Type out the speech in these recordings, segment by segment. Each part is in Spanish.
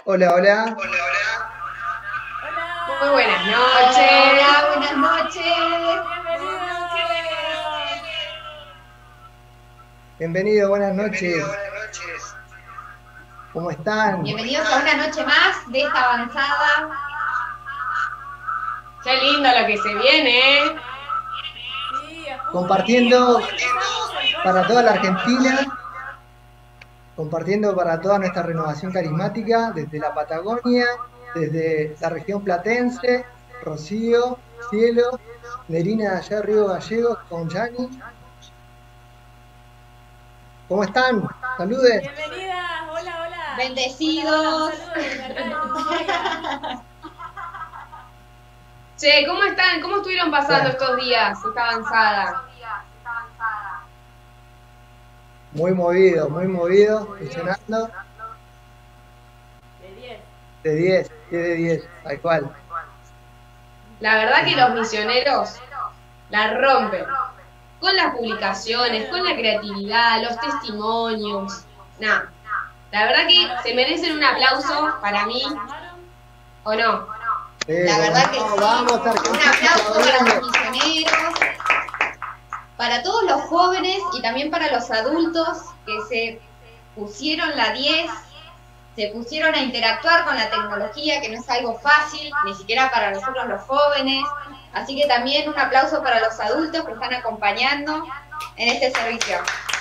Hola, hola. Muy buenas noches. Hola, buenas noches. Bienvenido, buenas noches. ¿Cómo están? Bienvenidos a una noche más de esta avanzada. Qué lindo lo que se viene, ¿eh? Compartiendo para toda la Argentina, compartiendo para toda nuestra renovación carismática, desde la Patagonia, desde la región platense, Rocío, Cielo, Nerina de allá, Río Gallegos, con Yani. ¿Cómo están? Saluden. Bienvenidas, hola. Bendecidos. Che, ¿cómo están? ¿Cómo estuvieron pasando estos días, esta avanzada? Muy movido, funcionando. De 10. De 10, tal cual. La verdad que los misioneros la rompen. Con las publicaciones, con la creatividad, los testimonios. Nada. La verdad que se merecen un aplauso para mí, ¿o no? La verdad que sí. Vamos, Un aplauso para los misioneros, para todos los jóvenes y también para los adultos que se pusieron la 10, se pusieron a interactuar con la tecnología, que no es algo fácil, ni siquiera para nosotros los jóvenes. Así que también un aplauso para los adultos que están acompañando en este servicio.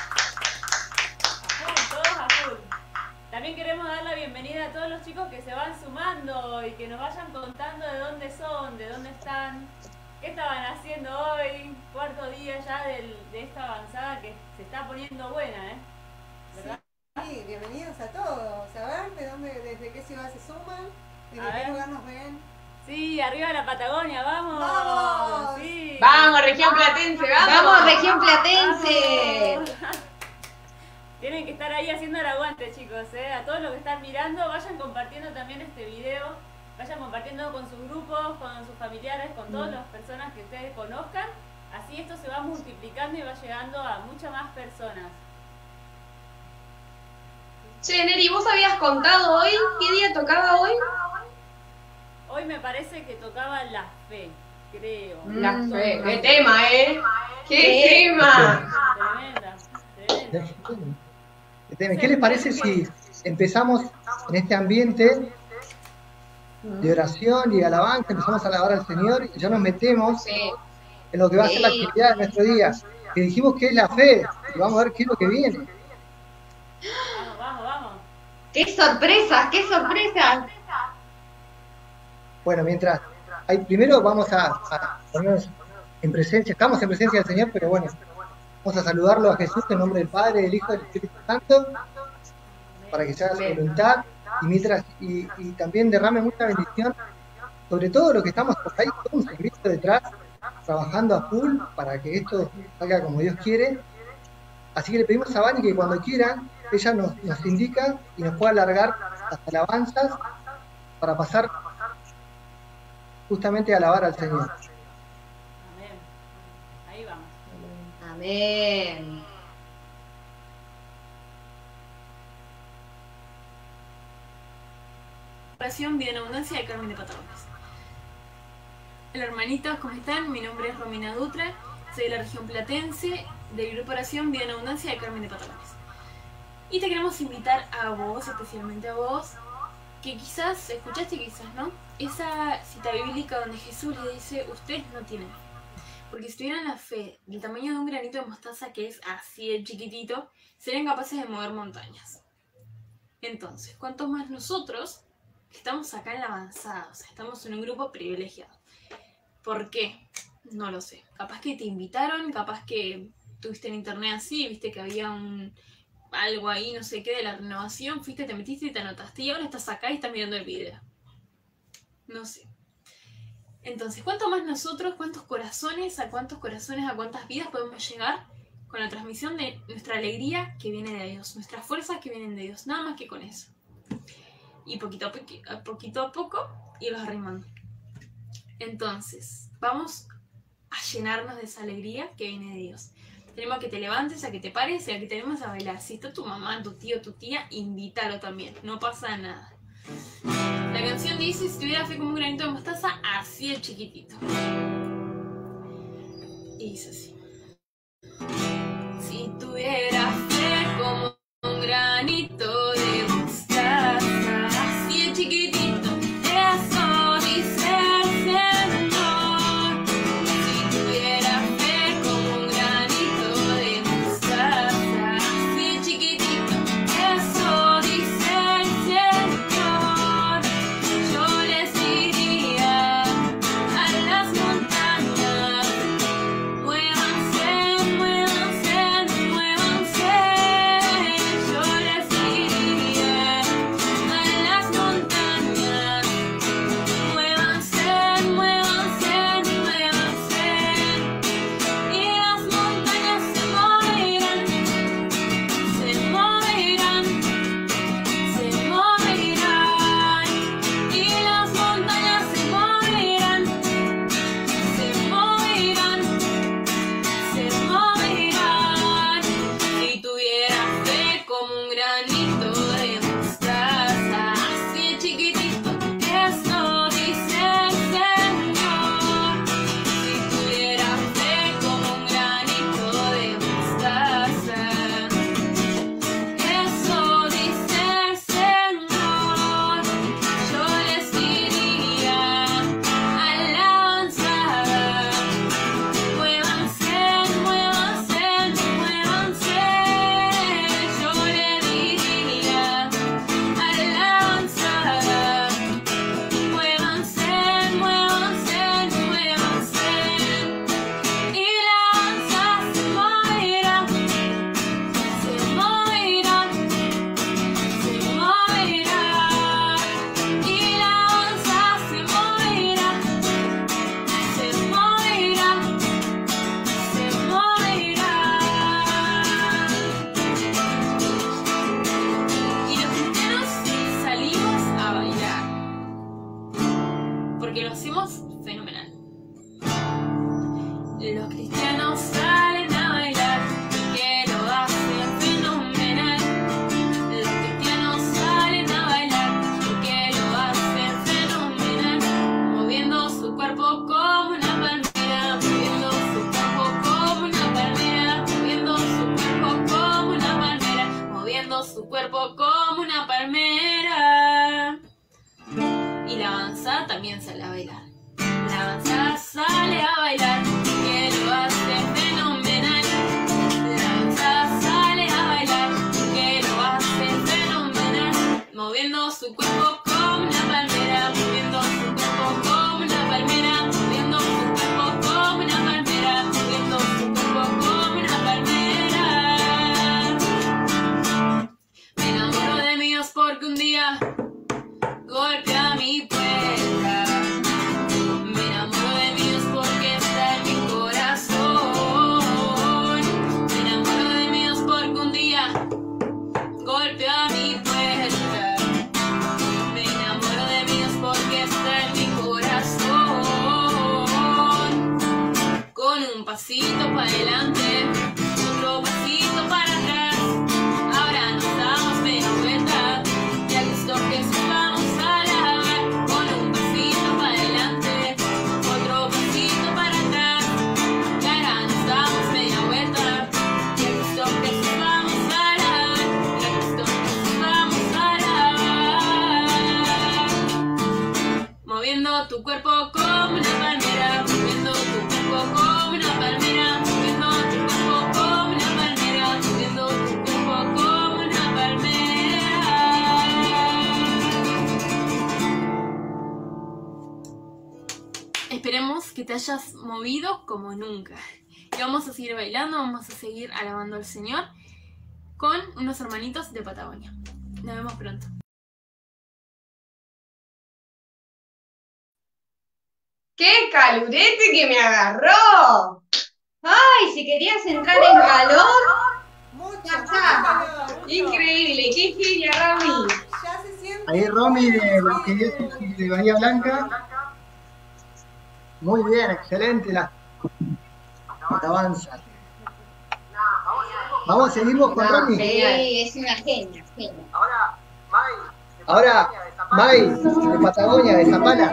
Todos a full. También queremos dar la bienvenida a todos los chicos que se van sumando y que nos vayan contando de dónde son, de dónde están, qué estaban haciendo hoy, cuarto día ya de esta avanzada que se está poniendo buena, ¿eh? ¿Verdad? Sí, bienvenidos a todos. A ver, desde qué ciudad se suman, desde qué lugar nos ven. Sí, arriba de la Patagonia, vamos. ¡Vamos! Sí. ¡Vamos, región platense, vamos! ¡Vamos, región platense! Vamos. Tienen que estar ahí haciendo el aguante, chicos, ¿eh? A todos los que están mirando, vayan compartiendo también este video, vayan compartiendo con sus grupos, con sus familiares, con todas las personas que ustedes conozcan. Así esto se va multiplicando y va llegando a muchas más personas. Che, Neri, ¿vos habías contado hoy? ¿Qué día tocaba hoy? Hoy me parece que tocaba la fe, creo. La fe. ¡Qué tema, eh! ¡Qué tema! Tremenda. ¿Qué les parece si empezamos en este ambiente de oración y de alabanza, empezamos a alabar al Señor y ya nos metemos en lo que va a ser la actividad de nuestro día? Que dijimos que es la fe, y vamos a ver qué es lo que viene. Vamos. ¡Qué sorpresas, qué sorpresas! Bueno, primero vamos a ponernos en presencia, estamos en presencia del Señor, pero bueno, vamos a saludarlo a Jesús en nombre del Padre, del Hijo y del Espíritu Santo, para que se haga su voluntad y también derrame mucha bendición sobre todo lo que estamos por ahí, todo un servicio detrás, trabajando a full para que esto salga como Dios quiere. Así que le pedimos a Vani que cuando quiera, ella nos indica y nos pueda alargar las alabanzas para pasar justamente a alabar al Señor. Amén. Ahí vamos. Amén. Oración Vida en Abundancia de Carmen de Patagones. Hola hermanitos, ¿cómo están? Mi nombre es Romina Dutra, soy de la región platense del Grupo Oración Vida en Abundancia de Carmen de Patagones. Y te queremos invitar a vos, especialmente a vos, que quizás escuchaste, quizás no, esa cita bíblica donde Jesús le dice, ustedes no tienen fe. Porque si tuvieran la fe del tamaño de un granito de mostaza, que es así de chiquitito, serían capaces de mover montañas. Entonces, ¿cuánto más nosotros que estamos acá en la avanzada? O sea, estamos en un grupo privilegiado. ¿Por qué? No lo sé. Capaz que te invitaron, capaz que tuviste en internet así, viste que había algo ahí, no sé qué, de la renovación, fuiste, te metiste y te anotaste y ahora estás acá y estás mirando el video. No sé. Entonces, ¿cuánto más nosotros, cuántas corazones, a cuántas vidas podemos llegar con la transmisión de nuestra alegría que viene de Dios, nuestras fuerzas que vienen de Dios, nada más que con eso? Y poquito a poco irlos arrimando. Entonces, vamos a llenarnos de esa alegría que viene de Dios. Tenemos que te levantes, a que te pares y a que te vengas a bailar. Si está tu mamá, tu tío, tu tía, invítalo también. No pasa nada. La canción dice: si tuviera fe como un granito de mostaza, así de chiquitito. Y dice así: si tuviera fe como un granito de mostaza, así de chiquitito, eso dice el Señor. Si tuviera fe como un granito de mostaza, así de chiquitito, eso dice el Señor. Yo les diría a las montañas: muévanse, muévanse, muévanse. Yo les diría a las montañas: muévanse, muévanse, muévanse. Y las montañas se moverán, se moverán, se moverán. Y las montañas se moverán, se moverán, se moverán. Si tuviera fe como un granito de mostaza, así de chiquitito, eso dice el Señor. Si tuviera fe como un granito de mostaza, eso dice el Señor. Yo les diría a la avanzada: muévanse, muévanse, muévanse. Yo le diría a la avanzada: muévanse, muévanse, muévanse. Y la avanzada se moverá, se moverá, se moverá. Y la avanzada se moverá, se moverá, se moverá. Y los cristianos salimos a bailar, porque lo hacemos fenomenal. Los cristianos salen a bailar, que lo hacen fenomenal. Los cristianos salen a bailar, que lo hacen fenomenal. Moviendo su cuerpo como una palmera, moviendo su cuerpo como una palmera, moviendo su cuerpo como una palmera, moviendo su cuerpo como una palmera. Y la avanzada también sale a bailar. La avanzada sale a bailar, que lo hace fenomenal. La avanzada sale a bailar, que lo hace fenomenal. Moviendo su cuerpo como una palmera, moviendo su cuerpo como una palmera, moviendo su cuerpo como una palmera, moviendo su cuerpo como una palmera. Me enamoro de mi Dios porque un día golpea mi puerta. Me enamoro de mi Dios porque está en mi corazón. Me enamoro de mi Dios porque un día golpea mi puerta. Me enamoro de mi Dios porque está en mi corazón. Con un pasito para adelante, otro pasito para atrás. Ahora nos damos media vuelta y a Cristo Jesús vamos a alabar. Con un pasito para adelante, otro pasito para atrás. Y ahora nos damos media vuelta y a Cristo Jesús vamos a alabar. Y a Cristo Jesús vamos a alabar. Moviendo tu cuerpo como una palmera, moviendo tu cuerpo como una palmera, moviendo tu cuerpo como una palmera, moviendo tu cuerpo como una palmera. Esperemos que te hayas movido como nunca. Y vamos a seguir bailando, vamos a seguir alabando al Señor con unos hermanitos de Patagonia. Nos vemos pronto. ¡Qué calurete que me agarró! Ay, si querías entrar en calor, Mucho, Ya mucho está. calor. Increíble, qué genia, Rami. Ya se siente. Ahí Romy de Arquidiócesis de Bahía Blanca. Muy bien, excelente la alabanza. Vamos, seguimos con no, Romy. sí, es una genia, genia. Ahora, May, de Patagonia, de Zapala.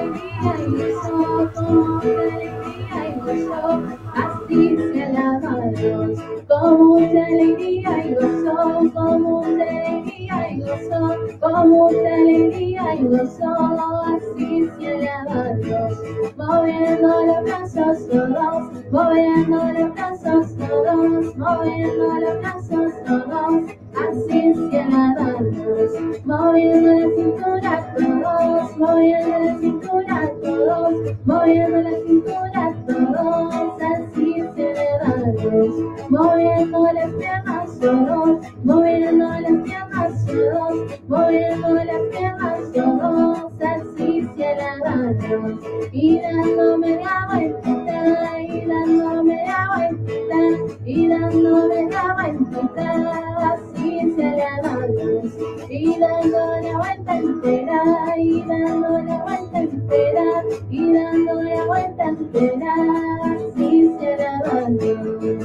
Así se alaba Dios, con mucha alegría y gozo, con mucha alegría y gozo, con mucha alegría y gozo, así se alaba Dios, moviendo los brazos todos, moviendo los brazos todos, moviendo los brazos todos, así se alaba Dios, moviendo la cintura todos, moviendo la cintura todos, moviendo la cintura todos, así se alaba Dios, moviendo las piernas todos, moviendo las piernas todos, moviendo las piernas todos, así se alaba Dios, y dándome la vueltita, y dándome la vueltita, y dándome la vueltita, así se alaba Dios, y dando la vuelta entera, y dando la vuelta entera, y dando la vuelta entera, así se alaba Dios.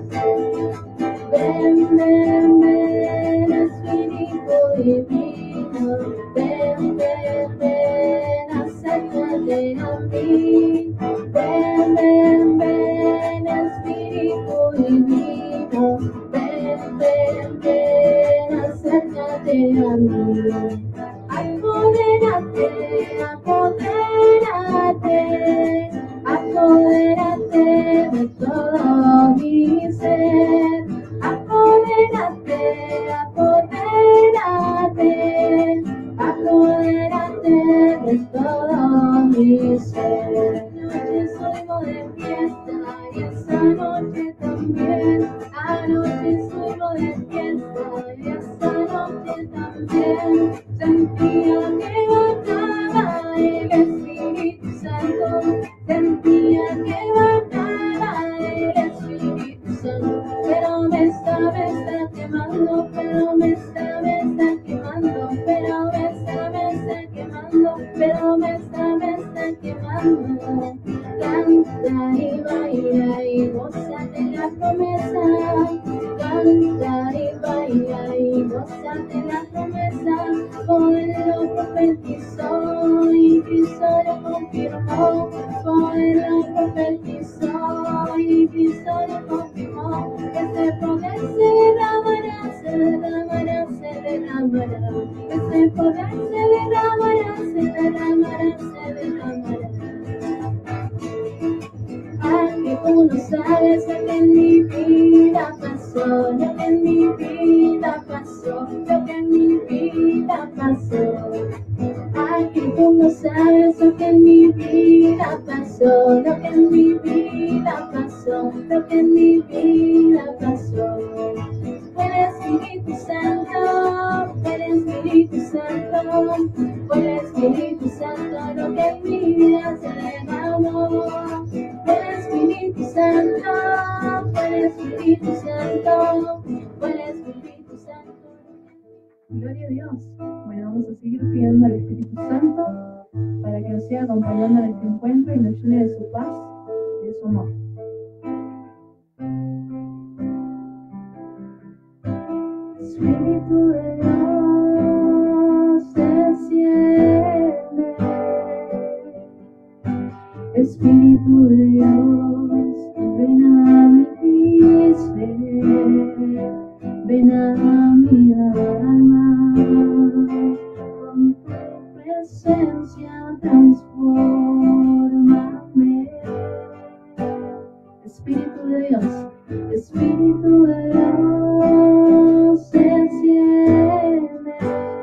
Ven, ven, ven, Espíritu Divino, ven, ven, ven, acércate a mí. Ven, ven, ven, Espíritu Divino, ven, ven, ven, acércate a mí. Apodérate, apodérate, apodérate de todo mi ser. Apodérate, apodérate, apodérate de todo mi ser. Anoche estuvimos de fiesta y esta noche también. Anoche estuvimos de fiesta y esta noche también. Sentía que bajaba el Espíritu Santo, sentía que bajaba el Espíritu Santo, pero me está quemando, pero me está quemando, pero me está quemando, pero me está quemando. Canta y baila y gózate la promesa, canta y baila y gózate la promesa. Él lo profetizó y Cristo lo confirmó. Él lo profetizó y Cristo lo confirmó. Ese poder se derramará, se derramará, se derramará. Ese poder se derramará, se derramará, se derramará. Que tú no sabes lo que en mi vida pasó, lo que en mi vida pasó, lo que en mi vida pasó. Que tú no sabes lo que en mi vida pasó, lo que en mi vida pasó, lo que en mi vida pasó. Fue el Espíritu Santo, fue el Espíritu Santo, fue el Espíritu Santo lo que en mi vida se derramó. Fue el Espíritu Santo, fue el Espíritu Santo, fue el Espíritu Santo. Gloria a Dios. Bueno, vamos a seguir pidiendo al Espíritu Santo para que nos siga acompañando en este encuentro y nos llene de su paz y de su amor. Espíritu de Dios, desciende. Espíritu de Dios, ven a mi ser, ven a mi alma, con tu presencia transfórmame. Espíritu de Dios, Espíritu de Dios, desciende.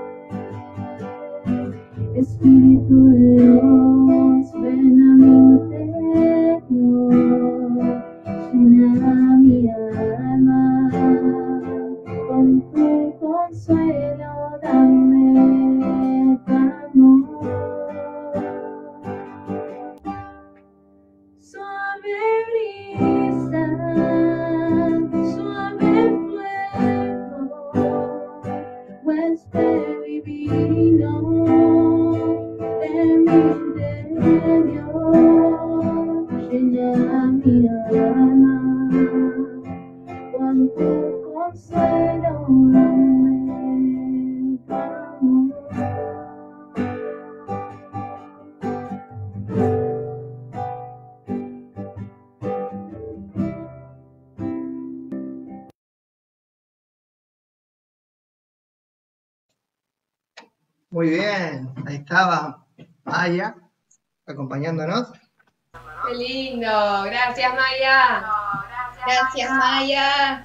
Espíritu de Dios, ven a mi interior, llena mi alma, con tu consuelo dame tu amor. Suave brisa, suave Muy bien, ahí estaba Maya acompañándonos. Qué lindo, gracias Maya. Gracias, Maya.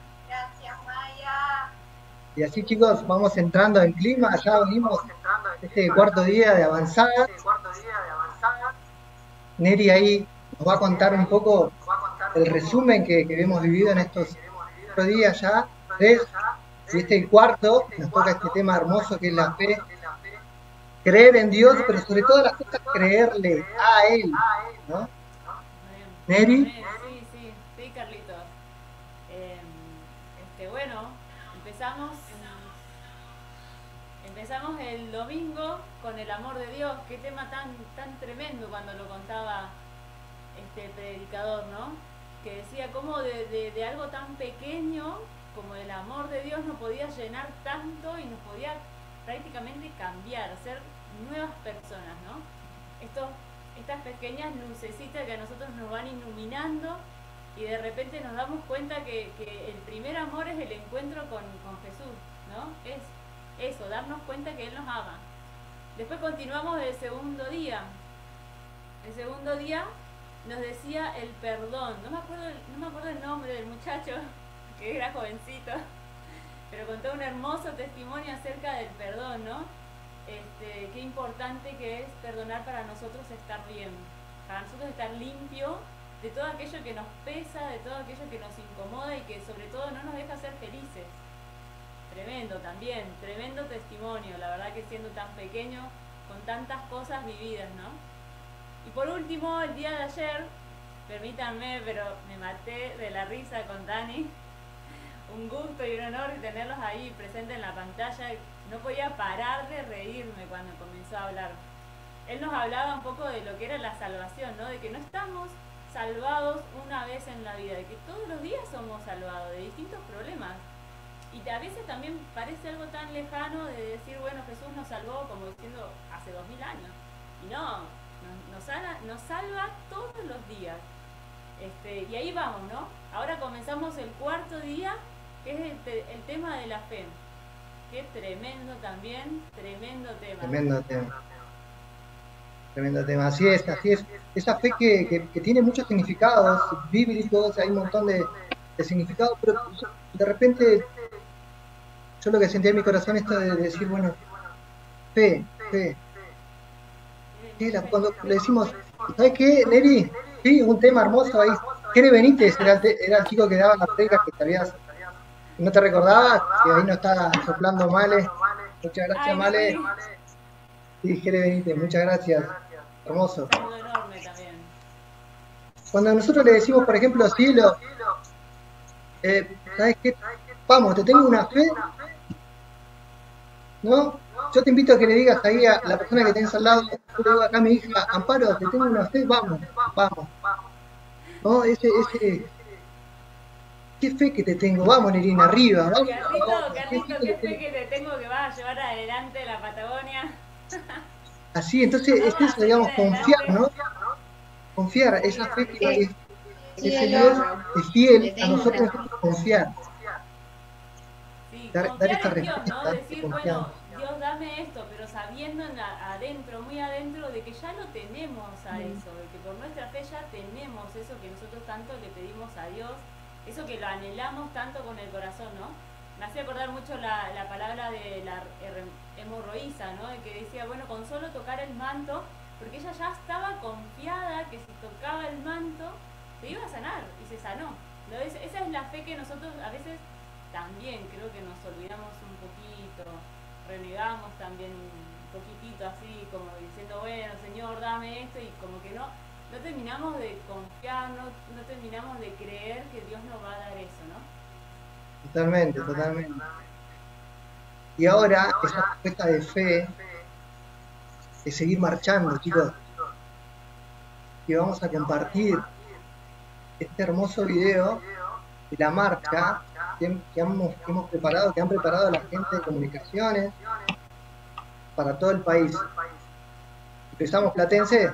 Y así, chicos, vamos entrando en clima. Ya venimos este cuarto día de avanzada. Neri ahí nos va a contar un poco el resumen que hemos vivido en estos 4 días ya, 3, y este el cuarto, nos toca este tema hermoso que es la fe. Creer en Dios, pero sobre todas las cosas creerle a Él, ¿no? Neri. Sí, Carlitos. Bueno, empezamos el domingo con el amor de Dios. Qué tema tan tremendo cuando lo contaba este predicador, ¿no? Que decía cómo de algo tan pequeño como el amor de Dios nos podía llenar tanto y nos podía prácticamente cambiar, ser nuevas personas, ¿no? Estas pequeñas lucecitas que a nosotros nos van iluminando y de repente nos damos cuenta que el primer amor es el encuentro con Jesús, ¿no? Es eso, darnos cuenta que Él nos ama. Después continuamos el segundo día. El segundo día nos decía el perdón. No me acuerdo el nombre del muchacho, que era jovencito, pero contó un hermoso testimonio acerca del perdón, ¿no? Qué importante que es perdonar para nosotros estar bien, para nosotros estar limpio de todo aquello que nos pesa, de todo aquello que nos incomoda y que sobre todo no nos deja ser felices. Tremendo también, tremendo testimonio, la verdad que siendo tan pequeño, con tantas cosas vividas, ¿no? Y por último, el día de ayer, permítanme, pero me maté de la risa con Dani. Un gusto y un honor tenerlos ahí presentes en la pantalla. No podía parar de reírme cuando comenzó a hablar. Él nos hablaba un poco de lo que era la salvación, ¿no? De que no estamos salvados una vez en la vida, de que todos los días somos salvados de distintos problemas. Y a veces también parece algo tan lejano de decir, bueno, Jesús nos salvó como diciendo hace 2000 años. Y no, nos salva todos los días. Y ahí vamos, ¿no? Ahora comenzamos el cuarto día, que es el tema de la fe. Qué tremendo también, tremendo tema. Tremendo tema, así es. Esa fe que tiene muchos significados bíblicos, hay un montón de significados, pero de repente yo lo que sentía en mi corazón esto de decir, bueno, fe. Cuando le decimos, ¿sabes qué, Neri? Sí, un tema hermoso ahí. Jere Benítez era el chico que daba las precas que sabías. ¿No te recordabas? Que ahí no está soplando Male. Muchas gracias, Male. Sí, Jere Benítez, muchas gracias. Hermoso. Cuando nosotros le decimos, por ejemplo, cielo, ¿sabes qué? Vamos, te tengo una fe, ¿no? Yo te invito a que le digas ahí a la persona que tenés al lado, yo le digo acá a mi hija, Amparo, te tengo una fe, vamos. ¿No? ¿Qué fe que te tengo? Vamos, Nerina, arriba. Vamos, Carlito, ¿qué fe que te tengo que vas a llevar adelante la Patagonia? Así, entonces es eso, digamos, confiar, ¿no? Confiar, esa fe que ese Dios es fiel, a nosotros confiar. Sí, dar esta Dios, respuesta, ¿no? Decir, confianza. bueno, Dios dame esto, pero sabiendo adentro, muy adentro, de que ya lo tenemos a eso, de que por nuestra fe ya tenemos eso que nosotros tanto le pedimos a Dios, eso que lo anhelamos tanto con el corazón, ¿no? Me hacía acordar mucho la palabra de la hemorroísa, ¿no? De que decía, bueno, con solo tocar el manto, porque ella ya estaba confiada que si tocaba el manto se iba a sanar, y se sanó. Entonces, esa es la fe que nosotros a veces también creo que nos olvidamos un poquito, renegamos también un poquitito así, como diciendo, bueno, Señor, dame esto, y como que no terminamos de confiar, no terminamos de creer que Dios nos va a dar eso, ¿no? Totalmente. Y ahora, esa respuesta de fe es seguir marchando, chicos. Y vamos a compartir este hermoso video de la marcha que hemos preparado, que han preparado la gente de comunicaciones para todo el país. ¿Empezamos, Platense?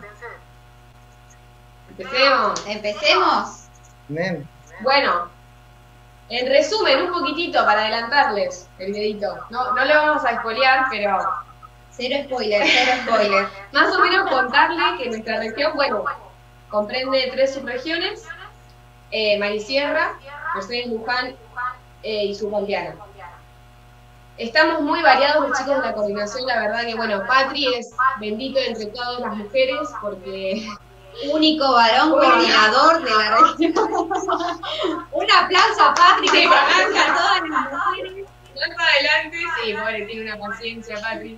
Empecemos. Bien. Bueno, en resumen, un poquitito para adelantarles el videito. No lo vamos a espolear, pero Cero spoiler, cero spoiler. Más o menos contarle que nuestra región, bueno, comprende 3 subregiones, Marisierra, Mercedes Luján y Subbambiana. Estamos muy variados los chicos de la coordinación, la verdad que, bueno, Patri es bendito entre todas las mujeres porque... Único varón coordinador de la región. Un aplauso a Patri que arranca a todas las mujeres. Más adelante, sí, pobre, tiene una paciencia, Patri.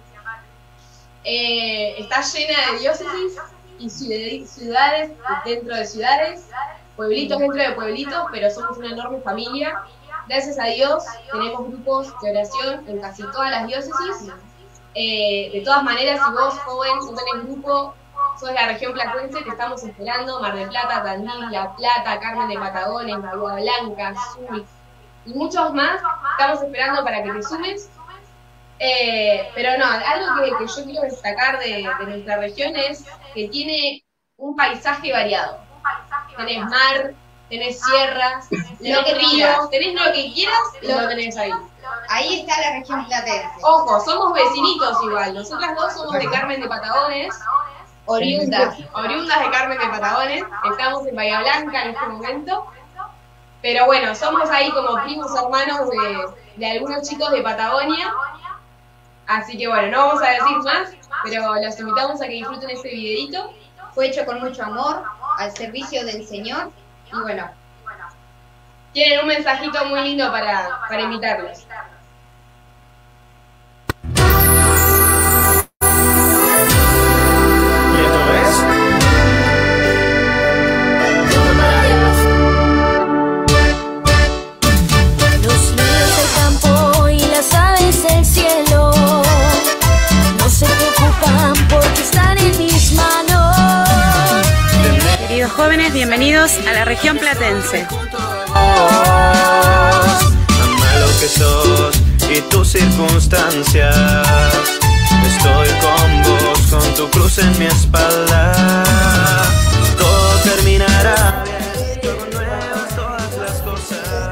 Está llena de diócesis y ciudades dentro de ciudades, pueblitos dentro de pueblitos, pero somos una enorme familia. Gracias a Dios tenemos grupos de oración en casi todas las diócesis. De todas maneras, si vos, joven, no tenés grupo, sos de la región platense, te estamos esperando. Mar del Plata, Tandil, La Plata, Carmen de Patagones, Bahía Blanca, Zurich y muchos más. Estamos esperando para que te sumes. Pero no, algo que yo quiero destacar de nuestra región es que tiene un paisaje variado. Tenés mar, tenés sierras, tenés ríos, tenés lo que quieras, lo tenés ahí. Ahí está la región platense. Ojo, somos vecinitos igual. Nosotras dos somos de Carmen de Patagones, oriundas de Carmen de Patagones. Estamos en Bahía Blanca en este momento. Pero bueno, somos ahí como primos hermanos de algunos chicos de Patagonia. Así que bueno, no vamos a decir más, pero los invitamos a que disfruten este videito. Fue hecho con mucho amor, al servicio del Señor. Y bueno, tienen un mensajito muy lindo para invitarlos. Jóvenes, bienvenidos a la región platense. Ama lo que sos y tus circunstancias. Estoy con vos, con tu cruz en mi espalda. Todo terminará bien, todo nuevas todas las cosas.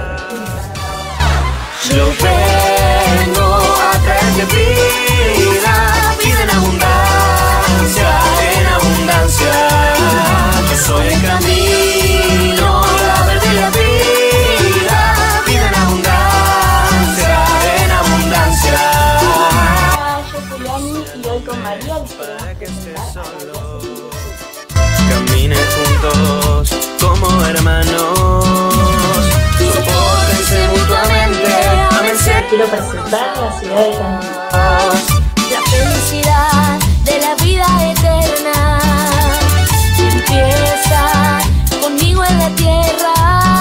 Yo vengo a traerte vida, vida en abundancia, en abundancia. Soy el camino, la verdad y la vida, vida en abundancia, en abundancia. Yo soy Ani y hoy con María Para que estés solo, caminen juntos como hermanos, soportense mutuamente, ámense. Quiero presentar la ciudad de Tandil. La felicidad de la vida eterna empieza conmigo en la tierra.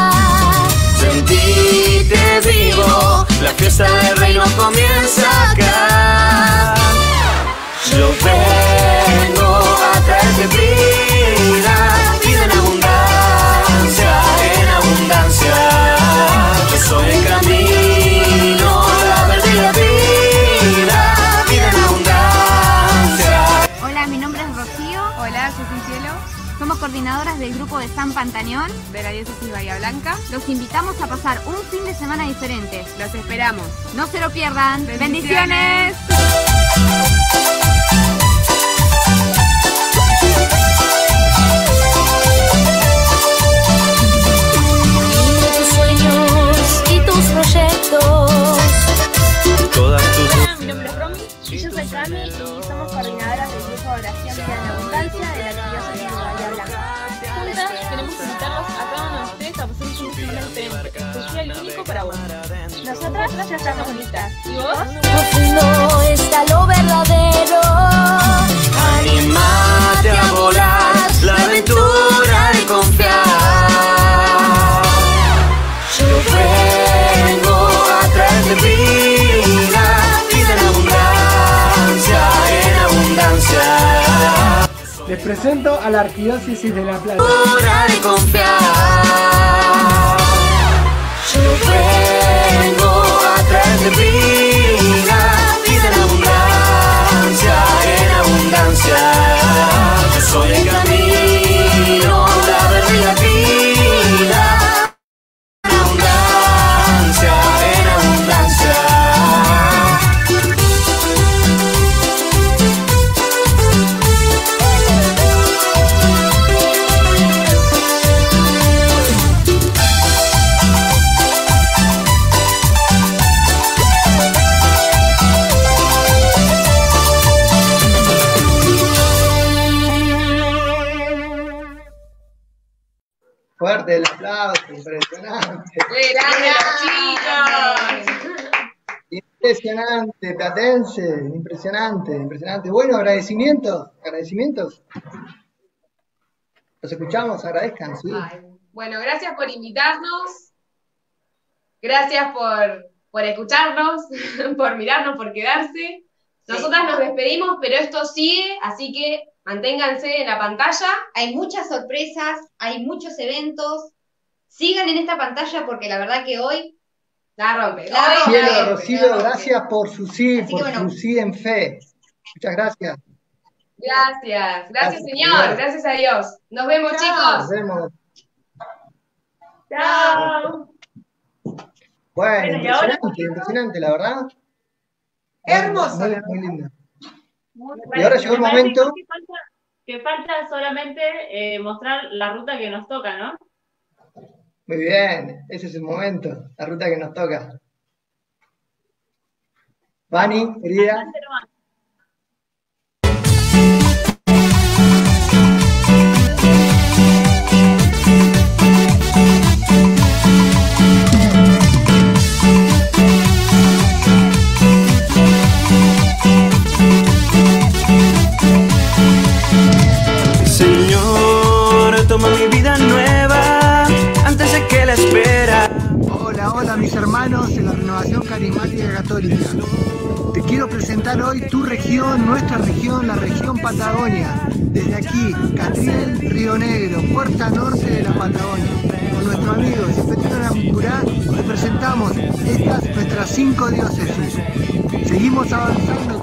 Sentite vivo, la fiesta del reino comienza acá. Yo vengo a traerte vida, vida en abundancia, en abundancia. Yo soy el camino, la verdad y la vida, vida en abundancia. Hola, mi nombre es Rocío. Hola, yo soy Cielo. Somos coordinadoras del grupo de San Pantaleón, de la diócesis Bahía Blanca. Los invitamos a pasar un fin de semana diferente. Los esperamos. No se lo pierdan. ¡Bendiciones! Vive tus sueños y tus proyectos. Todas tus... Hola, mi nombre es Romy. Y yo soy Cami y somos coordinadoras del grupo de oración Vida en Abundancia de la diócesis de Bahía Blanca. Juntas queremos invitarlos a cada uno de ustedes a pasar un fin de semana diferente, especial y único para vos. Nosotras ya estamos listas. ¿Y vos? Profundo está lo verdadero. Anímate a volar, la aventura de confiar. Yo vengo a traerte vida, vida en abundancia, en abundancia. Les presento a la Arquidiócesis de La Plata. Hora de confiar. Yo vengo a traerte vida, vida en abundancia, en abundancia. Yo soy el camino, la verdad y la vida, en abundancia, en abundancia. Fuerte el aplauso, impresionante. ¡Qué grande los chicos! Impresionante, Platense, impresionante, impresionante. Bueno, agradecimientos. Los escuchamos, agradezcan, sí. Ay, bueno, gracias por invitarnos. Gracias por escucharnos, por mirarnos, por quedarse. Nosotras nos despedimos, pero esto sigue, así que manténganse en la pantalla. Hay muchas sorpresas, hay muchos eventos. Sigan en esta pantalla porque la verdad que hoy la rompe. Cielo, Rocío, gracias por su sí, su sí en fe. Muchas gracias. Gracias señor, gracias a Dios. Nos vemos, chicos. Nos vemos. Chao. Bueno, impresionante, la verdad. Hermoso. Muy lindo. Y ahora llegó el momento. Que falta solamente mostrar la ruta que nos toca, ¿no? Muy bien, ese es el momento, la ruta que nos toca. Vani, querida. Señor, toma mi vida nueva antes de que la espera. Hola mis hermanos de la Renovación Carismática Católica. Te quiero presentar hoy tu región, nuestra región, la región Patagonia. Desde aquí, Catriel, Río Negro, puerta norte de la Patagonia. Con nuestro amigo Jefetino Namucurá, te presentamos estas nuestras 5 diócesis. Seguimos avanzando.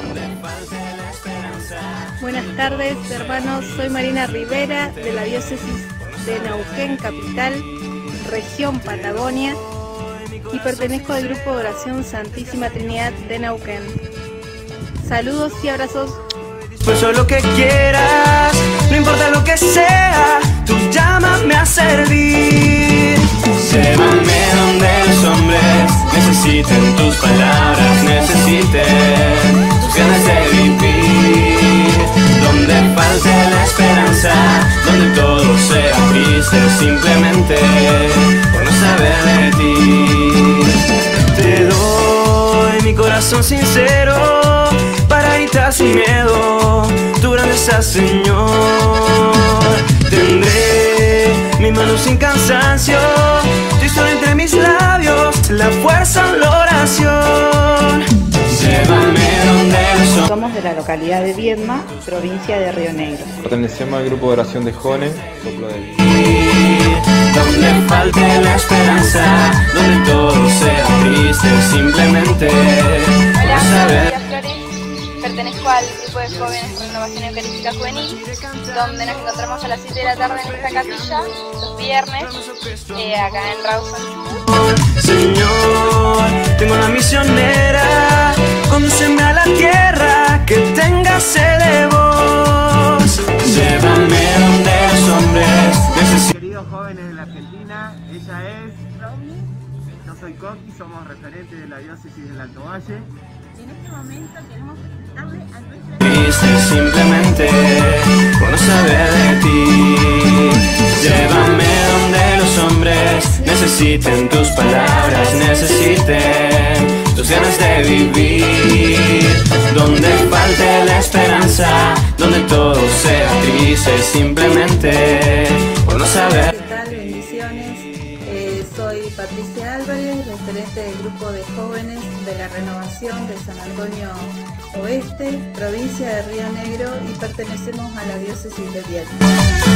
Buenas tardes, hermanos. Soy Marina Rivera, de la diócesis de Neuquén Capital, región Patagonia, y pertenezco al grupo de oración Santísima Trinidad de Neuquén. Saludos y abrazos. Pues lo que quieras, no importa lo que sea, tú llámame a servir. Llévame donde los hombres necesiten tus palabras, necesiten tus ganas de vivir. Donde falte la esperanza, donde todo sea triste, simplemente por no saber de ti. Te doy mi corazón sincero para gritar sin miedo tu grandeza, Señor. Tendré mi mano sin cansancio, tu historia entre mis labios, la fuerza en la oración. Llévame donde los... Somos de la localidad de Viedma, provincia de Río Negro. Pertenecemos al grupo de oración de jóvenes, Soplo de Vida. Donde falte la esperanza, donde todo sea triste, simplemente Hola, por saber. soy Flores, pertenezco al grupo de jóvenes Renovación Eucarística Juvenil, donde nos encontramos a las 7 de la tarde en esta capilla, los viernes, acá en Rawson. Señor, tengo una misionera, condúceme a la tierra que tenga sed de vos. Llévame donde los hombres necesitan. Queridos jóvenes de la Argentina, ella es Romy, yo soy Coqui, somos referentes de la diócesis del Alto Valle. En este momento queremos presentarle a nuestra... Triste simplemente por no saber de ti. Llévame donde los hombres necesiten tus palabras, necesiten tus ganas de vivir. Donde falte la esperanza, donde todo sea triste, simplemente por no saber. ¿Qué tal? Bendiciones. Soy Patricia Álvarez, referente del grupo de jóvenes de la Renovación de San Antonio Oeste, provincia de Río Negro, y pertenecemos a la diócesis de Viedma.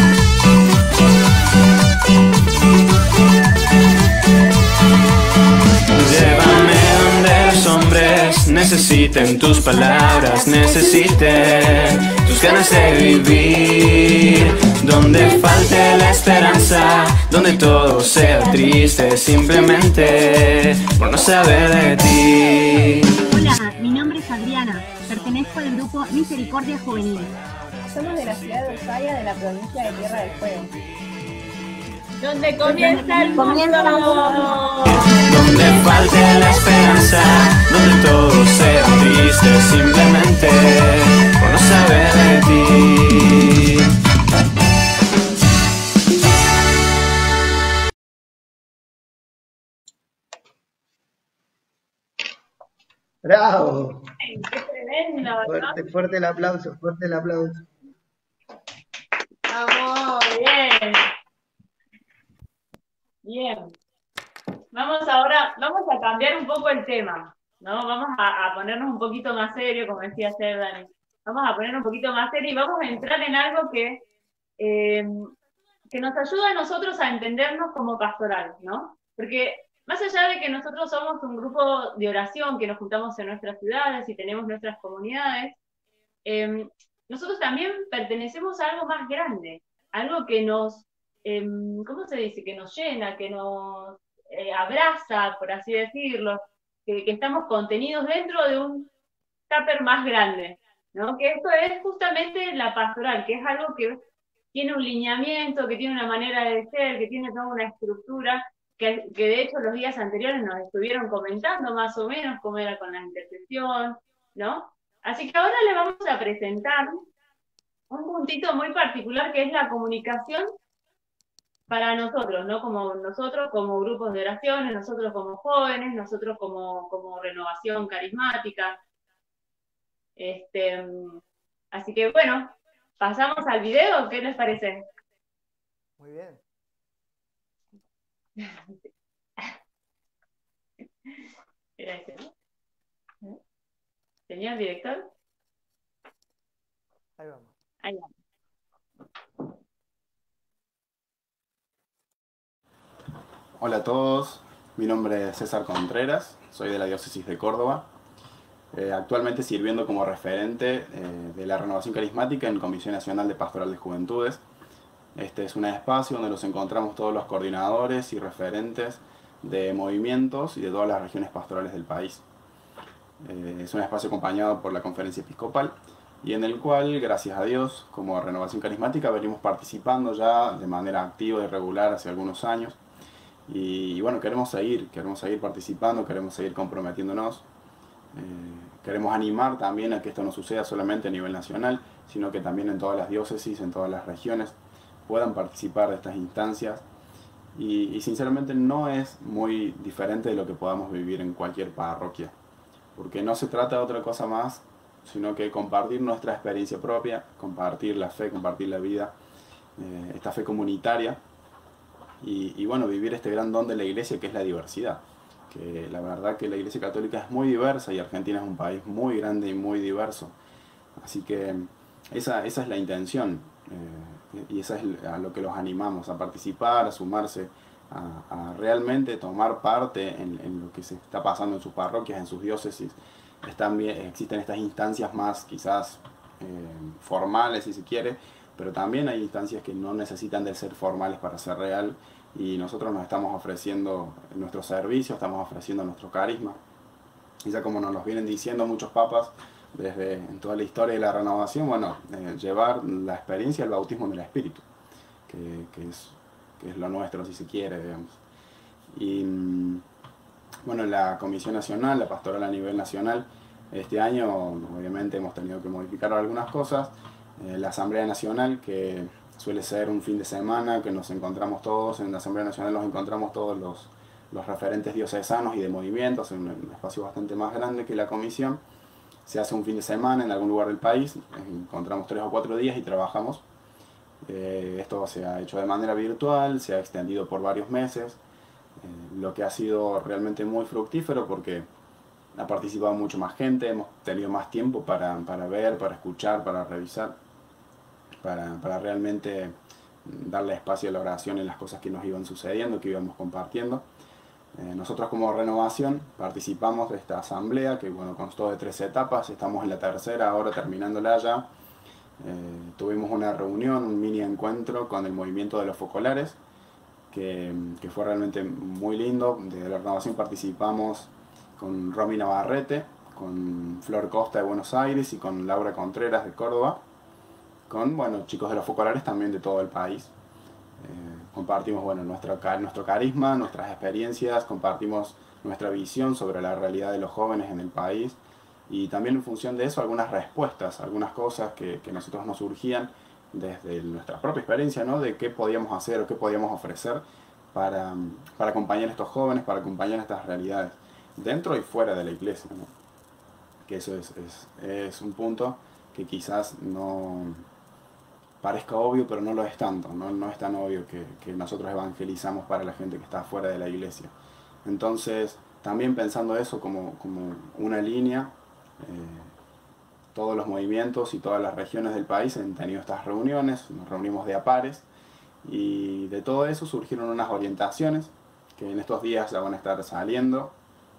Llévame donde los hombres necesiten tus palabras, necesiten tus ganas de vivir. Donde falte la esperanza, donde todo sea triste, simplemente por no saber de ti. Hola, mi nombre es Adriana, pertenezco al grupo Misericordia Juvenil. Somos de la ciudad de Ushuaia, de la provincia de Tierra del Fuego. Donde comienza el mundo. Donde falte la esperanza, donde todo sea triste, simplemente por no saber de ti. ¡Bravo! ¡Qué tremendo! Fuerte el aplauso, fuerte el aplauso. ¡Vamos! Bien. Bien. Vamos a cambiar un poco el tema, ¿no? Vamos a ponernos un poquito más serio, como decía ayer Dani. Vamos a ponernos un poquito más serio y vamos a entrar en algo que nos ayuda a nosotros a entendernos como pastoral, ¿no? Porque más allá de que nosotros somos un grupo de oración, que nos juntamos en nuestras ciudades y tenemos nuestras comunidades, nosotros también pertenecemos a algo más grande, algo que nos, ¿cómo se dice? Que nos llena, que nos abraza, por así decirlo, que estamos contenidos dentro de un tupper más grande, ¿no? Que esto es justamente la pastoral, que es algo que tiene un lineamiento, que tiene una manera de ser, que tiene toda una estructura, que de hecho los días anteriores nos estuvieron comentando más o menos cómo era con la intercesión, ¿no? Así que ahora le vamos a presentar un puntito muy particular que es la comunicación para nosotros, ¿no? Como nosotros como grupos de oraciones, nosotros como jóvenes, nosotros como renovación carismática. Así que bueno, pasamos al video, ¿qué les parece? Muy bien. Era ese, ¿no? ¿Señor director? Ahí vamos. Ahí vamos. Hola a todos, mi nombre es César Contreras, soy de la Diócesis de Córdoba, actualmente sirviendo como referente de la Renovación Carismática en Comisión Nacional de Pastoral de Juventudes. Este es un espacio donde nos encontramos todos los coordinadores y referentes de movimientos y de todas las regiones pastorales del país. Es un espacio acompañado por la Conferencia Episcopal y en el cual, gracias a Dios, como Renovación Carismática venimos participando ya de manera activa y regular hace algunos años. Y bueno, queremos seguir participando, queremos seguir comprometiéndonos, queremos animar también a que esto no suceda solamente a nivel nacional, sino que también en todas las diócesis, en todas las regiones, puedan participar de estas instancias. Y sinceramente no es muy diferente de lo que podamos vivir en cualquier parroquia, porque no se trata de otra cosa más, sino que compartir nuestra experiencia propia, compartir la fe, compartir la vida, esta fe comunitaria. Y bueno, vivir este gran don de la Iglesia que es la diversidad, que la verdad que la Iglesia Católica es muy diversa y Argentina es un país muy grande y muy diverso, así que esa es la intención y esa es a lo que los animamos, a participar, a sumarse, a realmente tomar parte en lo que se está pasando en sus parroquias, en sus diócesis. Existen estas instancias más quizás formales si se quiere, pero también hay instancias que no necesitan de ser formales para ser real y nosotros nos estamos ofreciendo nuestro servicio, estamos ofreciendo nuestro carisma. Y ya como nos lo vienen diciendo muchos papas en toda la historia de la renovación, bueno, llevar la experiencia del bautismo del Espíritu, que es lo nuestro si se quiere, digamos. Y bueno, la Comisión Nacional, la Pastoral a nivel nacional, este año obviamente hemos tenido que modificar algunas cosas. La Asamblea Nacional, que suele ser un fin de semana, que nos encontramos todos, en la Asamblea Nacional nos encontramos todos los referentes diocesanos y de movimientos, en un espacio bastante más grande que la comisión. Se hace un fin de semana en algún lugar del país, encontramos 3 o 4 días y trabajamos. Esto se ha hecho de manera virtual, se ha extendido por varios meses, lo que ha sido realmente muy fructífero porque ha participado mucho más gente, hemos tenido más tiempo para ver, para escuchar, para revisar, para realmente darle espacio a la oración en las cosas que nos iban sucediendo, que íbamos compartiendo. Nosotros como Renovación participamos de esta asamblea que bueno, constó de 3 etapas, estamos en la tercera, ahora terminándola ya. Tuvimos una reunión, un mini encuentro con el movimiento de los focolares, que fue realmente muy lindo. De la Renovación participamos con Romy Navarrete, con Flor Costa de Buenos Aires y con Laura Contreras de Córdoba, con bueno, chicos de los focolares también de todo el país. Compartimos bueno, nuestro carisma, nuestras experiencias, compartimos nuestra visión sobre la realidad de los jóvenes en el país y también en función de eso algunas respuestas, algunas cosas que nosotros nos surgían desde nuestra propia experiencia, ¿no? De qué podíamos hacer o qué podíamos ofrecer para acompañar a estos jóvenes, para acompañar a estas realidades dentro y fuera de la iglesia, ¿no? que eso es un punto que quizás no parezca obvio, pero no lo es tanto, no es tan obvio que nosotros evangelizamos para la gente que está fuera de la iglesia. Entonces, también pensando eso como una línea, todos los movimientos y todas las regiones del país han tenido estas reuniones, nos reunimos de a pares, y de todo eso surgieron unas orientaciones que en estos días ya van a estar saliendo,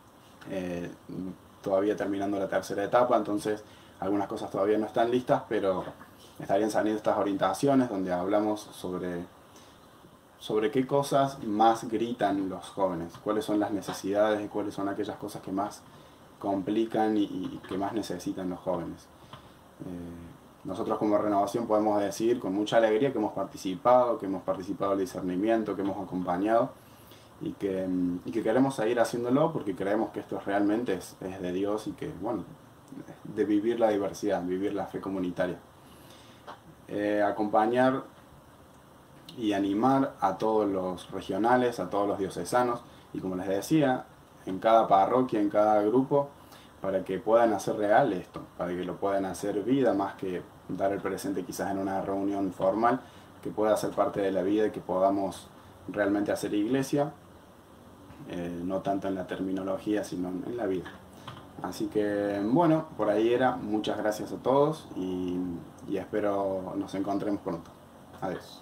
todavía terminando la tercera etapa, entonces algunas cosas todavía no están listas, pero estarían saliendo estas orientaciones donde hablamos sobre qué cosas más gritan los jóvenes, cuáles son las necesidades y cuáles son aquellas cosas que más complican y que más necesitan los jóvenes. Nosotros como Renovación podemos decir con mucha alegría que hemos participado del discernimiento, que hemos acompañado y que queremos seguir haciéndolo porque creemos que esto realmente es de Dios y que, bueno, de vivir la diversidad, vivir la fe comunitaria. Acompañar y animar a todos los regionales, a todos los diocesanos y, como les decía, en cada parroquia, en cada grupo, para que puedan hacer real esto, para que lo puedan hacer vida más que dar el presente quizás en una reunión formal, que pueda ser parte de la vida y que podamos realmente hacer iglesia, no tanto en la terminología sino en la vida. Así que bueno, por ahí era. Muchas gracias a todos y espero nos encontremos pronto. Adiós.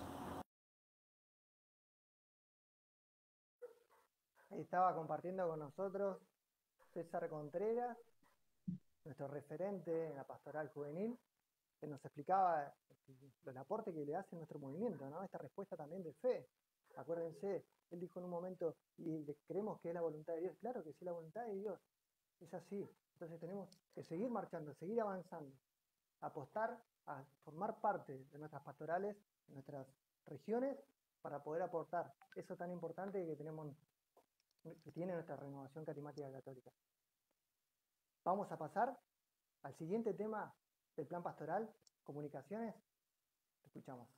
Estaba compartiendo con nosotros César Contreras, nuestro referente en la pastoral juvenil, que nos explicaba el aporte que le hace nuestro movimiento, ¿no? Esta respuesta también de fe. Acuérdense, él dijo en un momento, y creemos que es la voluntad de Dios. Claro que sí, la voluntad de Dios. Es así. Entonces tenemos que seguir marchando, seguir avanzando, apostar a formar parte de nuestras pastorales, de nuestras regiones, para poder aportar eso tan importante que tiene nuestra Renovación Carismática Católica. Vamos a pasar al siguiente tema del plan pastoral, comunicaciones. Escuchamos.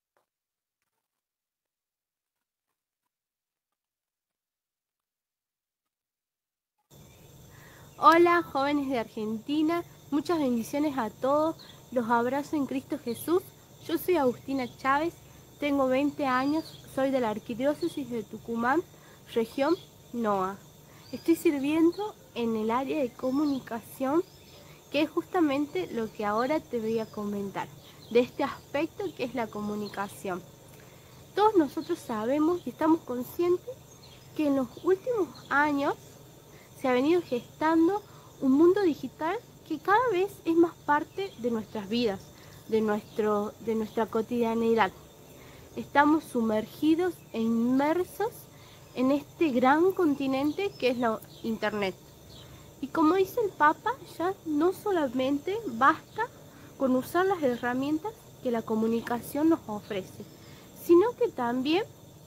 Hola, jóvenes de Argentina, muchas bendiciones a todos, los abrazo en Cristo Jesús. Yo soy Agustina Chávez, tengo 20 años, soy de la Arquidiócesis de Tucumán, región NOA. Estoy sirviendo en el área de comunicación, que es justamente lo que ahora te voy a comentar, de este aspecto que es la comunicación. Todos nosotros sabemos y estamos conscientes que en los últimos años se ha venido gestando un mundo digital que cada vez es más parte de nuestras vidas, de nuestra cotidianidad. Estamos sumergidos e inmersos en este gran continente que es la Internet. Y como dice el Papa, ya no solamente basta con usar las herramientas que la comunicación nos ofrece, sino que también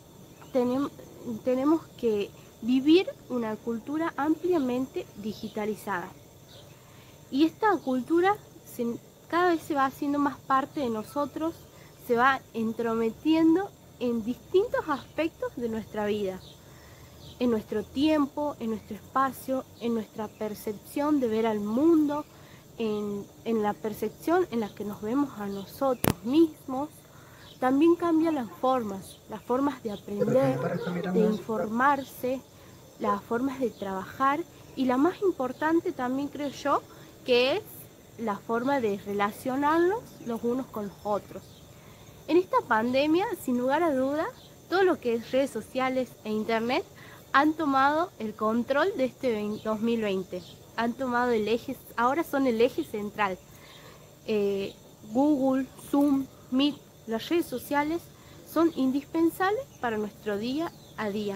tenemos que vivir una cultura ampliamente digitalizada. Y esta cultura cada vez se va haciendo más parte de nosotros, se va entrometiendo en distintos aspectos de nuestra vida, en nuestro tiempo, en nuestro espacio, en nuestra percepción de ver al mundo, en la percepción en la que nos vemos a nosotros mismos. También cambian las formas de aprender, de informarse, las formas de trabajar y la más importante también creo yo que es la forma de relacionarnos los unos con los otros. En esta pandemia, sin lugar a dudas, todo lo que es redes sociales e internet han tomado el control de este 2020. Han tomado el eje, ahora son el eje central. Google, Zoom, Meet, las redes sociales son indispensables para nuestro día a día.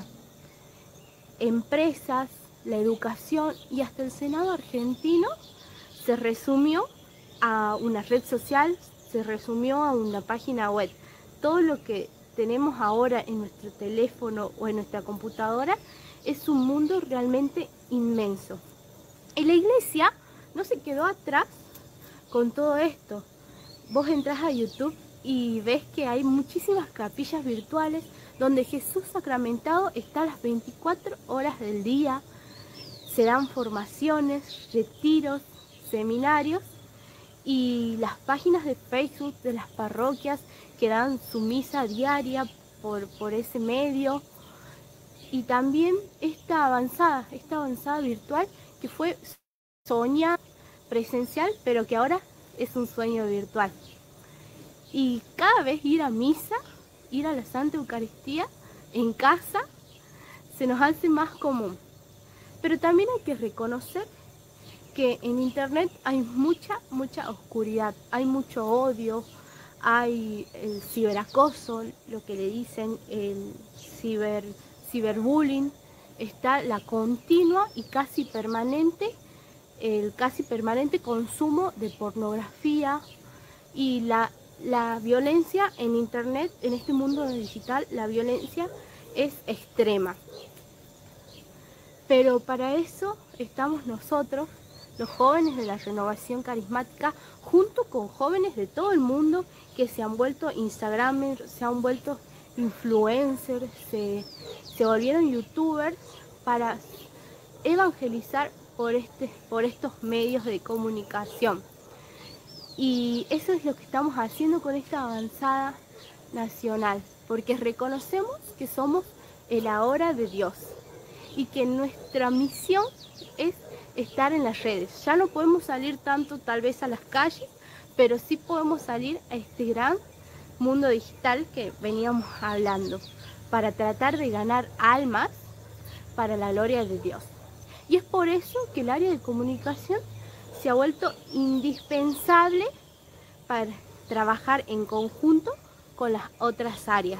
Empresas, la educación y hasta el Senado argentino se resumió a una red social, se resumió a una página web. Todo lo que tenemos ahora en nuestro teléfono o en nuestra computadora es un mundo realmente inmenso. Y la iglesia no se quedó atrás con todo esto. Vos entras a YouTube y ves que hay muchísimas capillas virtuales donde Jesús sacramentado está las 24 horas del día. Se dan formaciones, retiros, seminarios y las páginas de Facebook de las parroquias que dan su misa diaria por ese medio, y también esta avanzada virtual que fue soñada presencial, pero que ahora es un sueño virtual. Y cada vez ir a misa, ir a la Santa Eucaristía en casa, se nos hace más común. Pero también hay que reconocer que en internet hay mucha oscuridad, hay mucho odio, hay el ciberacoso, lo que le dicen el ciberbullying, está la continua y el casi permanente consumo de pornografía y la violencia en internet, en este mundo digital, la violencia es extrema. Pero para eso estamos nosotros, los jóvenes de la Renovación Carismática, junto con jóvenes de todo el mundo que se han vuelto instagramers, se han vuelto influencers, se volvieron youtubers, para evangelizar por estos medios de comunicación. Y eso es lo que estamos haciendo con esta avanzada nacional, porque reconocemos que somos el ahora de Dios y que nuestra misión es estar en las redes. Ya no podemos salir tanto tal vez a las calles, pero sí podemos salir a este gran mundo digital que veníamos hablando, para tratar de ganar almas para la gloria de Dios. Y es por eso que el área de comunicación se ha vuelto indispensable para trabajar en conjunto con las otras áreas.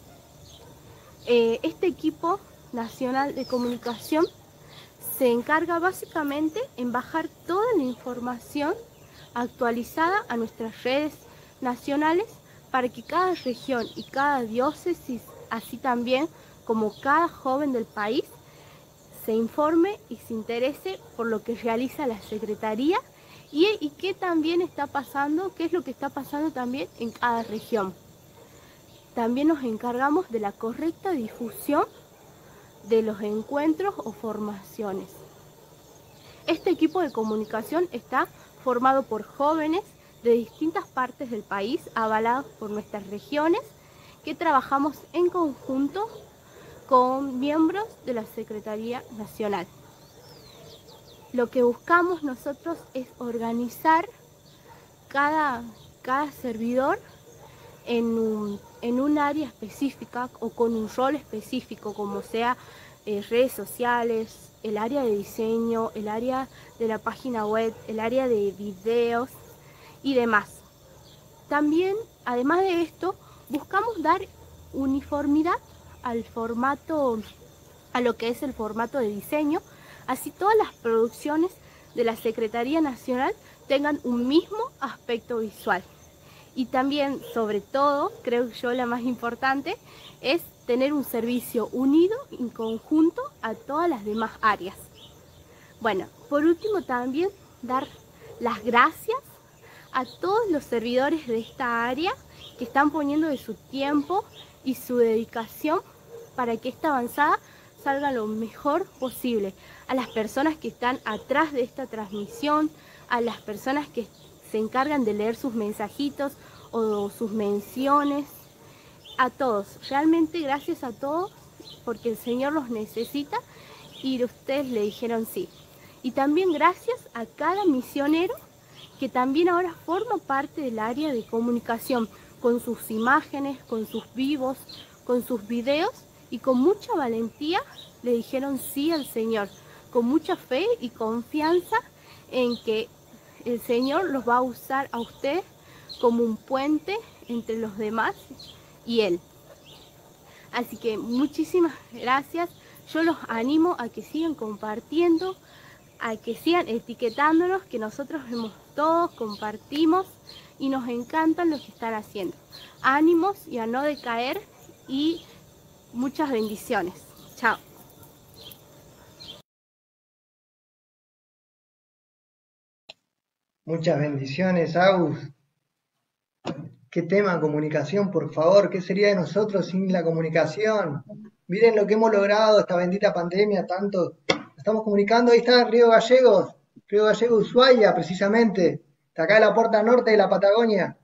Este equipo nacional de comunicación se encarga básicamente en bajar toda la información actualizada a nuestras redes nacionales, para que cada región y cada diócesis, así también como cada joven del país, se informe y se interese por lo que realiza la Secretaría y qué también está pasando, qué es lo que está pasando también en cada región. También nos encargamos de la correcta difusión de los encuentros o formaciones. Este equipo de comunicación está formado por jóvenes de distintas partes del país, avalados por nuestras regiones, que trabajamos en conjunto con miembros de la Secretaría Nacional. Lo que buscamos nosotros es organizar cada servidor en un área específica o con un rol específico, como sea redes sociales, el área de diseño, el área de la página web, el área de videos y demás. También, además de esto, buscamos dar uniformidad al formato, a lo que es el formato de diseño, así todas las producciones de la Secretaría Nacional tengan un mismo aspecto visual. Y también, sobre todo, creo yo la más importante, es tener un servicio unido en conjunto a todas las demás áreas. Bueno, por último también dar las gracias a todos los servidores de esta área que están poniendo de su tiempo y su dedicación para que esta avanzada salga lo mejor posible. A las personas que están atrás de esta transmisión, a las personas que se encargan de leer sus mensajitos o sus menciones, a todos. Realmente gracias a todos, porque el Señor los necesita y ustedes le dijeron sí. Y también gracias a cada misionero que también ahora forma parte del área de comunicación, con sus imágenes, con sus vivos, con sus videos, y con mucha valentía le dijeron sí al Señor, con mucha fe y confianza en que el Señor los va a usar a ustedes como un puente entre los demás y Él. Así que muchísimas gracias. Yo los animo a que sigan compartiendo, a que sigan etiquetándonos, que nosotros vemos todos, compartimos y nos encantan lo que están haciendo. Ánimos y a no decaer, y muchas bendiciones. Chao. Muchas bendiciones, Agus. ¿Qué tema comunicación, por favor? ¿Qué sería de nosotros sin la comunicación? Miren lo que hemos logrado esta bendita pandemia, tanto. Estamos comunicando, ahí está Río Gallegos. Río Gallego, Ushuaia, precisamente. Está acá en la puerta norte de la Patagonia.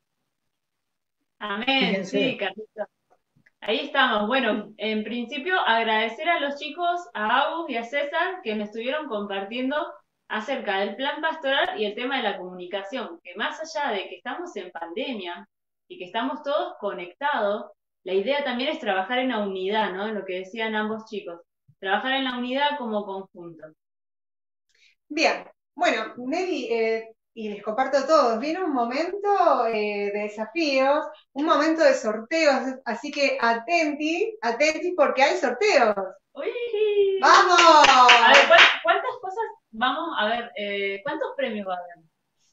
Amén, Fíjense. sí, Carlitos. Ahí estamos. Bueno, en principio agradecer a los chicos, a Agus y a César, que me estuvieron compartiendo acerca del plan pastoral y el tema de la comunicación, que más allá de que estamos en pandemia y que estamos todos conectados, la idea también es trabajar en la unidad, ¿no? Lo que decían ambos chicos, trabajar en la unidad como conjunto. Bien, bueno, Nelly, y les comparto a todos, viene un momento de desafíos, un momento de sorteos, así que atenti porque hay sorteos. ¡Uy! ¡Vamos! A ver, ¿cuántas cosas vamos a ver? ¿Cuántos premios va a haber?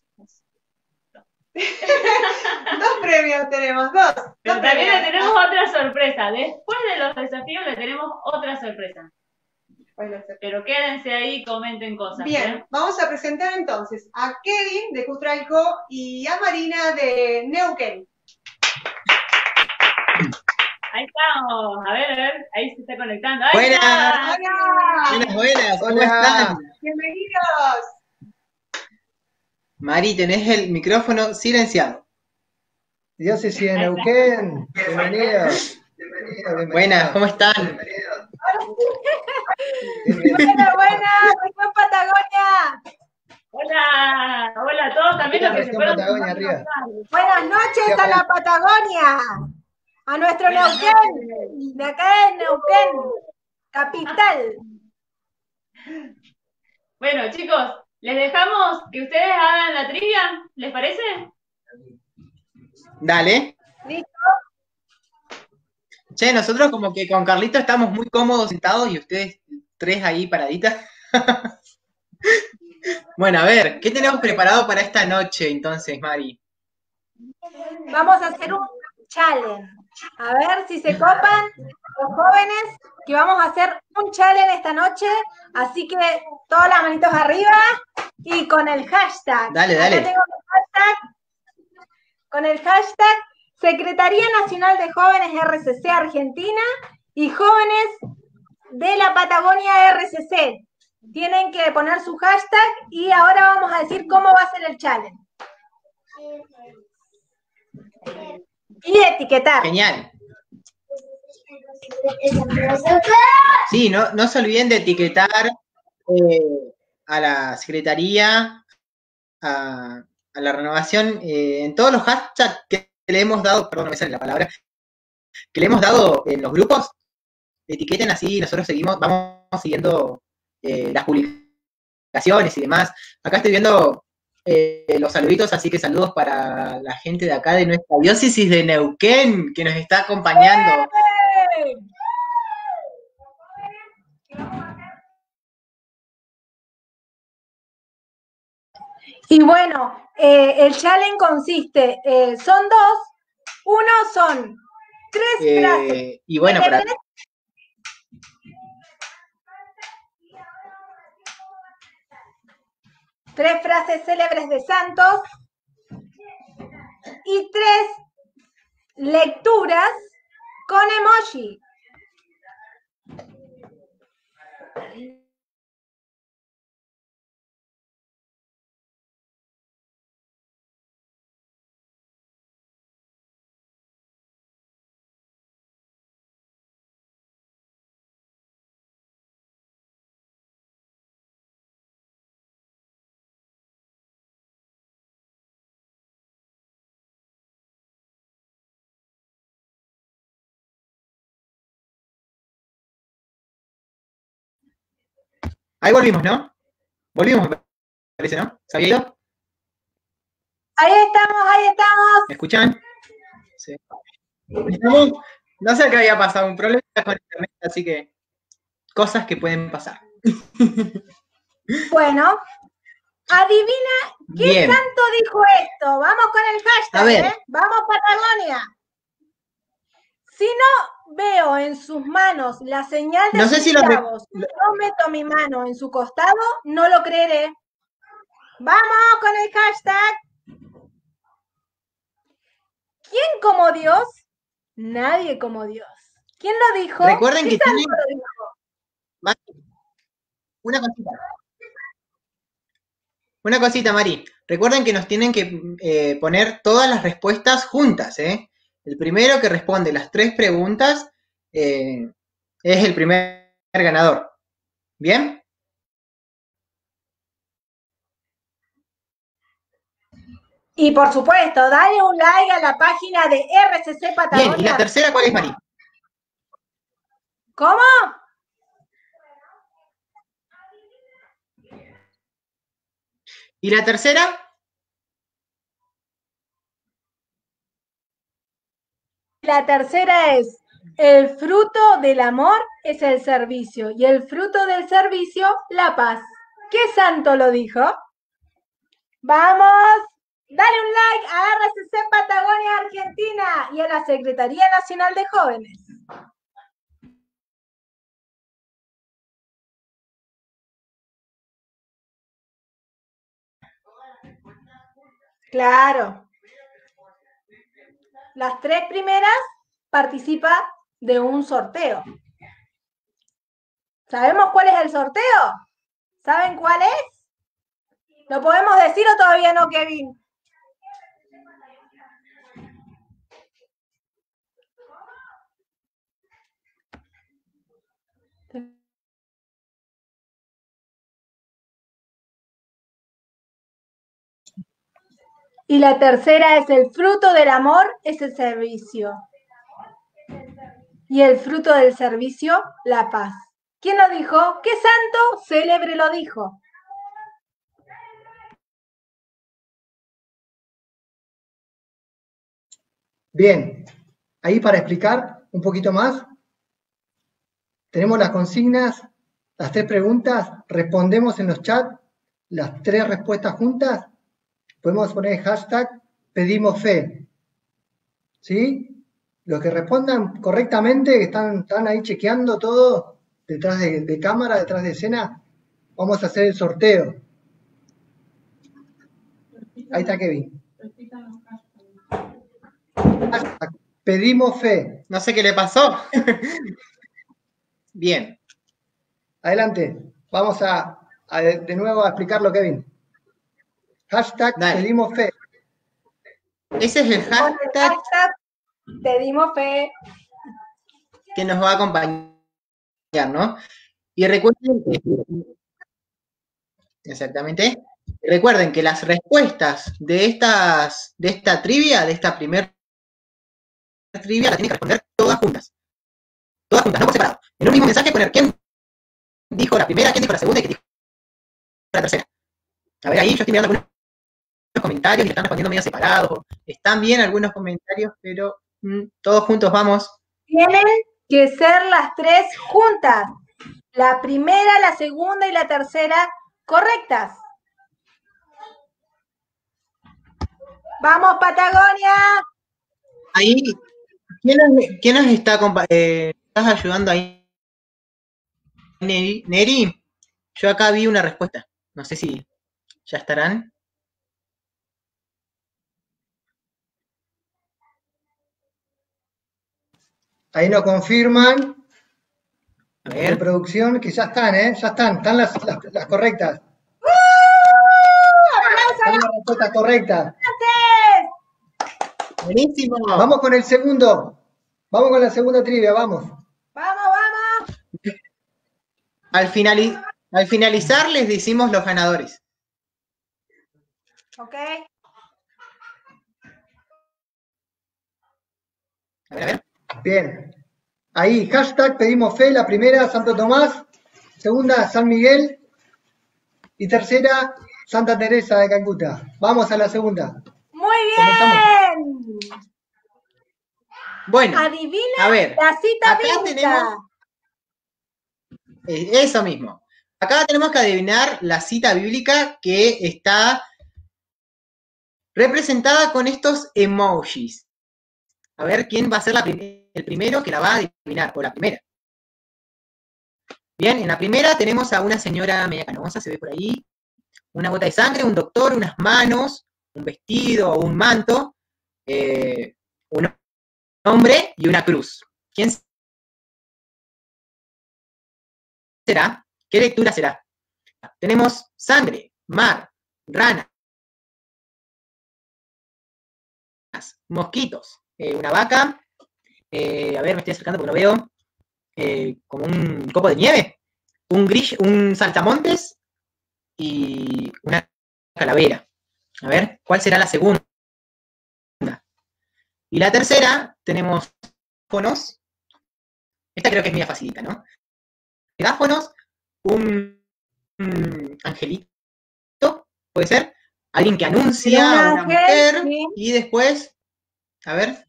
2 premios tenemos, 2. Pero también le tenemos otra sorpresa. Después de los desafíos le tenemos otra sorpresa. Pero quédense ahí y comenten cosas. Bien, vamos a presentar entonces a Kevin de Cutralco y a Marina de Neuquén. Ahí estamos. A ver, ahí se está conectando. ¡Ahí Buenas. está! ¡Hola! Buenas, ¿cómo Hola. están? ¡Bienvenidos! Mari, tenés el micrófono silenciado. Diócesis de Neuquén, bienvenidos. Buenas, ¿cómo están? Buenas, región Patagonia. Hola, hola a todos también los que se fueron. Patagonia, arriba. Buenas noches a la Patagonia, a nuestro Neuquén, de acá en Neuquén, capital. Bueno, chicos, les dejamos que ustedes hagan la trivia, ¿les parece? Dale. ¿Listo? Che, nosotros como que con Carlito estamos muy cómodos sentados y ustedes 3 ahí paraditas. Bueno, a ver, ¿qué tenemos preparado para esta noche entonces, Mari? Vamos a hacer un challenge. A ver si se copan los jóvenes, que vamos a hacer un challenge esta noche. Así que todas las manitos arriba y con el hashtag. Dale, Acá dale. tengo el hashtag. Con el hashtag Secretaría Nacional de Jóvenes RCC Argentina y Jóvenes de la Patagonia RCC. Tienen que poner su hashtag y ahora vamos a decir cómo va a ser el challenge. Y etiquetar. Genial. Sí, no se olviden de etiquetar a la Secretaría, a la Renovación, en todos los hashtags que le hemos dado, perdón, no me sale la palabra, que le hemos dado en los grupos, etiqueten así, nosotros vamos siguiendo las publicaciones y demás. Acá estoy viendo los saluditos, así que saludos para la gente de acá de nuestra diócesis de Neuquén, que nos está acompañando. Y bueno, el challenge consiste, son 2, uno son 3 frases. Y bueno, para... 3 frases célebres de santos y 3 lecturas con emoji. Ahí volvimos, ¿no? Volvimos, me parece, ¿no? ¿Se había ido? Ahí estamos, ahí estamos. ¿Me escuchan? Sí. No sé qué había pasado, un problema con internet, así que cosas que pueden pasar. Bueno, adivina qué Bien. santo dijo esto. Vamos con el hashtag, A ver. Vamos Patagonia. Si no veo en sus manos la señal de No sé sus si lo clavos, no meto mi mano en su costado, no lo creeré. Vamos con el hashtag. ¿Quién como Dios? Nadie como Dios. ¿Quién lo dijo? Recuerden ¿Qué que santo tienen- lo dijo? Una cosita. Una cosita, Mari. Recuerden que nos tienen que poner todas las respuestas juntas, ¿eh? El primero que responde las 3 preguntas es el primer ganador. ¿Bien? Y por supuesto, dale un like a la página de RCC Patagonia. Bien, ¿y la tercera cuál es, Mari? ¿Cómo? ¿Y la tercera? La tercera es, el fruto del amor es el servicio y el fruto del servicio, la paz. ¿Qué santo lo dijo? ¡Vamos! Dale un like a RCC Patagonia Argentina y a la Secretaría Nacional de Jóvenes. Claro. Las 3 primeras participan de un sorteo. ¿Sabemos cuál es el sorteo? ¿Saben cuál es? ¿Lo podemos decir o todavía no, Kevin? Y la tercera es el fruto del amor es el servicio. Y el fruto del servicio, la paz. ¿Quién lo dijo? ¿Qué santo célebre lo dijo? Bien, ahí para explicar un poquito más, tenemos las consignas, las 3 preguntas, respondemos en los chats, las 3 respuestas juntas, podemos poner el hashtag pedimos fe, ¿sí? Los que respondan correctamente, que están ahí chequeando todo, detrás de cámara, detrás de escena, vamos a hacer el sorteo. Ahí está Kevin. Hashtag pedimos fe. No sé qué le pasó. Bien. Adelante. Vamos de nuevo a explicarlo, Kevin. Hashtag pedimos fe. Ese es el hashtag pedimos fe que nos va a acompañar, ¿no? Y recuerden que, exactamente, recuerden que las respuestas de esta trivia, de esta primera trivia, las tienen que responder todas juntas. Todas juntas, no por separado. En un mismo mensaje poner quién dijo la primera, quién dijo la segunda y quién dijo la tercera. A ver, ahí yo estoy mirando algunos comentarios y están respondiendo medio separados. Están bien algunos comentarios, pero todos juntos vamos. Tienen que ser las 3 juntas. La primera, la segunda y la tercera correctas. ¡Vamos, Patagonia! Ahí, ¿quién nos está estás ayudando ahí? Neri, yo acá vi una respuesta. No sé si ya estarán. Ahí nos confirman en producción que ya están, ya están las correctas. Hay una respuesta correcta. Buenísimo. Vamos con el segundo. Vamos con la segunda trivia, vamos. Vamos. Al finalizar les decimos los ganadores. Ok. A ver. Bien. Ahí, hashtag pedimos fe, la primera, Santo Tomás, segunda, San Miguel, y tercera, Santa Teresa de Calcuta. Vamos a la segunda. Muy bien. Bueno, adivina a ver, la cita acá bíblica. tenemos eso mismo. Acá tenemos que adivinar la cita bíblica que está representada con estos emojis. A ver quién va a ser el primero que la va a adivinar, o la primera. Bien, en la primera tenemos a una señora media canosa, se ve por ahí. Una gota de sangre, un doctor, unas manos, un vestido o un manto, un hombre y una cruz. ¿Quién será? ¿Qué lectura será? Tenemos sangre, mar, ranas, mosquitos, una vaca, a ver, me estoy acercando porque no veo, como un copo de nieve, un saltamontes y una calavera. A ver, ¿cuál será la segunda? Y la tercera, tenemos megáfonos. Esta creo que es media facilita, ¿no? Megáfonos, un angelito, puede ser, alguien que anuncia a una mujer, sí. y después, a ver,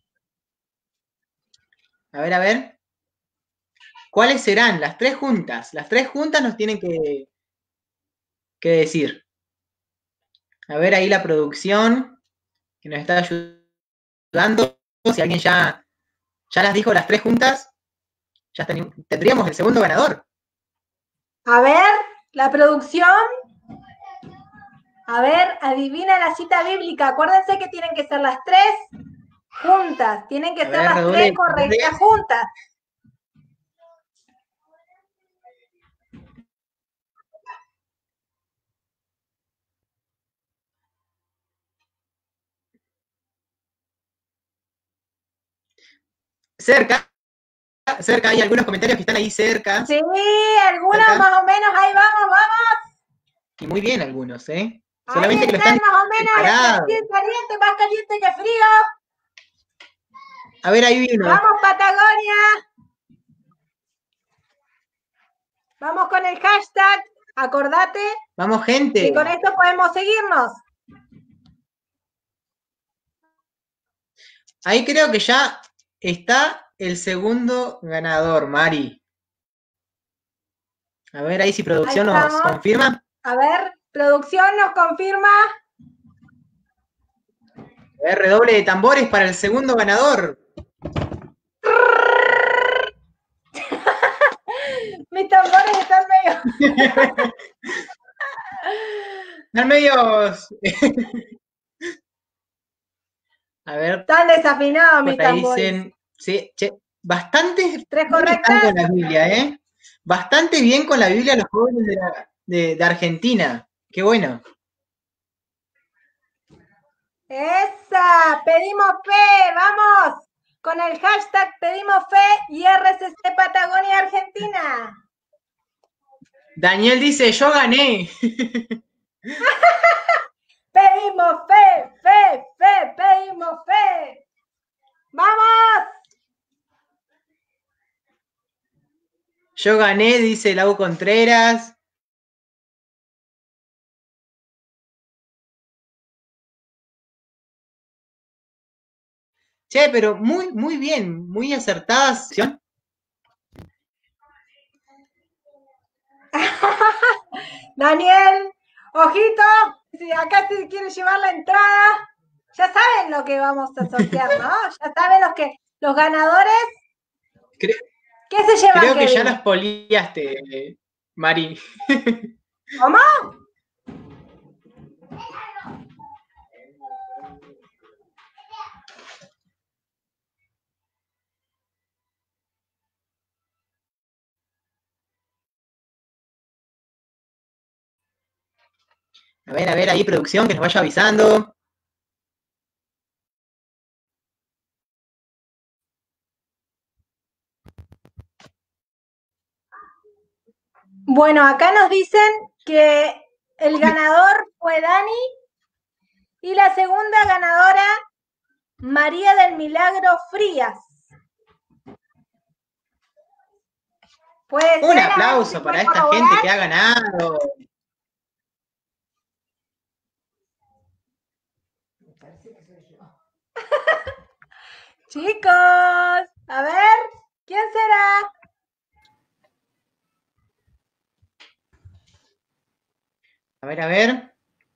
¿cuáles serán las tres juntas? Las tres juntas nos tienen que decir. A ver ahí la producción, que nos está ayudando. Si alguien ya las dijo las tres juntas, ya tendríamos el segundo ganador. A ver, la producción. A ver, adivina la cita bíblica. Acuérdense que tienen que ser las tres juntas. Tienen que ser las tres correctas juntas. Cerca, hay algunos comentarios que están ahí cerca. Sí, algunos cerca. Más o menos, ahí vamos. Y muy bien algunos, ¿eh? Ahí solamente que lo están más o menos, caliente, más caliente que frío. A ver, ahí vino. Vamos, Patagonia. Vamos con el hashtag, acordate. Vamos, gente. Y con esto podemos seguirnos. Ahí creo que ya está el segundo ganador, Mari. A ver, ahí si producción nos confirma. A ver, producción nos confirma. A ver, redoble de tambores para el segundo ganador. Mis tambores están medio... Están medios... A ver. Están desafinados mis tambores. Dicen, sí, bastante ¿Tres correctas? Con la Biblia, ¿eh? Bastante bien con la Biblia los jóvenes de Argentina. Qué bueno. ¡Esa! ¡Pedimos fe! ¡Vamos! Con el hashtag Pedimos Fe y RCC Patagonia Argentina. Daniel dice, yo gané. Pedimos fe, pedimos fe. ¡Vamos! Yo gané, dice Lau Contreras. Che, pero muy bien, muy acertadas. Daniel, ojito, si acá se quiere llevar la entrada, ya saben lo que vamos a sortear, ¿no? Ya saben los ganadores. ¿Qué se llevan? Creo que ya las poliaste, Mari. ¿Cómo? A ver, ahí producción, que nos vaya avisando. Bueno, acá nos dicen que el ganador fue Dani y la segunda ganadora, María del Milagro Frías. Un aplauso para esta gente que ha ganado. Chicos, a ver, ¿quién será? A ver.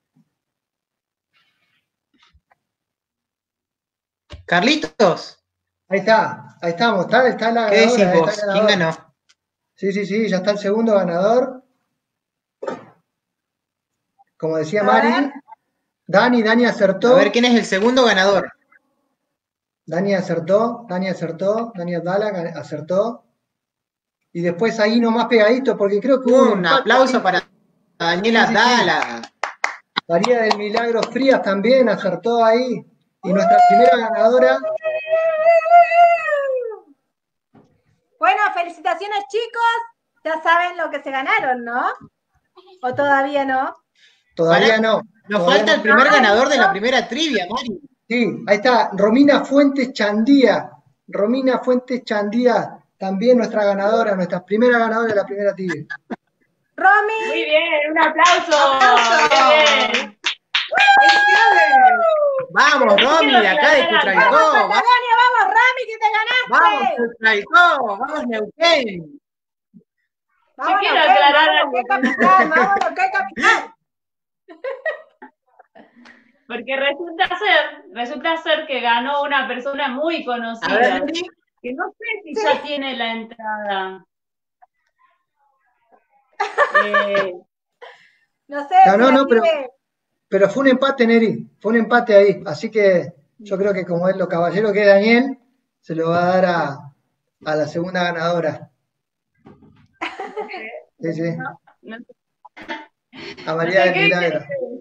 Carlitos. Ahí estamos, está la ganadora. ¿Qué decís vos? ¿Quién ganó? Sí, ya está el segundo ganador. Como decía Mari, Dani acertó. A ver, ¿quién es el segundo ganador? Dani acertó, Dani Abdala acertó. Y después ahí nomás pegadito, porque creo que hubo un aplauso para Daniela Abdala. María del Milagro Frías también acertó ahí. Y nuestra primera ganadora. Bueno, felicitaciones, chicos. Ya saben lo que se ganaron, ¿no? ¿O todavía no? Todavía no. Nos Todavía falta no. el primer ganador de la primera trivia, Mari. Sí, ahí está, Romina Fuentes Chandía. Romina Fuentes Chandía, también nuestra ganadora, nuestra primera ganadora de la primera trivia. Romy. Muy bien, un aplauso. Muy bien. Vamos, Romy, de acá de Cutralcó. Vamos, Patagonia, vamos, Romy, que te ganaste. Vamos, Cutralcó, vamos, Neuquén. Vamos, Yo quiero aclarar algo. ¿Qué capital? Vamos, ¿qué capital? Porque resulta ser que ganó una persona muy conocida. A ver, que no sé si ya tiene la entrada. No sé. No, pero fue un empate, Neri. Fue un empate ahí. Así que yo creo que como es lo caballero que es Daniel, se lo va a dar a la segunda ganadora. Sí, sí. A María del Milagro.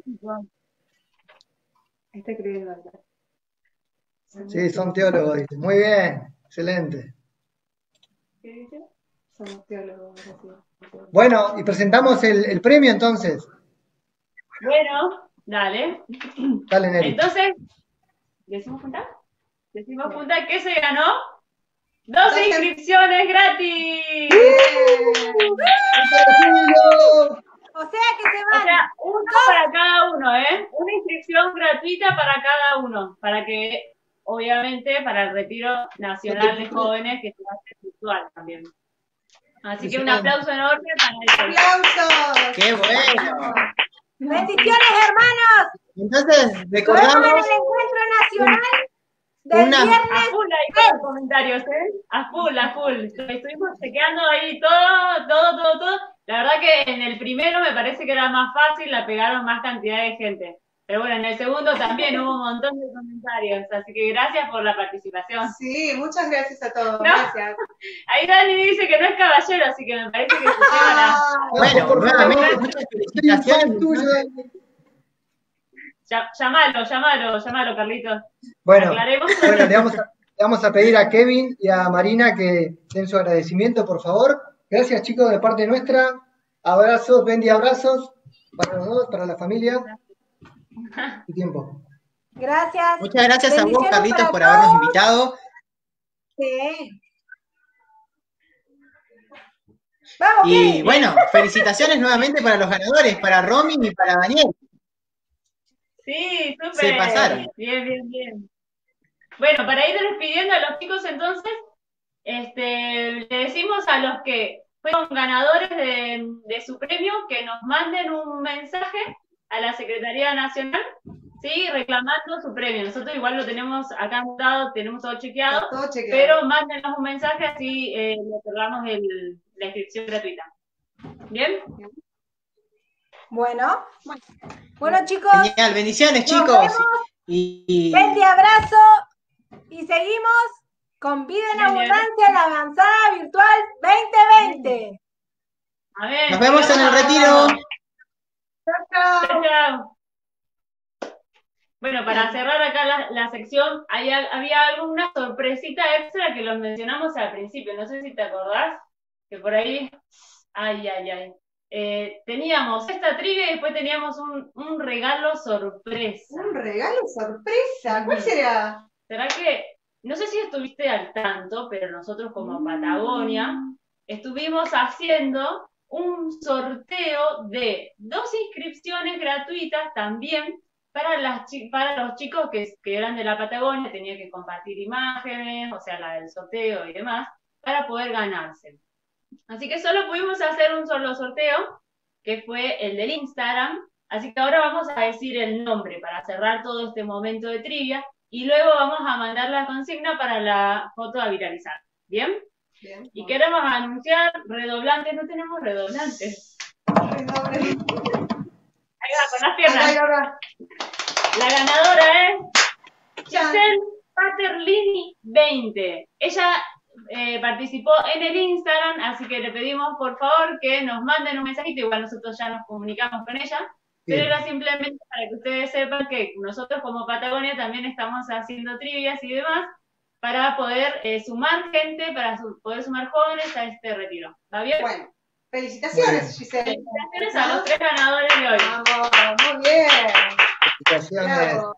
Sí, son teólogos, dice. Muy bien, excelente. ¿Qué dice? Somos teólogos. Bueno, Bueno, y presentamos el premio entonces. Bueno, dale. Dale, Neri. Entonces, ¿decimos juntas? ¿Decimos juntas qué se ganó? 12 inscripciones gratis. O sea que se van. O sea, uno para cada uno, ¿eh? Una inscripción gratuita para cada uno, para que, obviamente, para el retiro nacional de jóvenes que se va a hacer virtual también. Así que un aplauso enorme para ellos. ¡Aplausos! ¡Qué bueno! ¡Bendiciones, hermanos! Entonces, Nos vemos en recordamos el encuentro nacional del viernes. A full ahí con los comentarios, ¿eh? A full. Estuvimos chequeando ahí todo. La verdad que en el primero me parece que era más fácil, la pegaron más cantidad de gente. Pero bueno, en el segundo también hubo un montón de comentarios, así que gracias por la participación. Sí, muchas gracias a todos. ¿No? Gracias. Ahí Dani dice que no es caballero, así que me parece que se lleva la... Bueno, nuevamente, muchas felicitaciones. Llámalo, Carlitos. Bueno, Aclaremos. bueno, le vamos a pedir a Kevin y a Marina que den su agradecimiento, por favor. Gracias, chicos, de parte nuestra. Abrazos, Bendy, abrazos para los dos, para la familia. Tu tiempo. Gracias. Muchas gracias a vos, Bendiciones Carlitos, para por habernos todos. invitado. Sí. Vamos, Y Kevin. bueno, felicitaciones nuevamente para los ganadores, para Romy y para Daniel. Sí, súper. Se pasaron. Bien. Bueno, para ir despidiendo a los chicos entonces, le decimos a los que fueron ganadores de su premio que nos manden un mensaje a la Secretaría Nacional, ¿sí? Reclamando su premio. Nosotros igual lo tenemos acá anotado, tenemos todo chequeado, pero mándenos un mensaje así le otorgamos la inscripción gratuita. ¿Bien? Bueno, chicos. Genial, bendiciones, nos chicos. vemos. Y Bendy, abrazo. Y seguimos con Vida en Abundancia, la avanzada virtual 2020. A ver, nos vemos en el retiro. Chao. Bueno, para cerrar acá la sección, había alguna sorpresita extra que los mencionamos al principio. No sé si te acordás, que por ahí... Ay. Teníamos esta trivia y después teníamos un regalo sorpresa. ¿Un regalo sorpresa? ¿Cuál será? ¿Será que, no sé si estuviste al tanto, pero nosotros como Patagonia estuvimos haciendo un sorteo de 2 inscripciones gratuitas también para los chicos que eran de la Patagonia, tenían que compartir imágenes, o sea, la del sorteo y demás, para poder ganarse. Así que solo pudimos hacer un solo sorteo, que fue el del Instagram, así que ahora vamos a decir el nombre para cerrar todo este momento de trivia, y luego vamos a mandar la consigna para la foto a viralizar. ¿Bien? Bien. Y queremos anunciar redoblantes, no tenemos redoblantes. Ahí va, con las piernas. Ahí va. La ganadora es Giselle Paterlini 20. Ella participó en el Instagram, así que le pedimos por favor que nos manden un mensajito, igual nosotros ya nos comunicamos con ella, Pero era simplemente para que ustedes sepan que nosotros como Patagonia también estamos haciendo trivias y demás para poder sumar gente, para poder sumar jóvenes a este retiro. ¿Está bien? Bueno, felicitaciones, Giselle. Felicitaciones a los 3 ganadores de hoy. Vamos, muy bien. Felicitaciones. Bravo.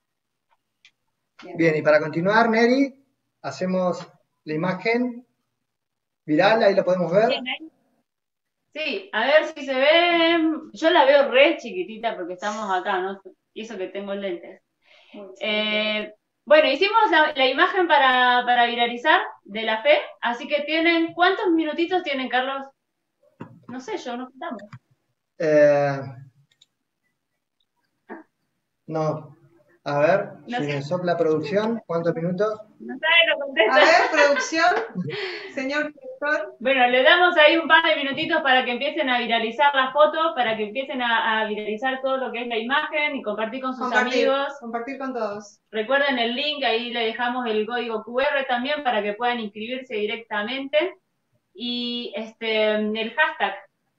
Bien, y para continuar, Neri, hacemos la imagen viral, ahí la podemos ver. Bien, ¿eh? Sí, a ver si se ve. Yo la veo re chiquitita porque estamos acá, ¿no? Y eso que tengo lentes. Bueno, hicimos la imagen para viralizar de la fe, así que tienen, ¿cuántos minutitos tienen, Carlos? No sé, yo no contamos. No, a ver, No si sé. me sopla producción, ¿cuántos minutos? No sabe, lo contesta. A ver, producción, señor director. Bueno, le damos ahí un par de minutitos para que empiecen a viralizar la foto, para que empiecen a viralizar todo lo que es la imagen y compartir con sus amigos. Compartir con todos. Recuerden el link, ahí le dejamos el código QR también para que puedan inscribirse directamente. Y el hashtag,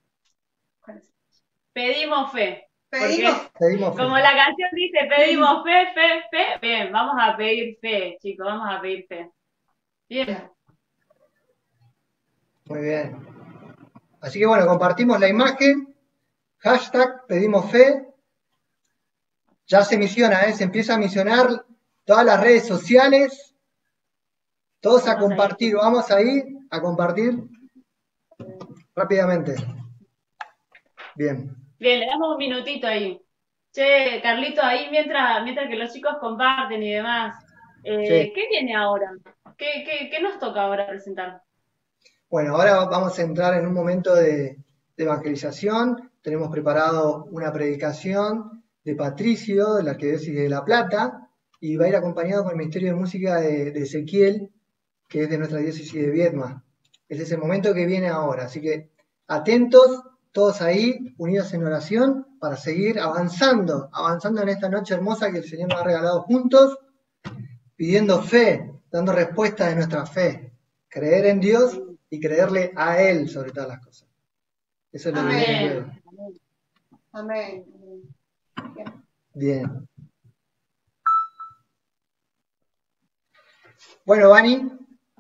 pedimos fe. Pedimos fe. Como la canción dice, pedimos fe, fe, fe. Bien, vamos a pedir fe, chicos, vamos a pedir fe. Bien. Muy bien. Así que bueno, compartimos la imagen, hashtag pedimos fe. Ya se misiona, se empieza a misionar todas las redes sociales. Todos a compartir, vamos ahí a compartir rápidamente. Bien. Bien, le damos un minutito ahí. Che, Carlito, ahí mientras que los chicos comparten y demás, Sí. ¿qué viene ahora? ¿Qué nos toca ahora presentar? Bueno, ahora vamos a entrar en un momento de evangelización. Tenemos preparado una predicación de Patricio, de la Arquidiócesis de La Plata, y va a ir acompañado con el Ministerio de Música de Ezequiel, que es de nuestra diócesis de Viedma. Ese es el momento que viene ahora. Así que atentos, todos ahí, unidos en oración, para seguir avanzando en esta noche hermosa que el Señor nos ha regalado juntos, pidiendo fe, dando respuesta de nuestra fe. Creer en Dios y creerle a Él sobre todas las cosas. Eso es lo que viene luego. Amén. Bien. Bueno, Vani,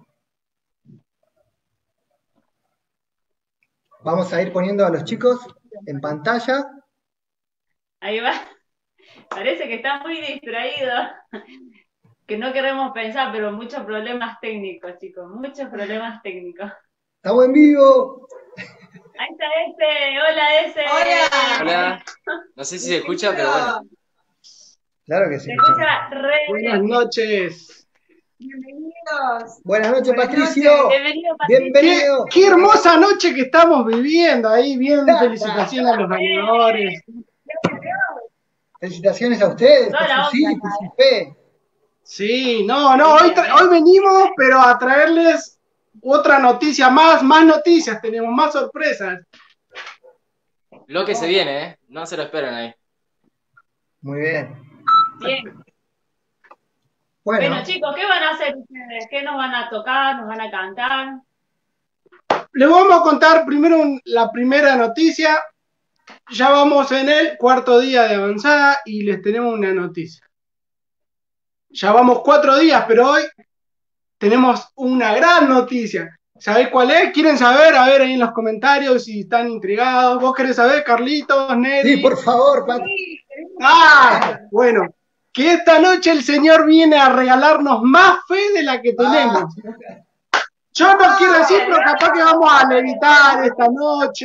vamos a ir poniendo a los chicos en pantalla. Ahí va. Parece que está muy distraído. Que no queremos pensar, pero muchos problemas técnicos, chicos. Muchos problemas técnicos. ¡Estamos en vivo! Ahí está Hola, Hola. Hola. No sé si se escucha, pero bueno. Claro que sí. Se escucha re Buenas noches. Bienvenidos. Buenas noches, Patricio. Bienvenido, Patricio. Bienvenido. Qué hermosa noche que estamos viviendo ahí. Bien, felicitaciones a los ganadores. Felicitaciones a ustedes por Hola, su sí, por su fe. Sí, hoy venimos, pero a traerles otra noticia más noticias, tenemos más sorpresas. Lo que se viene, ¿eh? No se lo esperen ahí. Muy bien. Bien. Bueno, Bueno, chicos, ¿qué van a hacer ustedes? ¿Qué nos van a tocar? ¿Nos van a cantar? Les vamos a contar primero la primera noticia. Ya vamos en el cuarto día de avanzada y les tenemos una noticia. Ya vamos 4 días, pero hoy tenemos una gran noticia. ¿Sabés cuál es? ¿Quieren saber? A ver ahí en los comentarios si están intrigados. ¿Vos querés saber, Carlitos, Neri? sí, por favor, Bueno, que esta noche el Señor viene a regalarnos más fe de la que tenemos. Yo no quiero decir, pero capaz que vamos a levitar esta noche.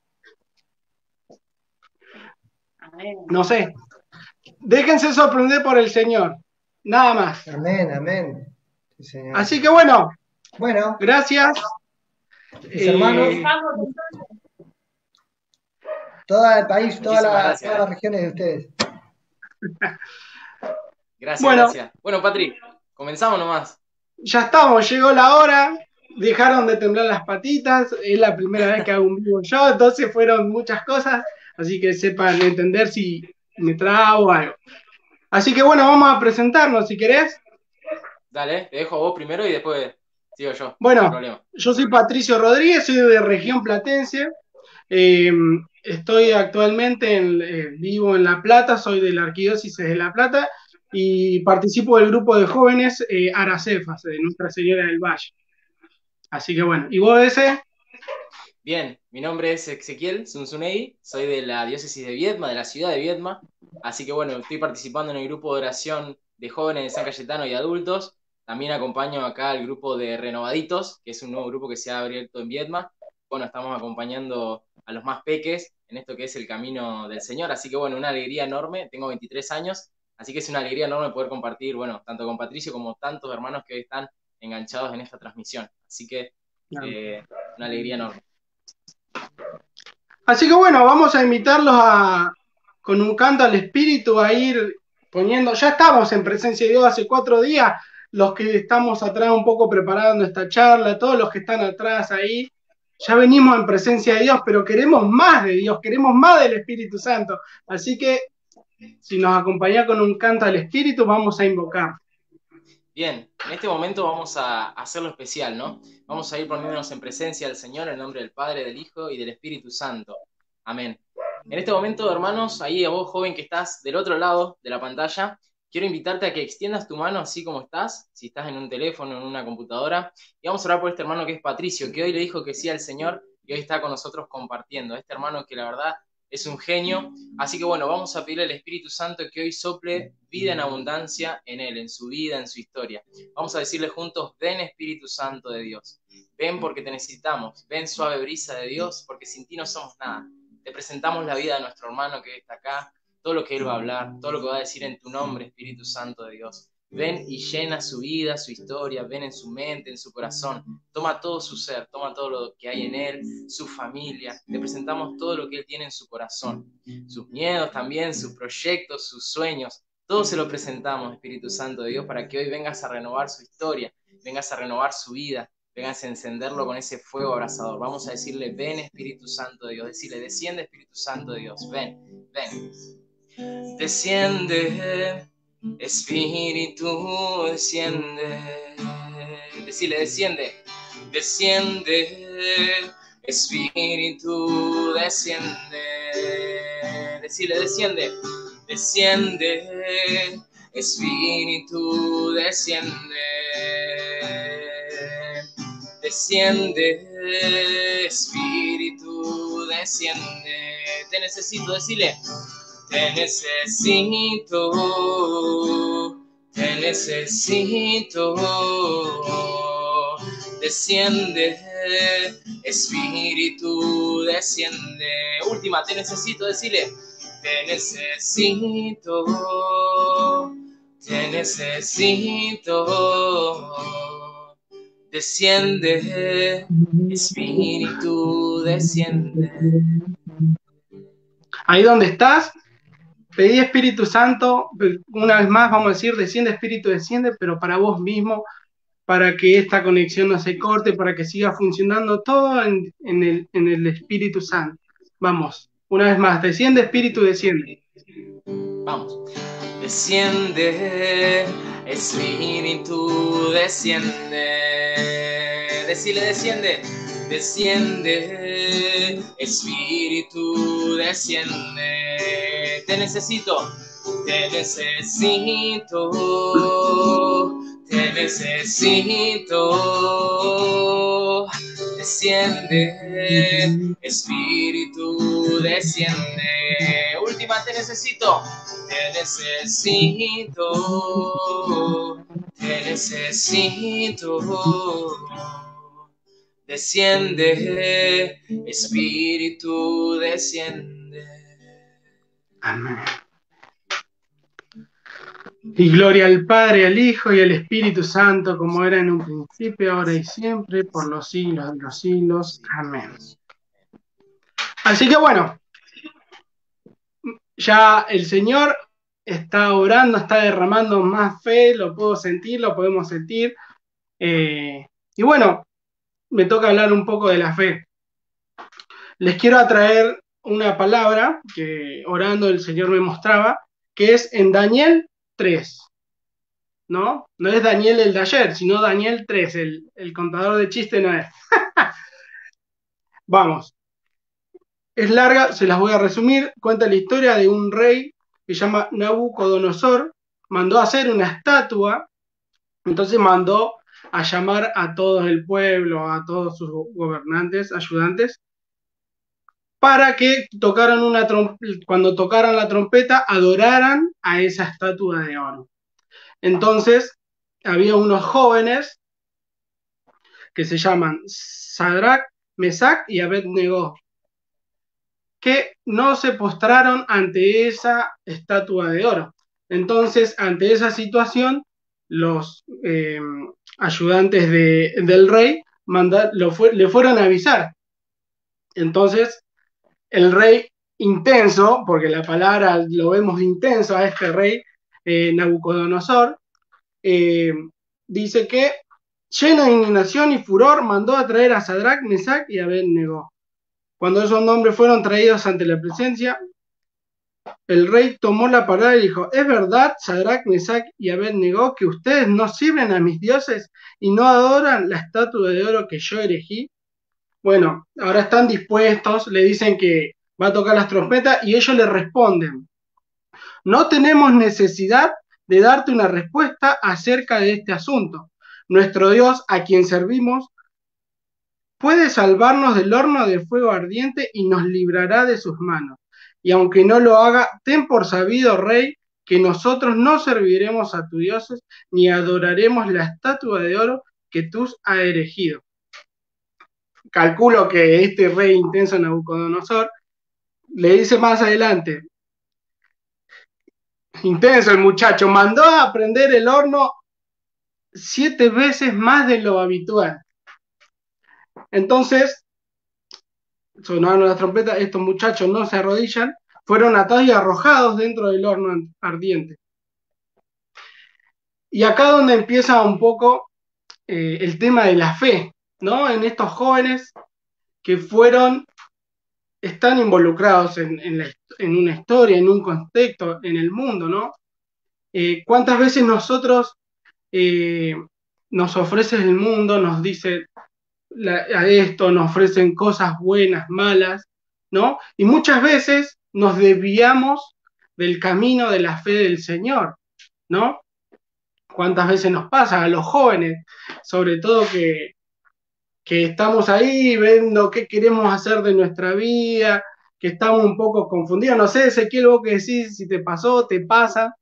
No sé. Déjense sorprender por el Señor. Nada más. Amén, amén. Sí, señor. Así que bueno, gracias. Mis hermanos, todo el país, todas las regiones de ustedes. Gracias, Bueno. gracias. Bueno, Patri, comenzamos nomás. Ya estamos, llegó la hora. Dejaron de temblar las patitas. Es la primera vez que hago un vivo yo, entonces fueron muchas cosas. Así que sepan entender si me trabo o algo. Así que bueno, vamos a presentarnos si querés. Dale, te dejo a vos primero y después sigo yo. Bueno, No hay problema. yo soy Patricio Rodríguez, soy de región platense. estoy actualmente, vivo en La Plata, soy de la Arquidiócesis de La Plata y participo del grupo de jóvenes Aracefas, de Nuestra Señora del Valle. Así que bueno, ¿y vos ese? Bien, mi nombre es Ezequiel Zunzunegui, soy de la diócesis de Viedma, de la ciudad de Viedma, así que bueno, estoy participando en el grupo de oración de jóvenes de San Cayetano y adultos, también acompaño acá al grupo de Renovaditos, que es un nuevo grupo que se ha abierto en Viedma, bueno, estamos acompañando a los más peques en esto que es el camino del Señor, así que bueno, una alegría enorme, tengo 23 años, así que es una alegría enorme poder compartir, bueno, tanto con Patricio como tantos hermanos que hoy están enganchados en esta transmisión, así que una alegría enorme. Así que bueno, vamos a invitarlos con un canto al Espíritu a ir poniendo, ya estamos en presencia de Dios hace 4 días, los que estamos atrás un poco preparando esta charla, todos los que están atrás ahí, ya venimos en presencia de Dios, pero queremos más de Dios, queremos más del Espíritu Santo. Así que si nos acompaña con un canto al Espíritu, vamos a invocar. Bien, en este momento vamos a hacerlo especial, ¿no? Vamos a ir poniéndonos en presencia del Señor en nombre del Padre, del Hijo y del Espíritu Santo. Amén. En este momento, hermanos, ahí a vos, joven, que estás del otro lado de la pantalla, quiero invitarte a que extiendas tu mano así como estás, si estás en un teléfono, en una computadora, y vamos a orar por este hermano que es Patricio, que hoy le dijo que sí al Señor y hoy está con nosotros compartiendo. Este hermano que la verdad es un genio, así que bueno, vamos a pedirle al Espíritu Santo que hoy sople vida en abundancia en él, en su vida, en su historia. Vamos a decirle juntos, ven Espíritu Santo de Dios, ven porque te necesitamos, ven suave brisa de Dios, porque sin ti no somos nada. Te presentamos la vida de nuestro hermano que está acá, todo lo que él va a hablar, todo lo que va a decir en tu nombre, Espíritu Santo de Dios. Ven y llena su vida, su historia, ven en su mente, en su corazón. Toma todo su ser, toma todo lo que hay en él, su familia. Le presentamos todo lo que él tiene en su corazón. Sus miedos también, sus proyectos, sus sueños. Todo se lo presentamos, Espíritu Santo de Dios, para que hoy vengas a renovar su historia, vengas a renovar su vida, vengas a encenderlo con ese fuego abrasador. Vamos a decirle, ven Espíritu Santo de Dios. Decirle, desciende Espíritu Santo de Dios. Ven, ven. Desciende. Espíritu, desciende. Decile, desciende. Desciende. Espíritu, desciende. Decile, desciende. Desciende. Espíritu, desciende. Desciende. Espíritu, desciende. Te necesito, decile. Te necesito, te necesito. Desciende, Espíritu, desciende. Última, te necesito, decirle. Te necesito, te necesito. Desciende, Espíritu, desciende. Ahí donde estás, pedí Espíritu Santo, una vez más vamos a decir, desciende Espíritu, desciende, pero para vos mismo, para que esta conexión no se corte, para que siga funcionando todo en el Espíritu Santo. Vamos, una vez más, desciende Espíritu, desciende. Vamos. Desciende, Espíritu, desciende. Decile, desciende. Desciende, Espíritu, desciende. Te necesito, te necesito, te necesito. Desciende, Espíritu, desciende. Última, te necesito, te necesito, te necesito. Desciende, Espíritu, desciende. Amén. Y gloria al Padre, al Hijo y al Espíritu Santo, como era en un principio, ahora y siempre, por los siglos de los siglos. Amén. Así que bueno, ya el Señor está orando, está derramando más fe, lo puedo sentir, lo podemos sentir. Y bueno, me toca hablar un poco de la fe. Les quiero atraer una palabra que orando el Señor me mostraba, que es en Daniel 3. ¿No? No es Daniel el de ayer, sino Daniel 3, el contador de chistes no es. Vamos. Es larga, se las voy a resumir. Cuenta la historia de un rey que se llama Nabucodonosor. Mandó a hacer una estatua, entonces mandó a llamar a todo el pueblo, a todos sus gobernantes, ayudantes, para que cuando tocaran la trompeta adoraran a esa estatua de oro. Entonces había unos jóvenes que se llaman Sadrach, Mesach y Abed-Negó, que no se postraron ante esa estatua de oro. Entonces, ante esa situación, los ayudantes del rey le fueron a avisar. Entonces, el rey intenso, porque la palabra lo vemos intenso a este rey, Nabucodonosor, dice que, lleno de indignación y furor, mandó a traer a Sadrach, Mesach y Abed-Negó. Cuando esos nombres fueron traídos ante la presencia, el rey tomó la palabra y dijo: ¿es verdad, Sadrach, Mesach y Abed-Negó, que ustedes no sirven a mis dioses y no adoran la estatua de oro que yo erigí? Bueno, ahora están dispuestos, le dicen que va a tocar las trompetas y ellos le responden: no tenemos necesidad de darte una respuesta acerca de este asunto. Nuestro Dios, a quien servimos, puede salvarnos del horno de fuego ardiente y nos librará de sus manos. Y aunque no lo haga, ten por sabido, rey, que nosotros no serviremos a tus dioses ni adoraremos la estatua de oro que tú has erigido. Calculo que este rey intenso Nabucodonosor le dice más adelante, intenso el muchacho, mandó a prender el horno 7 veces más de lo habitual. Entonces, sonaron las trompetas, estos muchachos no se arrodillan, fueron atados y arrojados dentro del horno ardiente. Y acá donde empieza un poco el tema de la fe, ¿no? En estos jóvenes que están involucrados en una historia, en un contexto, en el mundo, ¿no? ¿Cuántas veces nosotros nos ofrece el mundo, nos dice a esto, nos ofrecen cosas buenas, malas, ¿no? Y muchas veces nos desviamos del camino de la fe del Señor, ¿no? ¿Cuántas veces nos pasa a los jóvenes, sobre todo que estamos ahí viendo qué queremos hacer de nuestra vida, que estamos un poco confundidos? No sé, Ezequiel, vos que decís, si te pasó, te pasa.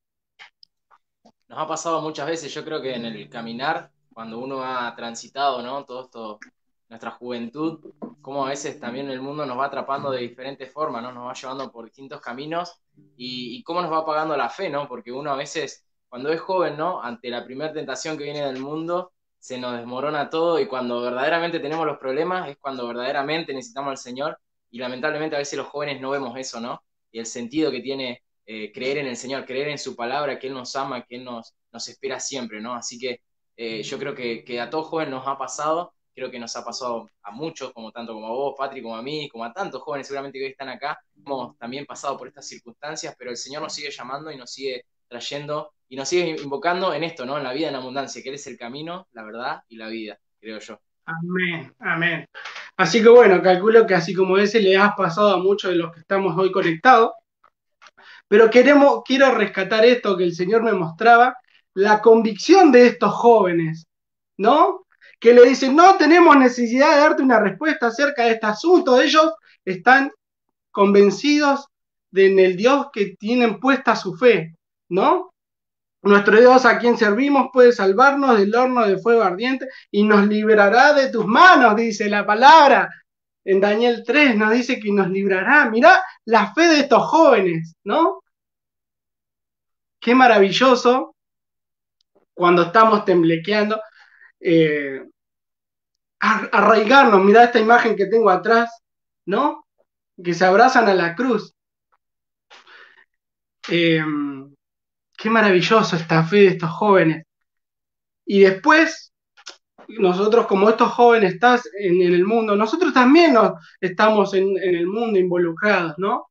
Nos ha pasado muchas veces, yo creo que en el caminar, cuando uno ha transitado, ¿no? Todo esto, nuestra juventud, como a veces también el mundo nos va atrapando de diferentes formas, ¿no? Nos va llevando por distintos caminos y cómo nos va apagando la fe, ¿no? Porque uno a veces, cuando es joven, ¿no? Ante la primera tentación que viene del mundo, se nos desmorona todo y cuando verdaderamente tenemos los problemas es cuando verdaderamente necesitamos al Señor y lamentablemente a veces los jóvenes no vemos eso, ¿no? Y el sentido que tiene creer en el Señor, creer en su palabra, que Él nos ama, que Él nos espera siempre, ¿no? Así que yo creo que a todo joven nos ha pasado, creo que nos ha pasado a muchos, tanto como a vos, Patri, como a mí, como a tantos jóvenes seguramente que hoy están acá, hemos también pasado por estas circunstancias, pero el Señor nos sigue llamando y nos sigue trayendo y nos sigue invocando en esto, ¿no? En la vida en abundancia, que Él es el camino, la verdad y la vida, creo yo. Amén, amén. Así que bueno, calculo que así como ese le has pasado a muchos de los que estamos hoy conectados, pero quiero rescatar esto que el Señor me mostraba, la convicción de estos jóvenes, ¿no? Que le dicen, no tenemos necesidad de darte una respuesta acerca de este asunto. Ellos están convencidos en el Dios que tienen puesta su fe, ¿no? Nuestro Dios, a quien servimos, puede salvarnos del horno de fuego ardiente y nos librará de tus manos, dice la palabra. En Daniel 3 nos dice que nos librará. Mirá la fe de estos jóvenes, ¿no? Qué maravilloso cuando estamos temblequeando. Arraigarnos, mirá esta imagen que tengo atrás, ¿no? Que se abrazan a la cruz. Qué maravilloso esta fe de estos jóvenes. Y después, nosotros como estos jóvenes estás en el mundo, nosotros también estamos en el mundo involucrados, ¿no?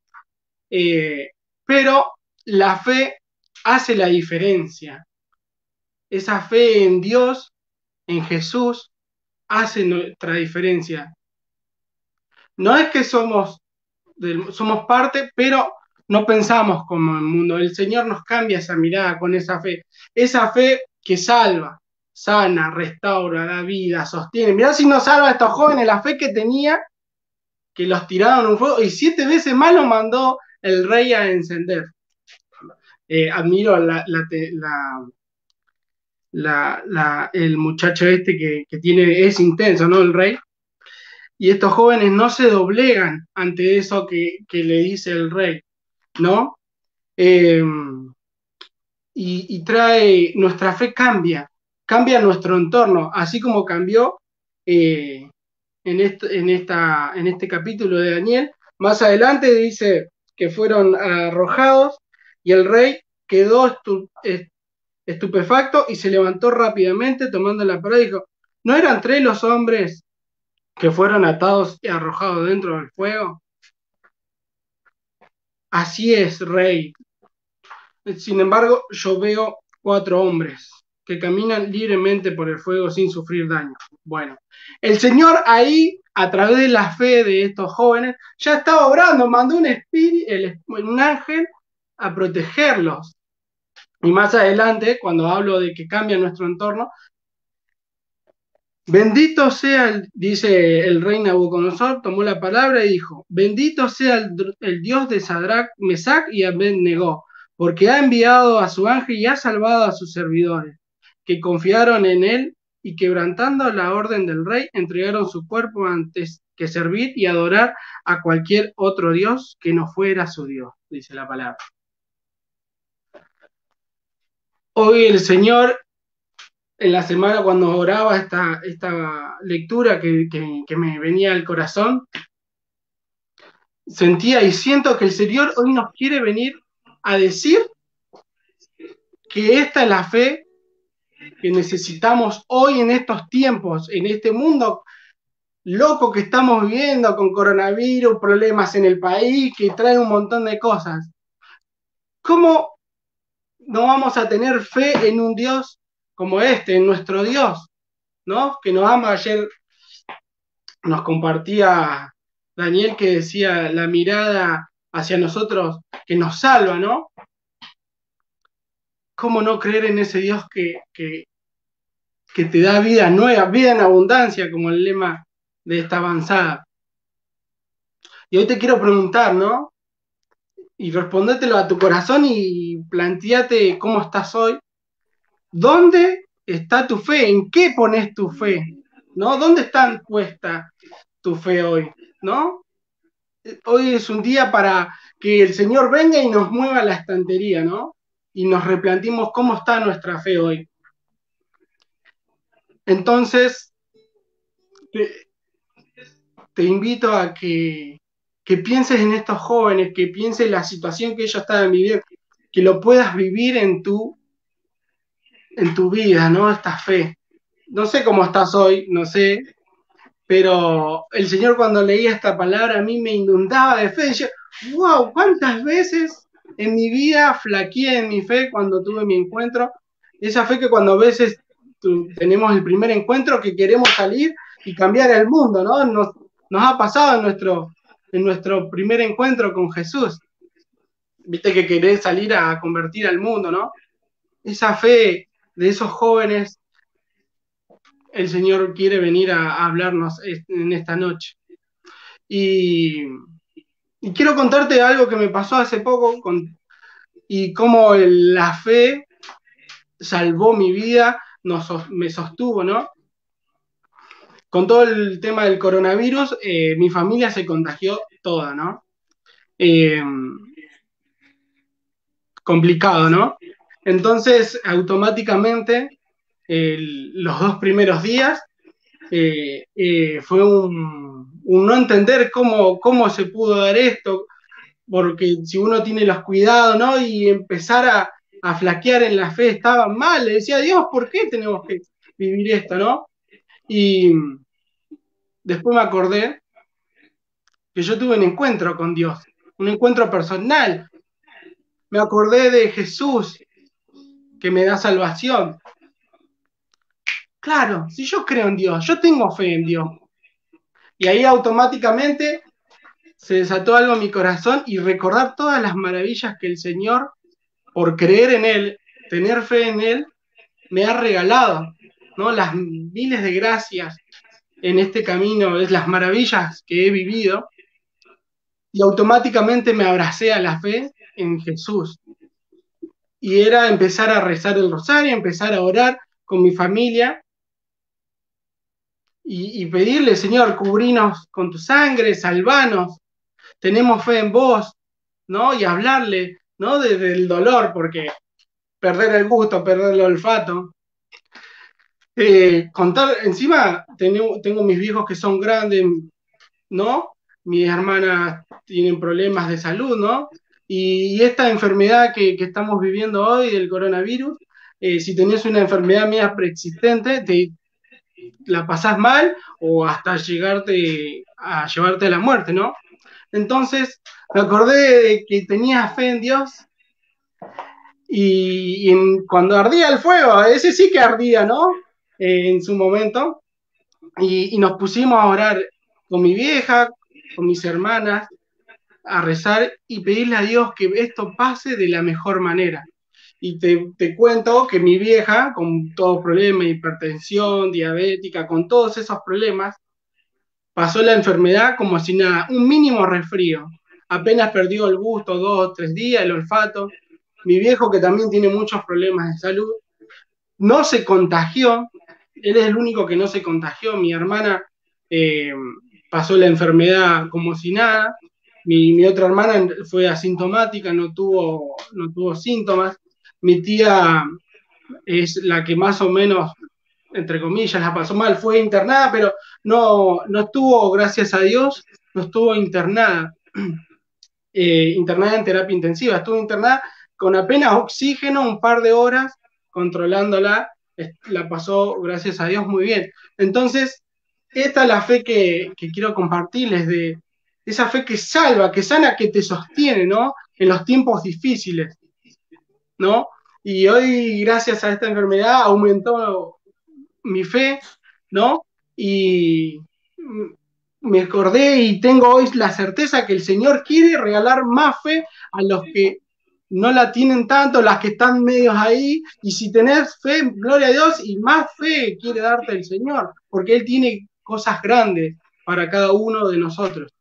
Pero la fe hace la diferencia. Esa fe en Dios, en Jesús, hace nuestra diferencia. No es que somos somos parte, pero no pensamos como el mundo. El Señor nos cambia esa mirada con esa fe que salva, sana, restaura, da vida, sostiene. Mirá si nos salva a estos jóvenes, la fe que tenía, que los tiraron en un fuego, y 7 veces más lo mandó el rey a encender. Admiro el muchacho este que es intenso, ¿no? El rey. Y estos jóvenes no se doblegan ante eso que le dice el rey, ¿no? Y trae, nuestra fe cambia nuestro entorno, así como cambió en este capítulo de Daniel. Más adelante dice que fueron arrojados y el rey quedó estupefacto y se levantó rápidamente tomando la palabra y dijo, ¿no eran 3 los hombres que fueron atados y arrojados dentro del fuego? Así es, rey. Sin embargo, yo veo 4 hombres que caminan libremente por el fuego sin sufrir daño. Bueno, el Señor ahí, a través de la fe de estos jóvenes, ya estaba obrando, mandó un ángel a protegerlos. Y más adelante, cuando hablo de que cambia nuestro entorno, bendito sea, dice el rey Nabucodonosor, tomó la palabra y dijo, bendito sea el Dios de Sadrach, Mesach y Abed-Negó, porque ha enviado a su ángel y ha salvado a sus servidores, que confiaron en él y quebrantando la orden del rey, entregaron su cuerpo antes que servir y adorar a cualquier otro Dios que no fuera su Dios, dice la palabra. Hoy el Señor, en la semana cuando oraba esta lectura que me venía al corazón, sentía y siento que el Señor hoy nos quiere venir a decir que esta es la fe que necesitamos hoy en estos tiempos, en este mundo loco que estamos viviendo con coronavirus, problemas en el país, que trae un montón de cosas. ¿Cómo no vamos a tener fe en un Dios como este, en nuestro Dios, ¿no? Que nos ama? Ayer nos compartía Daniel que decía la mirada hacia nosotros que nos salva, ¿no? ¿Cómo no creer en ese Dios que te da vida nueva, vida en abundancia, como el lema de esta avanzada? Y hoy te quiero preguntar, ¿no? Y respondételo a tu corazón y planteate cómo estás hoy. ¿Dónde está tu fe? ¿En qué pones tu fe? ¿No? ¿Dónde está puesta tu fe hoy? ¿No? Hoy es un día para que el Señor venga y nos mueva la estantería, ¿no? Y nos replanteemos cómo está nuestra fe hoy. Entonces, te invito a que pienses en estos jóvenes, que pienses en la situación que ellos estaban viviendo, que lo puedas vivir en tu vida, ¿no? Esta fe. No sé cómo estás hoy, no sé, pero el Señor cuando leía esta palabra a mí me inundaba de fe. Decía, wow, ¿cuántas veces en mi vida flaqueé en mi fe cuando tuve mi encuentro? Esa fe que cuando a veces tenemos el primer encuentro que queremos salir y cambiar el mundo, ¿no? Nos ha pasado en nuestro primer encuentro con Jesús. Viste que querés salir a convertir al mundo, ¿no? Esa fe de esos jóvenes, el Señor quiere venir a hablarnos en esta noche. Y quiero contarte algo que me pasó hace poco y cómo la fe salvó mi vida, me sostuvo, ¿no? Con todo el tema del coronavirus, mi familia se contagió toda, ¿no? Complicado, ¿no? Entonces, automáticamente, los 2 primeros días fue un no entender cómo se pudo dar esto, porque si uno tiene los cuidados, ¿no? Y empezar a flaquear en la fe estaba mal. Le decía a Dios, ¿por qué tenemos que vivir esto, no? Y después me acordé que yo tuve un encuentro con Dios, un encuentro personal. Me acordé de Jesús, que me da salvación. Claro, si yo creo en Dios, yo tengo fe en Dios. Y ahí automáticamente se desató algo en mi corazón y recordar todas las maravillas que el Señor, por creer en Él, tener fe en Él, me ha regalado, ¿no? Las miles de gracias en este camino, es las maravillas que he vivido, y automáticamente me abracé a la fe en Jesús. Y era empezar a rezar el rosario, empezar a orar con mi familia y pedirle, Señor, cubrinos con tu sangre, salvanos, tenemos fe en vos, ¿no? Y hablarle, ¿no? Del dolor, porque perder el gusto, perder el olfato. Contar, encima tengo mis viejos que son grandes, ¿no? Mis hermanas tienen problemas de salud, ¿no? Y esta enfermedad que estamos viviendo hoy del coronavirus, si tenés una enfermedad media preexistente, la pasás mal o hasta llevarte a la muerte, ¿no? Entonces me acordé de que tenía fe en Dios y cuando ardía el fuego, ese sí que ardía, ¿no? En su momento, y nos pusimos a orar con mi vieja, con mis hermanas, a rezar y pedirle a Dios que esto pase de la mejor manera. Y te cuento que mi vieja, con todos problemas, hipertensión, diabética, con todos esos problemas, pasó la enfermedad como si nada, un mínimo resfrío. Apenas perdió el gusto 2 o 3 días, el olfato. Mi viejo, que también tiene muchos problemas de salud, no se contagió. Él es el único que no se contagió. Mi hermana pasó la enfermedad como si nada. Mi otra hermana fue asintomática, no tuvo síntomas. Mi tía es la que más o menos, entre comillas, la pasó mal, fue internada, pero no estuvo, gracias a Dios, no estuvo internada. Internada en terapia intensiva, estuvo internada con apenas oxígeno, un par de horas, controlándola, la pasó, gracias a Dios, muy bien. Entonces, esta es la fe que quiero compartirles, de esa fe que salva, que sana, que te sostiene, ¿no? En los tiempos difíciles, ¿no? Y hoy, gracias a esta enfermedad, aumentó mi fe, ¿no? Y me acordé y tengo hoy la certeza que el Señor quiere regalar más fe a los que no la tienen tanto, las que están medios ahí, y si tenés fe, gloria a Dios, y más fe quiere darte el Señor, porque Él tiene cosas grandes para cada uno de nosotros.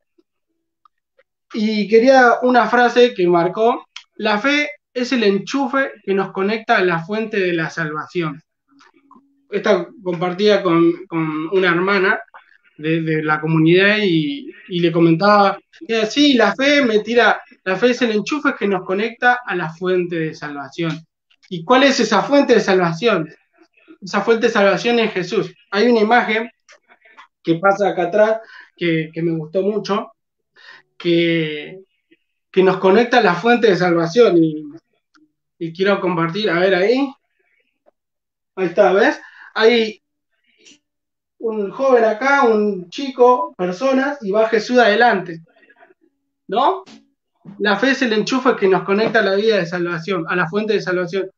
Y quería una frase que marcó: la fe es el enchufe que nos conecta a la fuente de la salvación. Esta compartía con una hermana de la comunidad y le comentaba, sí, la fe es el enchufe que nos conecta a la fuente de salvación. ¿Y cuál es esa fuente de salvación? Esa fuente de salvación es Jesús. Hay una imagen que pasa acá atrás que me gustó mucho, que nos conecta a la fuente de salvación y quiero compartir, a ver ahí está, ¿ves? Hay un joven acá, un chico, personas, y va Jesús adelante, ¿no? La fe es el enchufe que nos conecta a la vida de salvación, a la fuente de salvación.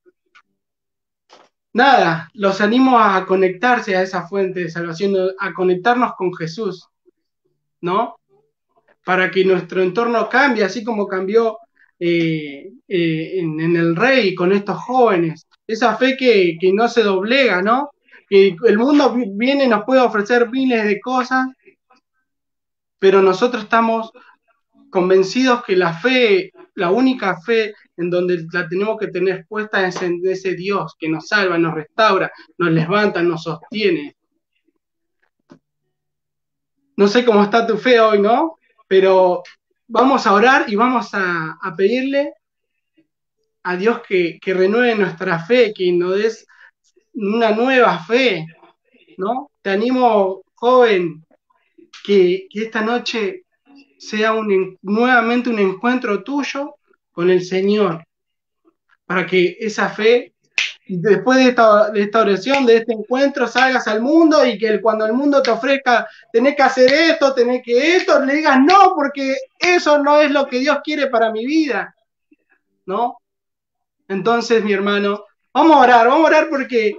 Nada, los animo a conectarse a esa fuente de salvación, a conectarnos con Jesús, ¿no? Para que nuestro entorno cambie, así como cambió en el Rey con estos jóvenes. Esa fe que no se doblega, ¿no? Que el mundo viene y nos puede ofrecer miles de cosas, pero nosotros estamos convencidos que la fe, la única fe en donde la tenemos que tener puesta es en ese Dios que nos salva, nos restaura, nos levanta, nos sostiene. No sé cómo está tu fe hoy, ¿no? Pero vamos a orar y vamos a pedirle a Dios que renueve nuestra fe, que nos des una nueva fe, ¿no? Te animo, joven, que esta noche sea nuevamente un encuentro tuyo con el Señor, para que esa fe, después de esta oración, de este encuentro, salgas al mundo y que cuando el mundo te ofrezca, tenés que hacer esto, tenés que esto, le digas no, porque eso no es lo que Dios quiere para mi vida, ¿no? Entonces, mi hermano, vamos a orar porque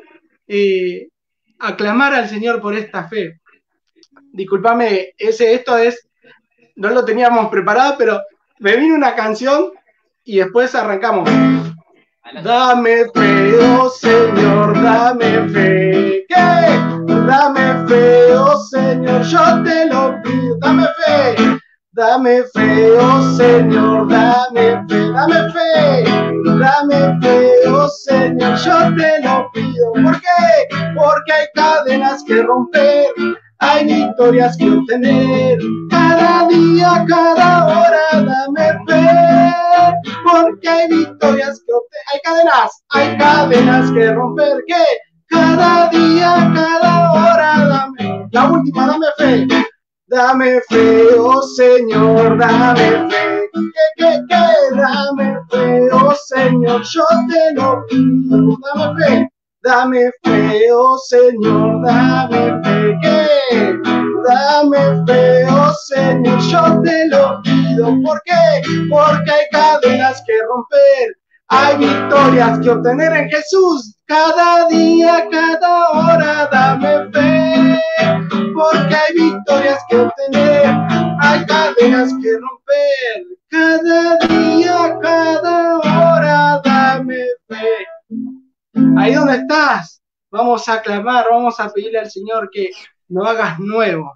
aclamar al Señor por esta fe. Discúlpame, esto es no lo teníamos preparado, pero me vino una canción y después arrancamos. Dame fe, oh Señor, dame fe. ¿Qué? Dame fe, oh Señor, yo te lo pido. Dame fe. Dame fe, oh Señor, dame fe, dame fe, dame fe, oh Señor, yo te lo pido. ¿Por qué? Porque hay cadenas que romper, hay victorias que obtener. Cada día, cada hora, dame fe, porque hay victorias que obtener. Hay cadenas que romper. ¿Qué? Cada día, cada hora, dame. La última, dame fe. Dame fe, oh Señor, dame fe, que, dame fe, oh Señor, yo te lo pido, dame fe, oh Señor, dame fe, que, dame fe, oh Señor, yo te lo pido, ¿por qué? Porque hay cadenas que romper, hay victorias que obtener en Jesús, cada día, cada hora, dame fe. Porque hay victorias que obtener, hay cadenas que romper, cada día, cada hora, dame fe. Ahí donde estás, vamos a clamar, vamos a pedirle al Señor que nos hagas nuevo.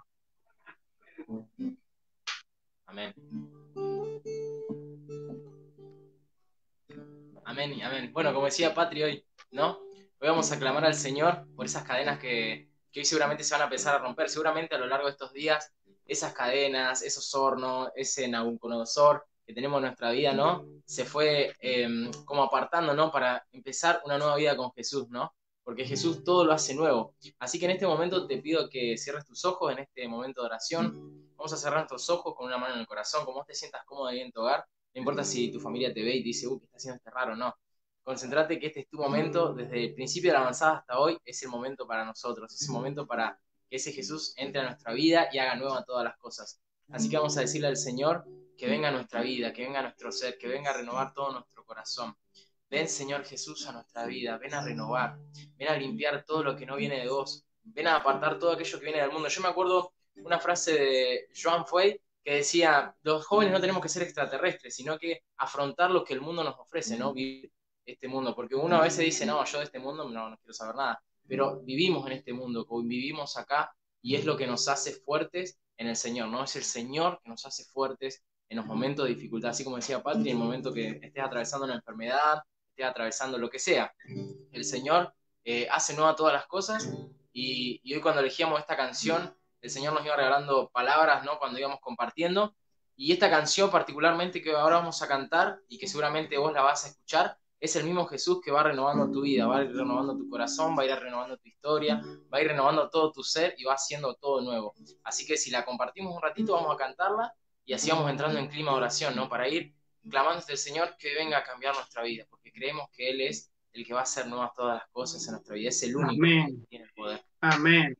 Amén. Amén y amén. Bueno, como decía Patri hoy, ¿no? Hoy vamos a clamar al Señor por esas cadenas que hoy seguramente se van a empezar a romper. Seguramente a lo largo de estos días, esas cadenas, esos hornos, ese Nabucodonosor que tenemos en nuestra vida, ¿no? Se fue como apartando, ¿no? Para empezar una nueva vida con Jesús, ¿no? Porque Jesús todo lo hace nuevo. Así que en este momento te pido que cierres tus ojos en este momento de oración. Vamos a cerrar nuestros ojos con una mano en el corazón, como vos te sientas cómodo ahí en tu hogar. No importa si tu familia te ve y te dice, ¿qué está haciendo este raro? No. Concéntrate que este es tu momento, desde el principio de la avanzada hasta hoy, es el momento para nosotros, es el momento para que ese Jesús entre a nuestra vida y haga nueva todas las cosas. Así que vamos a decirle al Señor que venga a nuestra vida, que venga a nuestro ser, que venga a renovar todo nuestro corazón. Ven, Señor Jesús, a nuestra vida, ven a renovar, ven a limpiar todo lo que no viene de vos, ven a apartar todo aquello que viene del mundo. Yo me acuerdo una frase de Joan Fuey que decía, los jóvenes no tenemos que ser extraterrestres, sino que afrontar lo que el mundo nos ofrece, ¿no? Vivir este mundo, porque uno a veces dice, no, yo de este mundo no quiero saber nada, pero vivimos en este mundo, vivimos acá, y es lo que nos hace fuertes en el Señor, ¿no? Es el Señor que nos hace fuertes en los momentos de dificultad, así como decía Patri, en el momento que estés atravesando una enfermedad, estés atravesando lo que sea, el Señor hace nueva todas las cosas, y hoy cuando elegíamos esta canción, el Señor nos iba regalando palabras, ¿no? Cuando íbamos compartiendo, y esta canción particularmente que ahora vamos a cantar, y que seguramente vos la vas a escuchar, es el mismo Jesús que va renovando tu vida, va a ir renovando tu corazón, va a ir renovando tu historia, va a ir renovando todo tu ser y va haciendo todo nuevo. Así que si la compartimos un ratito, vamos a cantarla y así vamos entrando en clima de oración, ¿no? Para ir clamando al Señor que venga a cambiar nuestra vida, porque creemos que Él es el que va a hacer nuevas todas las cosas en nuestra vida, es el único que tiene el poder. Amén.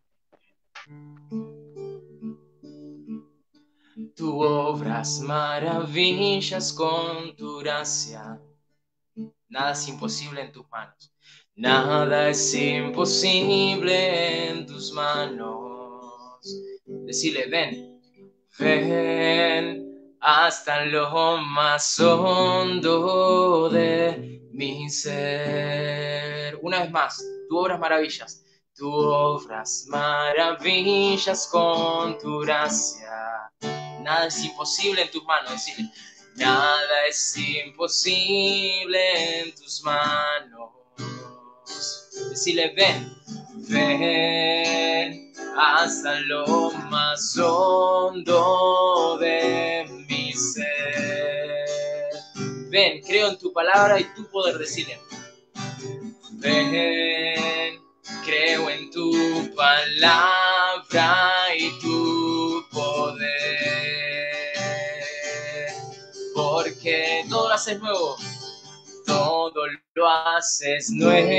Tú obras maravillas con tu gracia. Nada es imposible en tus manos. Nada es imposible en tus manos. Decile, ven, ven hasta lo más hondo de mi ser. Una vez más, tú obras maravillas. Tú obras maravillas con tu gracia. Nada es imposible en tus manos. Decile, nada es imposible en tus manos. Decile, ven, ven hasta lo más hondo de mi ser. Ven, creo en tu palabra y tu poder. Decile, ven, creo en tu palabra y tu poder. Porque todo lo haces nuevo, todo lo haces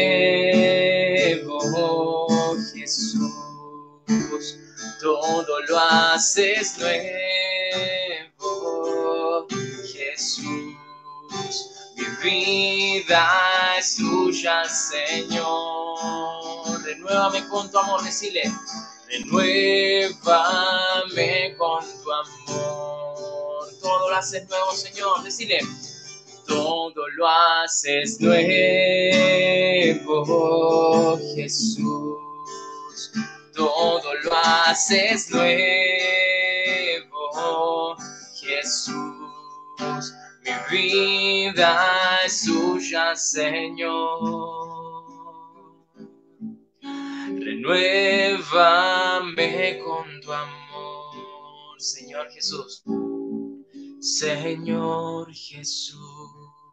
nuevo, Jesús, todo lo haces nuevo, Jesús, mi vida es tuya, Señor, renuévame con tu amor, decile, renuévame con tu amor. haces nuevo, Señor. Decile, todo lo haces nuevo, Jesús. Todo lo haces nuevo, Jesús. Mi vida es suya, Señor. Renuévame con tu amor, Señor Jesús. Señor Jesús.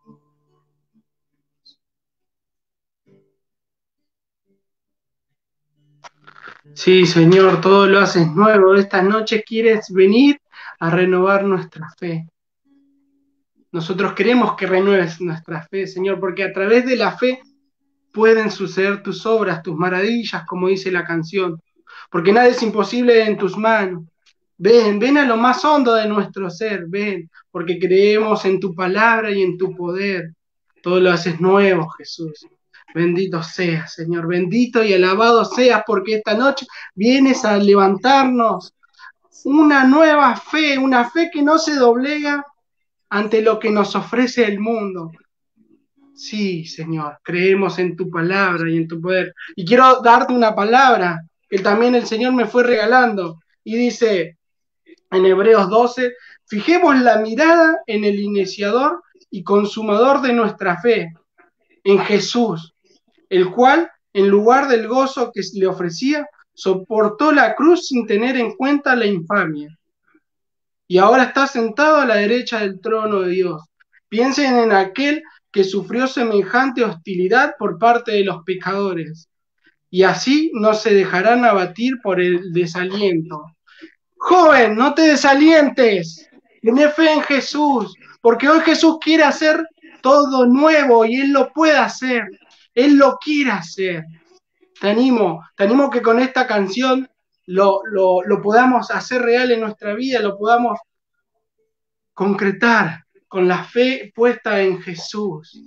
Sí, Señor, todo lo haces nuevo. Esta noche quieres venir a renovar nuestra fe. Nosotros queremos que renueves nuestra fe, Señor, porque a través de la fe pueden suceder tus obras, tus maravillas, como dice la canción. Porque nada es imposible en tus manos. Ven, ven a lo más hondo de nuestro ser, ven, porque creemos en tu palabra y en tu poder. Todo lo haces nuevo, Jesús. Bendito seas, Señor, bendito y alabado seas, porque esta noche vienes a levantarnos una nueva fe, una fe que no se doblega ante lo que nos ofrece el mundo. Sí, Señor, creemos en tu palabra y en tu poder. Y quiero darte una palabra que también el Señor me fue regalando. Y dice en Hebreos 12, fijemos la mirada en el iniciador y consumador de nuestra fe, en Jesús, el cual, en lugar del gozo que le ofrecía, soportó la cruz sin tener en cuenta la infamia. Y ahora está sentado a la derecha del trono de Dios. Piensen en aquel que sufrió semejante hostilidad por parte de los pecadores, y así no se dejarán abatir por el desaliento. Joven, no te desalientes, ten fe en Jesús, porque hoy Jesús quiere hacer todo nuevo y Él lo puede hacer, Él lo quiere hacer. Te animo que con esta canción lo podamos hacer real en nuestra vida, lo podamos concretar con la fe puesta en Jesús.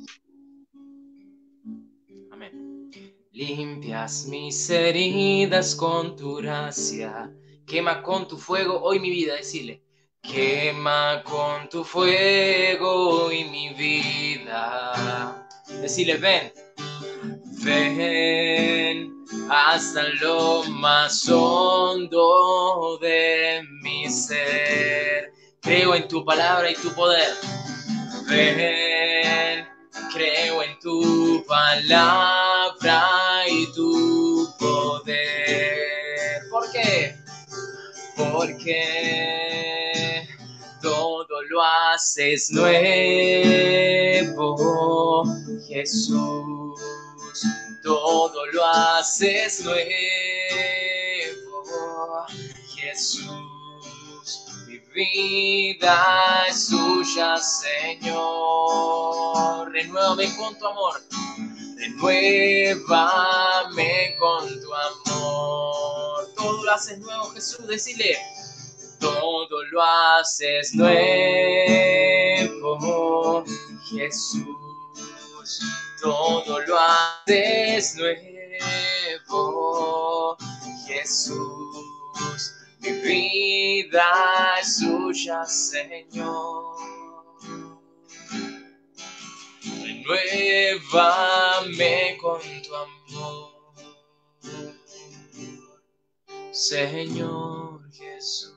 Amén. Limpias mis heridas con tu gracia, quema con tu fuego hoy mi vida, decile. Quema con tu fuego hoy mi vida. Decile, ven, ven hasta lo más hondo de mi ser. Creo en tu palabra y tu poder. Ven, creo en tu palabra y tu poder. ¿Por qué? Porque todo lo haces nuevo, Jesús. Todo lo haces nuevo, Jesús. Mi vida es suya, Señor. Renuévame con tu amor. Renuévame con tu amor. Todo lo haces nuevo, Jesús. Decile. Todo lo haces nuevo, Jesús. Todo lo haces nuevo, Jesús. Mi vida es suya, Señor. Renuévame con tu amor, Señor Jesús.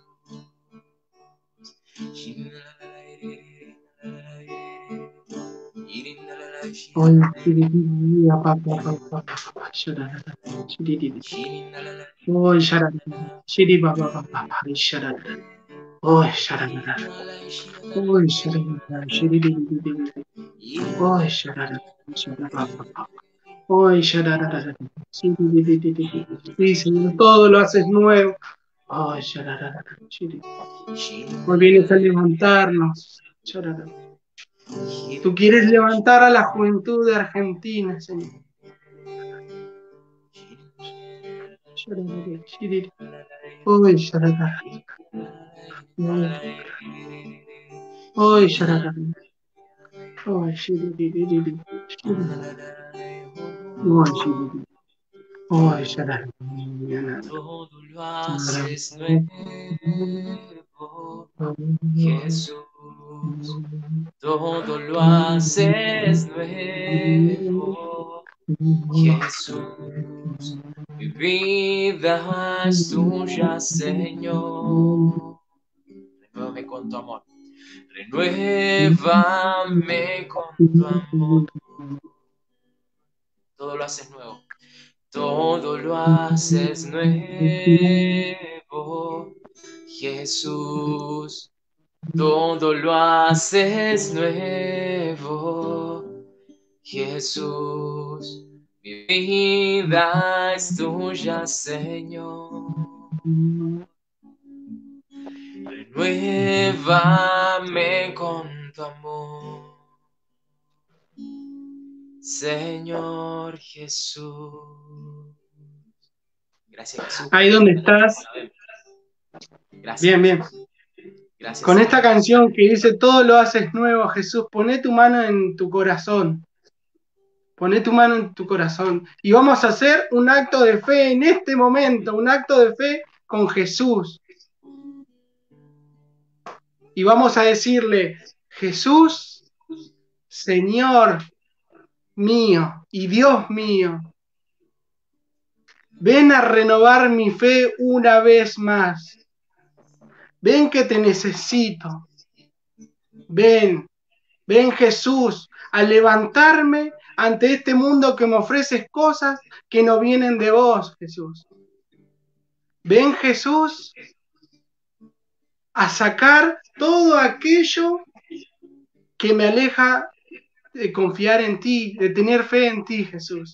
Sí, Señor, todo lo haces nuevo. Hoy vienes a levantarnos. Tú quieres levantar a la juventud de Argentina, Señor. Hoy Todo lo haces nuevo, Jesús. todo lo haces nuevo, Jesús. Mi vida es tuya, Señor. Renuévame con tu amor. Renuévame con tu amor. Todo lo haces nuevo. Todo lo haces nuevo, Jesús. Todo lo haces nuevo, Jesús. Mi vida es tuya, Señor. Renuévame con tu amor, Señor Jesús. Gracias, Jesús. Ahí donde estás. Gracias. Bien, bien. Gracias. Con esta canción que dice, todo lo haces nuevo, Jesús, poné tu mano en tu corazón. Poné tu mano en tu corazón. Y vamos a hacer un acto de fe en este momento, un acto de fe con Jesús. Y vamos a decirle, Jesús, Señor mío y Dios mío, ven a renovar mi fe una vez más. Ven que te necesito. Ven Jesús, a levantarme ante este mundo que me ofreces cosas que no vienen de vos, Jesús. Ven Jesús, a sacar todo aquello que me aleja de confiar en ti, de tener fe en ti, Jesús.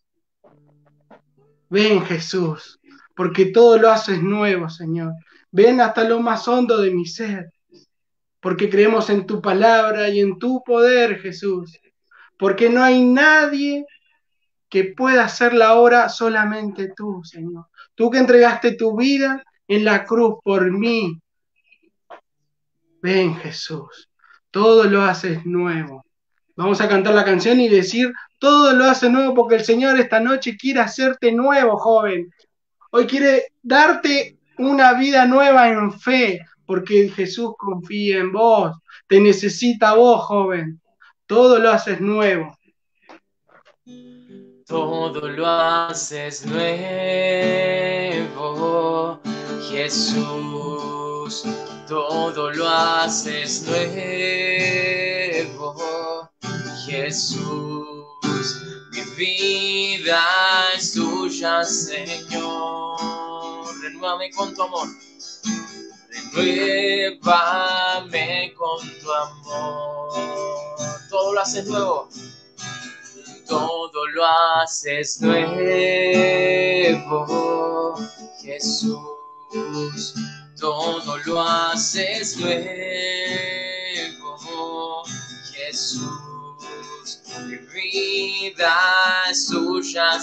Ven Jesús, porque todo lo haces nuevo, Señor. Ven hasta lo más hondo de mi ser, porque creemos en tu palabra y en tu poder, Jesús. Porque no hay nadie que pueda hacer la obra, solamente tú, Señor. Tú que entregaste tu vida en la cruz por mí. Ven Jesús, todo lo haces nuevo. Vamos a cantar la canción y decir, todo lo haces nuevo porque el Señor esta noche quiere hacerte nuevo, joven. Hoy quiere darte una vida nueva en fe, porque Jesús confía en vos, te necesita a vos, joven. Todo lo haces nuevo. Todo lo haces nuevo, Jesús. Todo lo haces nuevo, Jesús. Mi vida es tuya, Señor. Renuévame con tu amor. Renuévame con tu amor. Todo lo haces nuevo. Todo lo haces nuevo, Jesús. Todo lo haces nuevo, Jesús. Mi vida es tuya,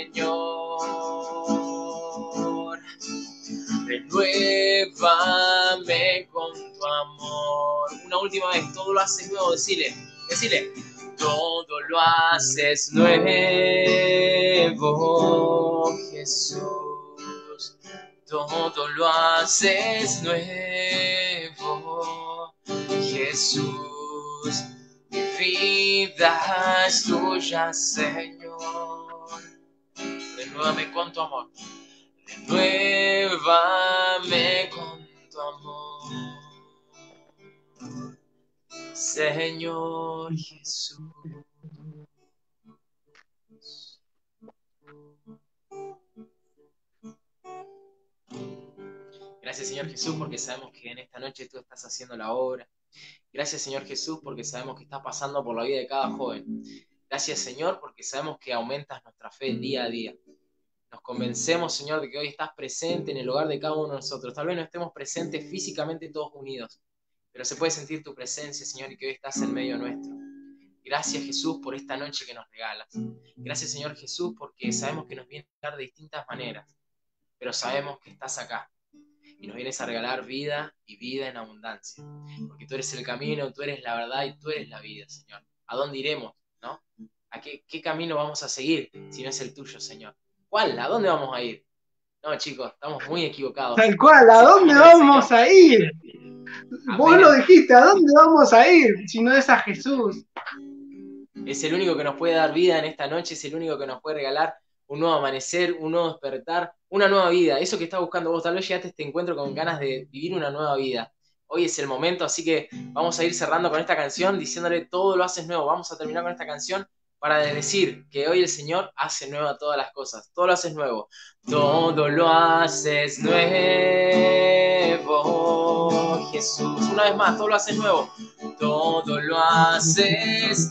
Señor. Renuévame con tu amor. Una última vez, todo lo haces nuevo. Decile. Todo lo haces nuevo, Jesús. Todo lo haces nuevo, Jesús. Mi vida es tuya, Señor. Renuévame con tu amor. Renuévame con tu amor. Señor Jesús. Gracias, Señor Jesús, porque sabemos que en esta noche tú estás haciendo la obra. Gracias, Señor Jesús, porque sabemos que estás pasando por la vida de cada joven. Gracias, Señor, porque sabemos que aumentas nuestra fe día a día. Nos convencemos, Señor, de que hoy estás presente en el hogar de cada uno de nosotros. Tal vez no estemos presentes físicamente todos unidos, pero se puede sentir tu presencia, Señor, y que hoy estás en medio nuestro. Gracias, Jesús, por esta noche que nos regalas. Gracias, Señor Jesús, porque sabemos que nos vienes a dar de distintas maneras, pero sabemos que estás acá y nos vienes a regalar vida y vida en abundancia, porque tú eres el camino, tú eres la verdad y tú eres la vida, Señor. ¿A dónde iremos, no? ¿A qué camino vamos a seguir si no es el tuyo, Señor? ¿Cuál? ¿A dónde vamos a ir? No, chicos, estamos muy equivocados. Tal cual, ¿a dónde vamos a ir? Vos lo dijiste, ¿a dónde vamos a ir si no es a Jesús? Es el único que nos puede dar vida en esta noche, es el único que nos puede regalar un nuevo amanecer, un nuevo despertar, una nueva vida. Eso que estás buscando vos, tal vez llegaste a este encuentro con ganas de vivir una nueva vida. Hoy es el momento, así que vamos a ir cerrando con esta canción, diciéndole todo lo haces nuevo. Vamos a terminar con esta canción para decir que hoy el Señor hace nueva todas las cosas. Todo lo haces nuevo. Todo lo haces nuevo, Jesús. Una vez más, todo lo haces nuevo. Todo lo haces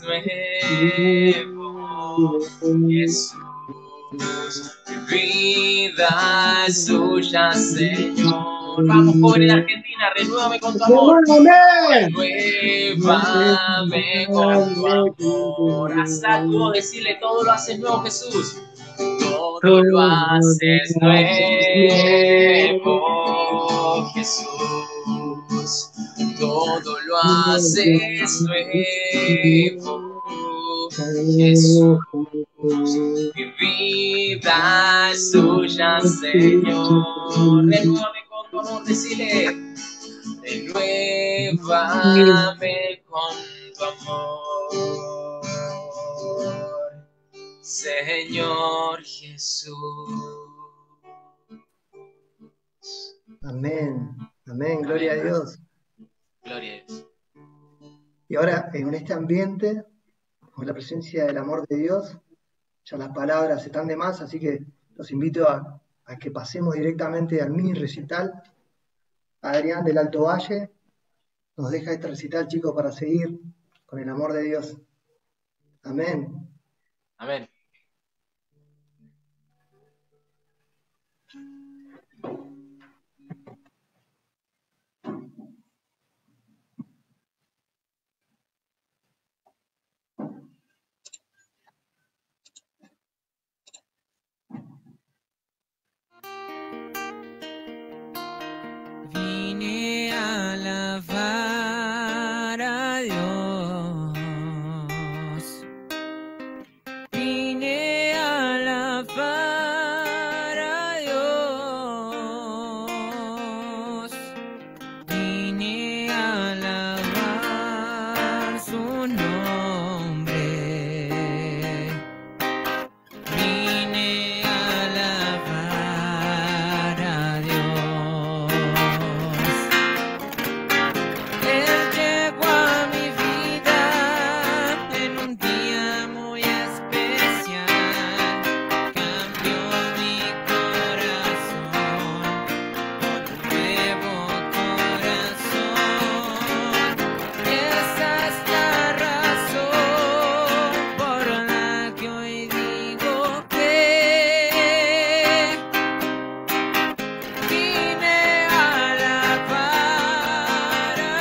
nuevo, Jesús. Mi vida es tuya, Señor. Vamos, jóvenes de Argentina, renuévame con tu amor. Renuévame con tu amor. Hasta tú decirle, todo lo haces nuevo, Jesús. Todo lo haces nuevo, Jesús. Todo lo haces nuevo, Jesús. Mi vida es tuya, Señor. Renuévame con tu amor, decile. Renuévame con tu amor, Señor Jesús. Amén, amén, gloria a Dios. Gloria a Dios. Y ahora, en este ambiente, con la presencia del amor de Dios, ya las palabras están de más, así que los invito a que pasemos directamente al mini recital. Adrián del Alto Valle nos deja este recital, chicos, para seguir con el amor de Dios. Amén. Amén. Vine a alabar a Dios. Vine a alabar a Dios. Vine a alabar su nombre. Vine a alabar a Dios. Él llegó a mi vida en un día muy especial, cambió mi corazón por un nuevo corazón. Esa es la razón por la que hoy digo que vine a alabar a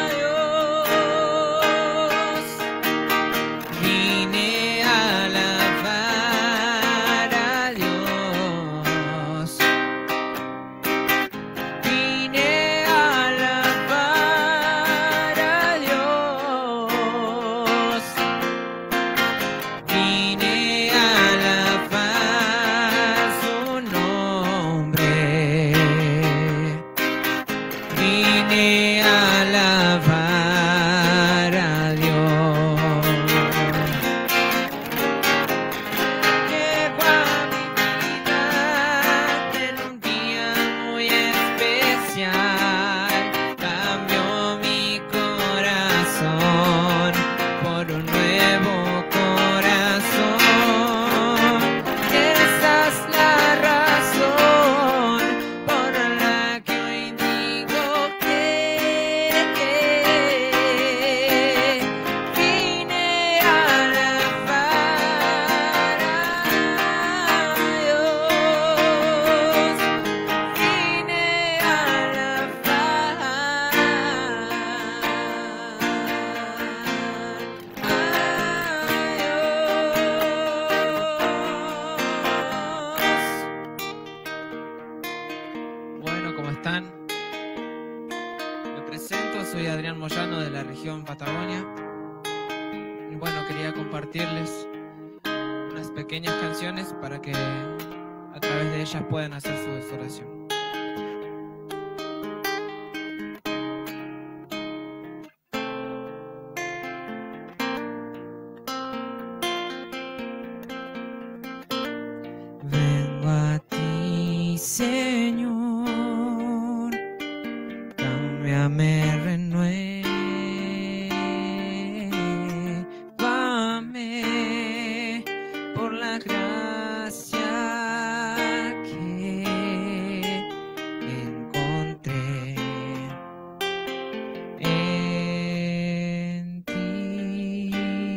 Dios. Vine a alabar a Dios. Vine a alabar a Dios. Vine a alabar su nombre. Vine a alabar a Dios. Llegó a mi vida en un día muy especial, cambió mi corazón por un nuevo corazón. Esa es la razón por la que hoy digo que vine a alabar a Dios. Vine a Bueno, ¿cómo están? Me presento, soy Adrián Moyano de la región Patagonia. Y bueno, quería compartirles unas pequeñas canciones para que a través de ellas puedan hacer su oración. me renuévame por la gracia que encontré en ti.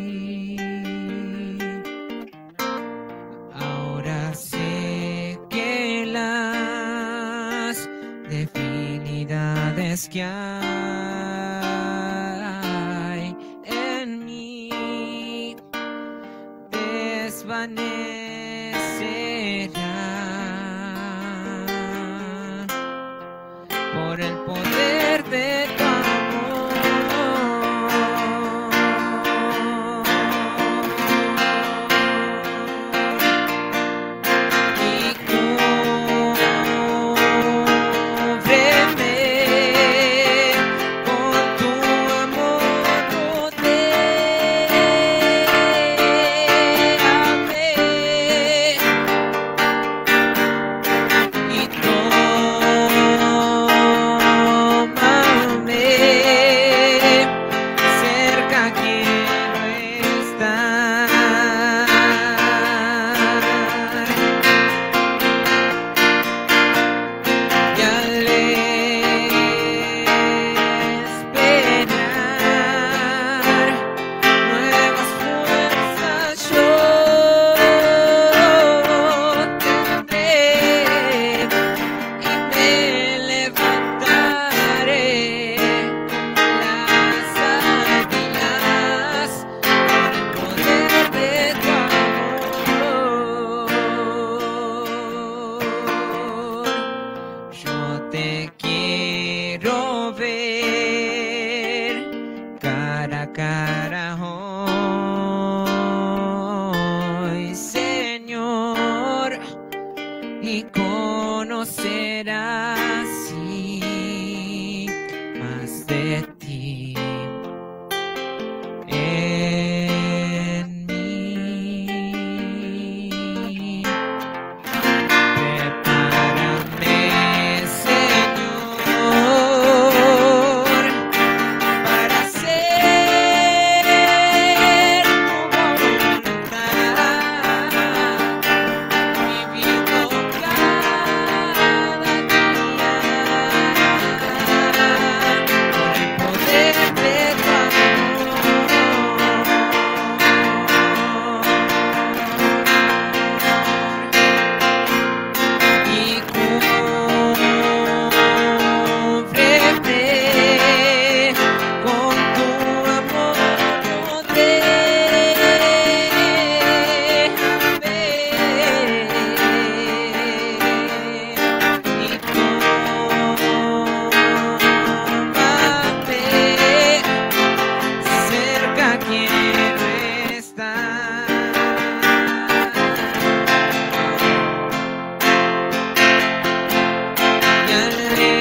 Ahora sé que las debilidades que hay en mí desvanecerán por el poder de tu cara hoy, Señor, y conocer así más de ti en mí. Prepárame, Señor, para hacer tu voluntad, viviendo cada día por el poder de tu amor. Y cúbreme con tu amor, y tómate cerca, quiero estar. Y al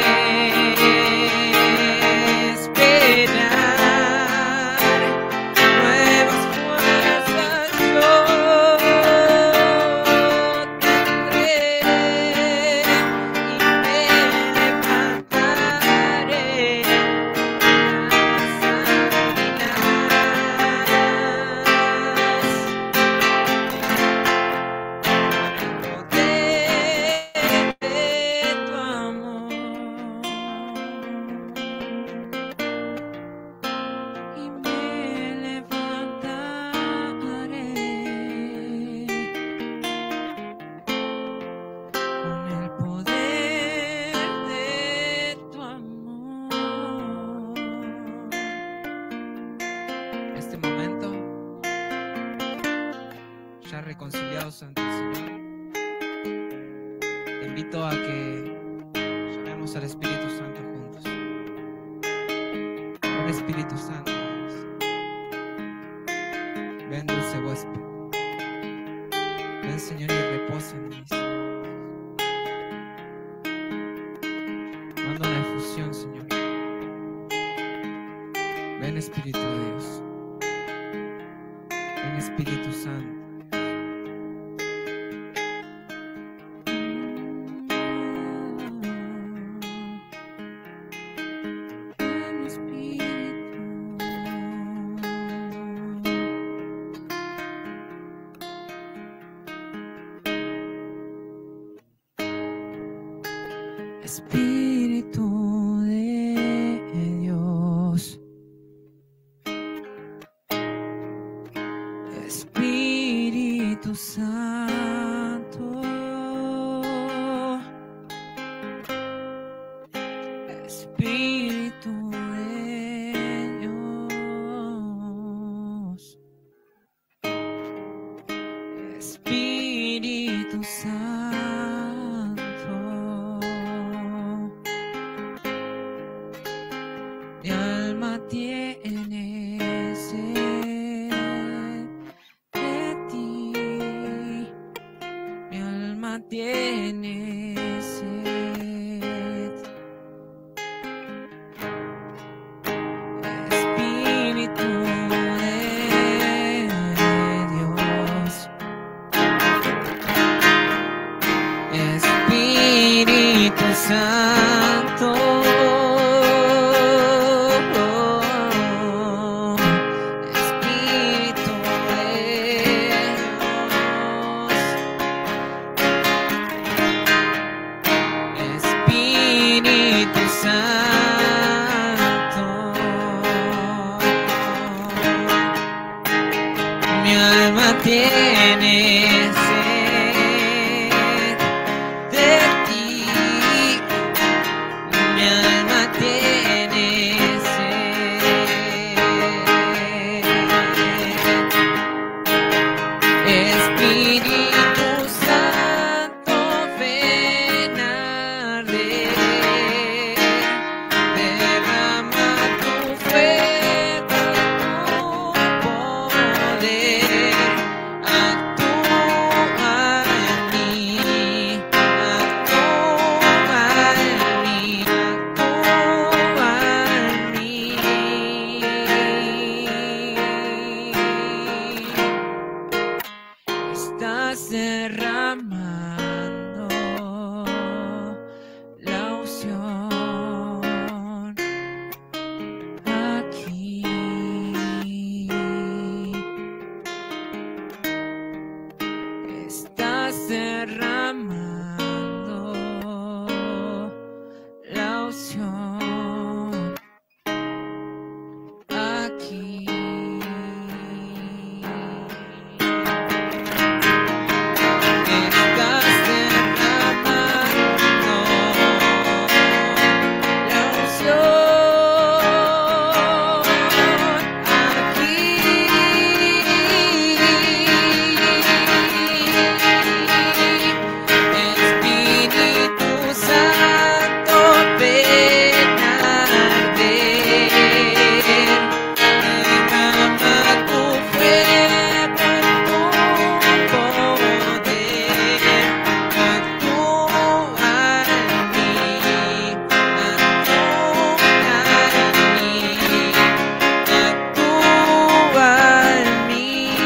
esperar nuevas fuerzas yo tendré y me levantaré de tu amor, y me levantaré con el poder de tu amor. En este momento, ya reconciliados ante el Señor, te invito a que llamemos al Espíritu Santo juntos. Ven, Espíritu Santo, ven, dulce huésped. Ven, Señor, y reposa en mí. Manda una efusión, Señor. Ven, Espíritu de Dios. Ven, Espíritu Santo. Espíritu de Dios, Espíritu Santo, Espíritu de Dios, Espíritu Santo, mi alma tiene sed de ti, mi alma tiene sed. Espíritu de Dios, Espíritu Santo, Espíritu de Dios, Espíritu Santo, mi alma tiene sed de ti, mi alma tiene sed. Espíritu Santo, ven a arder, derrama tu fuego, tu poder, actúa en mí, actúa en mí, actúa en mí. Estás derramando la unción aquí. Estás derramando la unción aquí. Estás derramando la unción aquí. Espíritu Santo, ven a arder, derrama tu fuego, tu poder, actúa en mí, actúa en mí,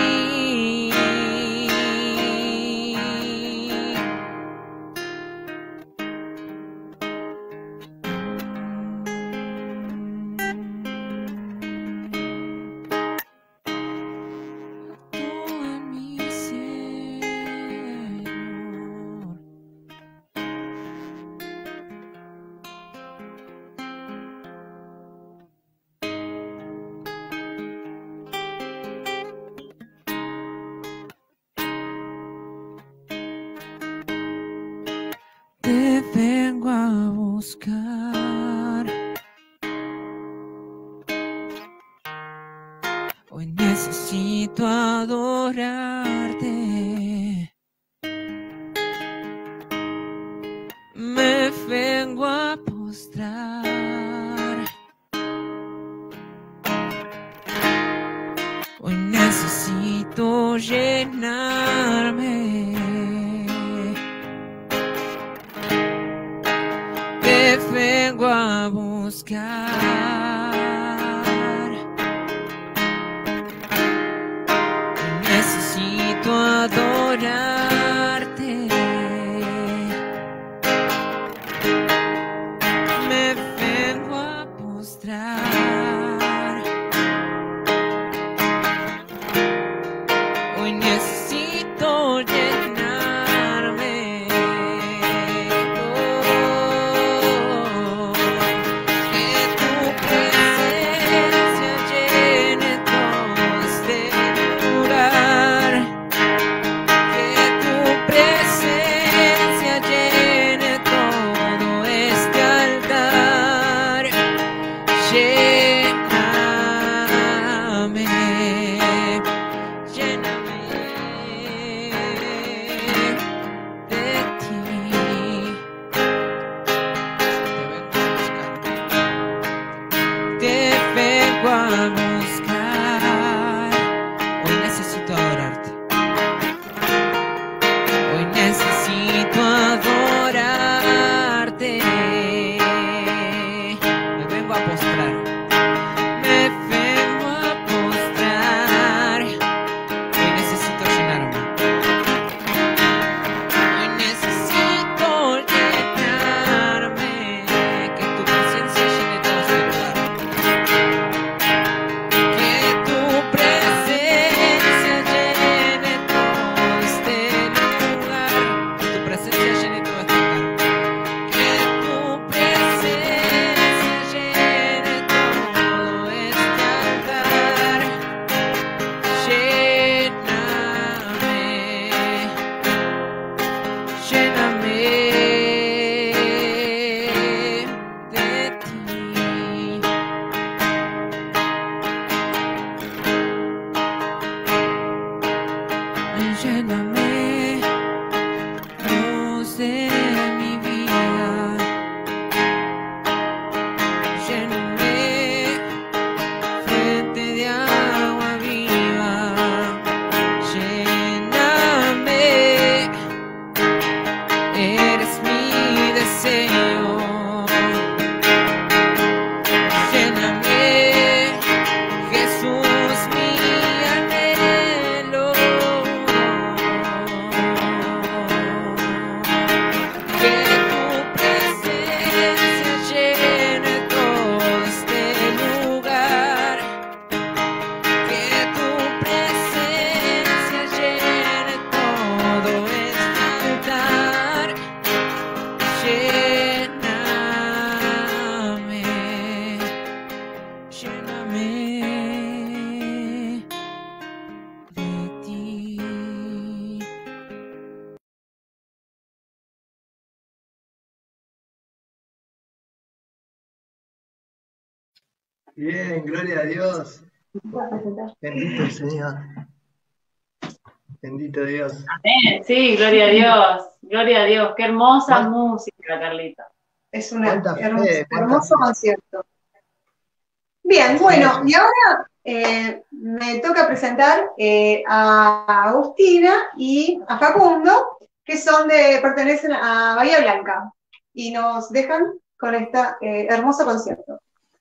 actúa en mí, Señor. Te vengo a buscar. Hoy necesito adorarte. Me vengo a postrar. Hoy necesito llenarme. Te vengo a buscar. Necesito adorarte. Me vengo a postrar. Hoy necesito llenarme. Oh. lléname, lléname de ti. Te vengo a buscar, hoy necesito adorarte. Hoy necesito adorarte. Me vengo a postrar. Me vengo a postrar. Hoy necesito llenarme. Hoy necesito llenarme. Que tu presencia llene todo este lugar. Que tu presencia llene todo este lugar. Que tu presencia llene todo este lugar. Que tu presencia llene todo este altar. Lléname, lléname de ti. Lléname, Dios de mi vida. Lléname, fuente de agua viva. Lléname, eres mi deseo. Lléname, Jesús, mi anhelo. Que tu presencia llene todo este lugar. Que tu presencia llene todo este altar. Lléname, lléname de ti. Bien, gloria a Dios. Bendito el Señor. Bendito Dios. Amén. Sí, gloria a Dios. Gloria a Dios. Qué hermosa música, Carlita. Es una Cuánta fe, cuánta hermoso fe. concierto. Bien, bueno, y ahora me toca presentar a Agustina y a Facundo, que pertenecen a Bahía Blanca, y nos dejan con este hermoso concierto.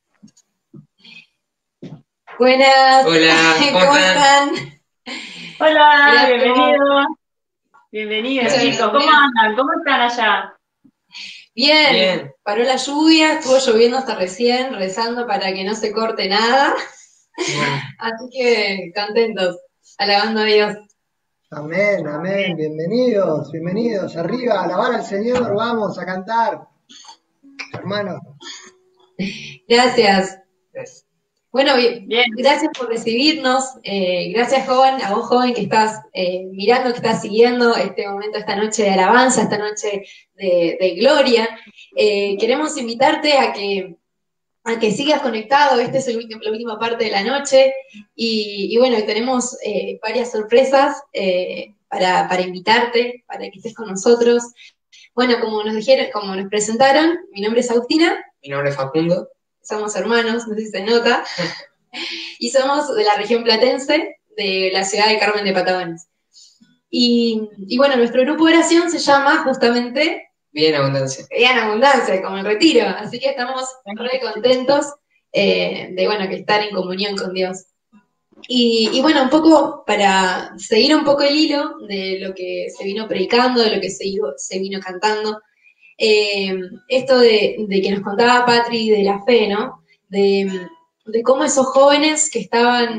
Buenas. Hola, ¿Cómo están? Hola, Gracias. bienvenidos. Bienvenidos, Muchas chicos. gracias. ¿Cómo andan? ¿Cómo están allá? Bien, Bien. paró la lluvia, estuvo lloviendo hasta recién, rezando para que no se corte nada. Así que contentos, alabando a Dios. Amén, amén. Bienvenidos, bienvenidos. Arriba, a alabar al Señor. Vamos a cantar. Hermanos. Gracias. Bueno, gracias por recibirnos. Gracias, joven, a vos, joven, que estás mirando, que estás siguiendo este momento, esta noche de alabanza, esta noche de gloria. Queremos invitarte a que sigas conectado. Esta es la última parte de la noche. Y bueno, tenemos varias sorpresas para invitarte, para que estés con nosotros. Bueno, como nos presentaron, mi nombre es Agustina. Mi nombre es Facundo. Somos hermanos, no sé si se nota, y somos de la región platense, de la ciudad de Carmen de Patagones. Y bueno, nuestro grupo de oración se llama justamente Vida en Abundancia. Vida en Abundancia, como el retiro, así que estamos re contentos de que estar en comunión con Dios. Y bueno, un poco para seguir un poco el hilo de lo que se vino predicando, de lo que se vino cantando, esto de que nos contaba Patri de la fe, ¿no? De cómo esos jóvenes que estaban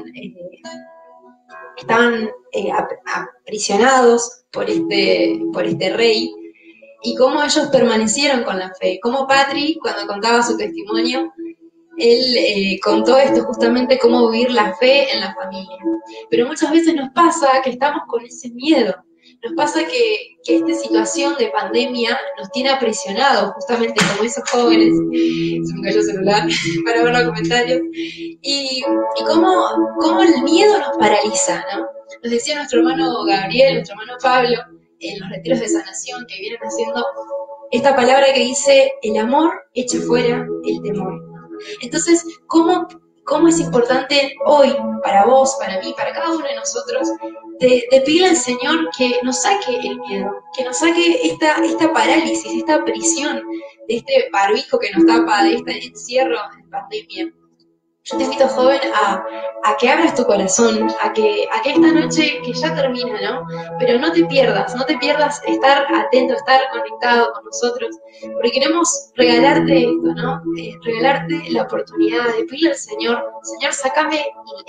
aprisionados por este rey, y cómo ellos permanecieron con la fe. Cómo Patri, cuando contaba su testimonio, él contó esto justamente, cómo vivir la fe en la familia. Pero muchas veces nos pasa que estamos con ese miedo, nos pasa que esta situación de pandemia nos tiene aprisionados, justamente como esos jóvenes, se me cayó el celular para ver los comentarios, y cómo el miedo nos paraliza, ¿no? Nos decía nuestro hermano Gabriel, nuestro hermano Pablo, en los retiros de sanación que vienen haciendo, esta palabra que dice, el amor echa fuera el temor. Entonces, ¿cómo es importante hoy, para vos, para mí, para cada uno de nosotros, de pedirle al Señor que nos saque el miedo, que nos saque esta parálisis, esta prisión, de este barbijo que nos tapa, de este encierro de pandemia? Yo te invito, joven, a que abras tu corazón, a que esta noche que ya termina, ¿no? Pero no te pierdas estar atento, estar conectado con nosotros, porque queremos regalarte esto, ¿no? Regalarte la oportunidad de pedirle al Señor, Señor, sácame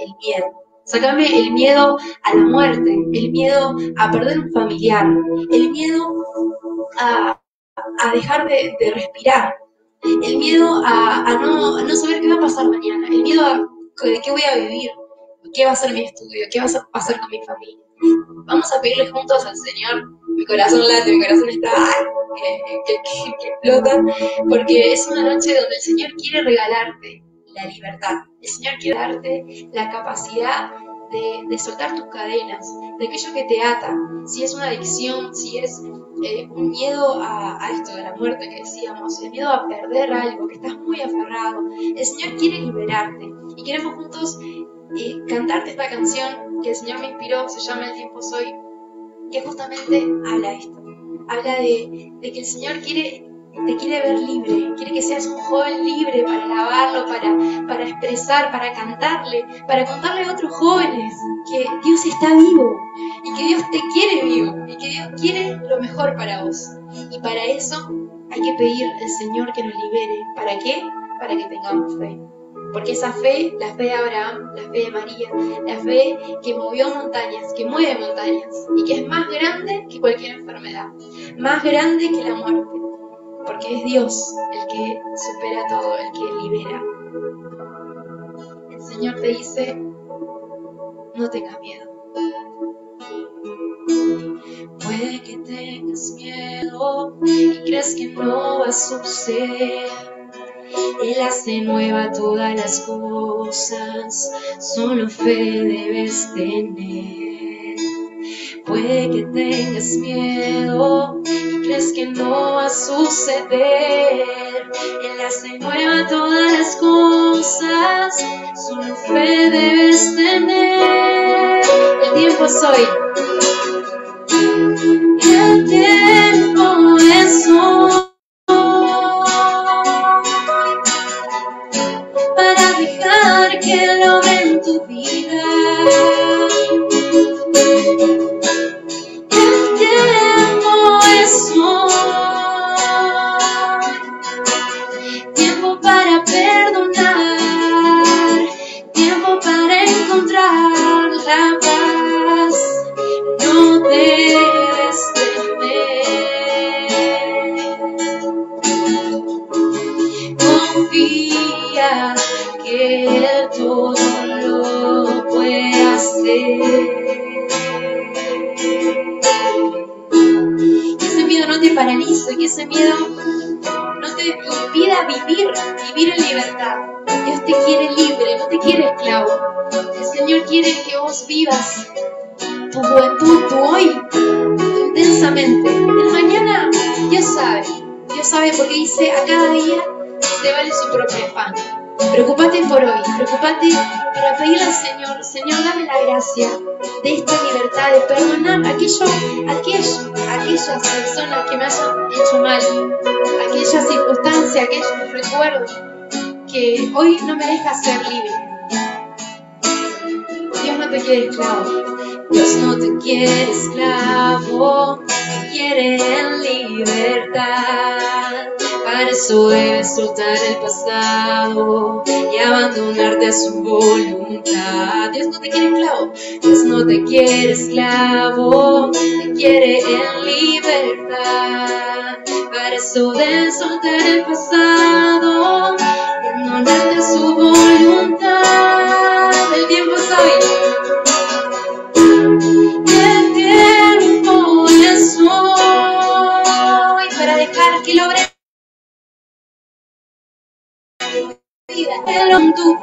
el miedo a la muerte, el miedo a perder un familiar, el miedo a dejar de respirar, el miedo a no saber qué va a pasar mañana, el miedo a de qué voy a vivir, qué va a ser mi estudio, qué va a pasar con mi familia. Vamos a pedirle juntos al Señor. Mi corazón late, mi corazón está que explota, porque es una noche donde el Señor quiere regalarte la libertad. El Señor quiere darte la capacidad de soltar tus cadenas, de aquello que te ata, si es una adicción, si es un miedo a esto de la muerte que decíamos, el miedo a perder algo, que estás muy aferrado. El Señor quiere liberarte y queremos juntos cantarte esta canción que el Señor me inspiró, se llama El tiempo es hoy, que justamente habla esto, habla de que el Señor te quiere ver libre, quiere que seas un joven libre para alabarlo, para expresar, para cantarle, para contarle a otros jóvenes que Dios está vivo y que Dios te quiere vivo y que Dios quiere lo mejor para vos. Y para eso hay que pedir al Señor que nos libere. ¿Para qué? Para que tengamos fe. Porque esa fe, la fe de Abraham, la fe de María, la fe que movió montañas, que mueve montañas y que es más grande que cualquier enfermedad, más grande que la muerte. Porque es Dios el que supera todo, el que libera. El Señor te dice, no tengas miedo. Puede que tengas miedo y creas que no va a suceder. Él hace nueva todas las cosas, solo fe debes tener. Puede que tengas miedo y crees que no va a suceder. Él hace nueva todas las cosas, solo fe debes tener. El tiempo es hoy. El tiempo es hoy. Para dejar que lo vea en tu vida. El tiempo es hoy. Tiempo para perdonar, tiempo para encontrar la paz. No debes temer. Confía que Él todo lo puede hacer. Que ese miedo no te paralice, que ese miedo no te impida vivir en libertad. Dios te quiere libre, no te quiere esclavo. El Señor quiere que vos vivas tu juventud, tu hoy, intensamente. El mañana, Dios sabe porque dice a cada día se vale su propio afán. Preocupate por hoy, preocupate para pedirle al Señor, Señor, dame la gracia de esta libertad, de perdonar aquellas personas que me hayan hecho mal, aquellas circunstancias, aquellos recuerdos que hoy no me dejan ser libre. Dios no te quiere esclavo, Dios no te quiere esclavo, te quiere en libertad. Para eso debes soltar el pasado y abandonarte a su voluntad. Dios no te quiere esclavo, Dios no te quiere esclavo, te quiere en libertad. Para eso debes soltar el pasado y abandonarte a su voluntad. El tiempo es hoy. El tiempo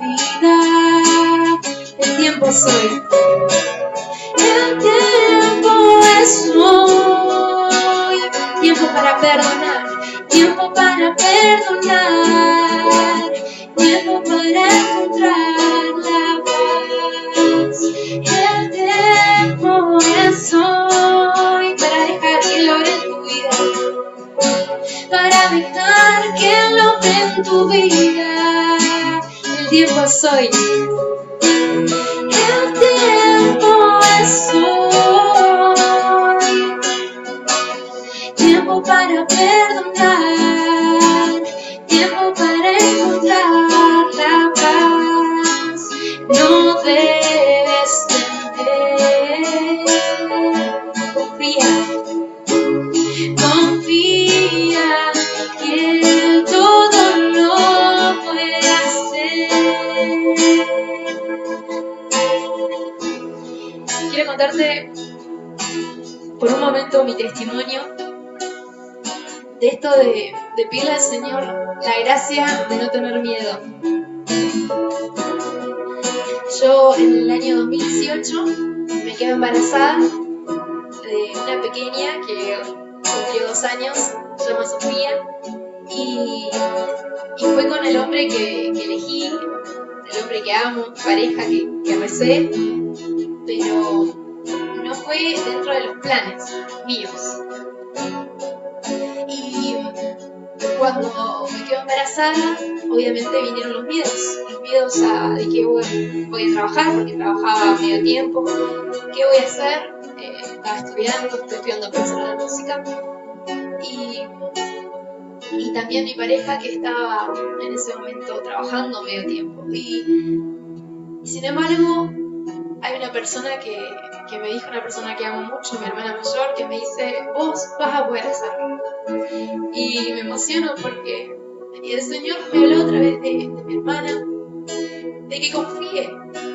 vida. El tiempo soy. El tiempo es hoy. Tiempo para perdonar. Tiempo para perdonar. Tiempo para encontrar la paz. El tiempo es hoy para dejar que logre tu vida. Para dejar que logre en tu vida. El tiempo soy. El tiempo es hoy. Tiempo para perdonar. Tiempo para encontrar la paz. No debes temer. Confía. Confía que Él todo lo puede hacer. Quiero contarte por un momento mi testimonio de esto de pedirle al Señor la gracia de no tener miedo. Yo en el año 2018 me quedé embarazada de una pequeña que cumplió 2 años, se llama Sofía, y fue con el hombre que elegí, el hombre que amo, pareja que recé, pero no fue dentro de los planes míos. Y cuando me quedé embarazada, obviamente vinieron los miedos de que voy a trabajar, porque trabajaba a medio tiempo, qué voy a hacer. Estaba estoy estudiando profesora de música, y también mi pareja que estaba en ese momento trabajando medio tiempo. Y sin embargo, hay una persona que me dijo, una persona que amo mucho, mi hermana mayor, que me dice, vos vas a poder hacerlo. Y me emociono porque el Señor me habló otra vez de mi hermana, de que confíe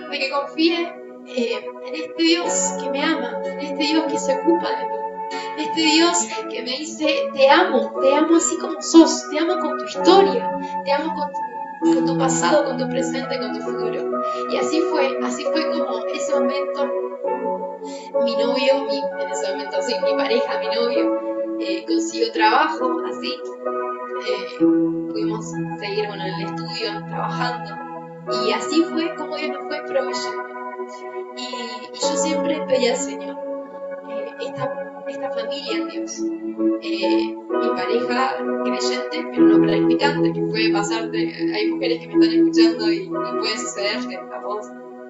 en este Dios que me ama, en este Dios que se ocupa de mí, en este Dios que me dice, te amo así como sos, te amo con tu historia, te amo con tu pasado, con tu presente, con tu futuro. Y así fue como en ese momento mi novio, en ese momento sí, mi pareja, mi novio, consiguió trabajo, así, pudimos seguir en el estudio, trabajando, y así fue como Dios nos fue proveyendo. Y yo siempre pedí al Señor esta familia en Dios, mi pareja creyente pero no practicante, que puede pasarte, hay mujeres que me están escuchando y puede sucederte a vos.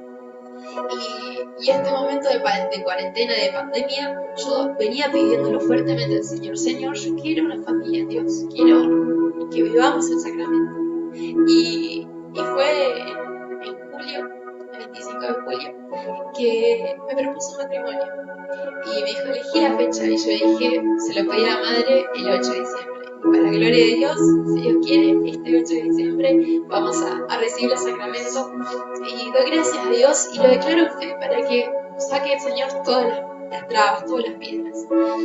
Y este momento de cuarentena, de pandemia, yo venía pidiéndolo fuertemente al Señor. Señor, yo quiero una familia en Dios, quiero que vivamos el sacramento. Y fue en julio, el 25 de julio, que me propuso un matrimonio. Y me dijo, elegí la fecha, y yo dije, se lo pedí a la madre el 8 de diciembre. Y para la gloria de Dios, si Dios quiere, este 8 de diciembre vamos a recibir el sacramento. Y doy gracias a Dios y lo declaro en fe para que saque el Señor todas las trabas, todas las piedras.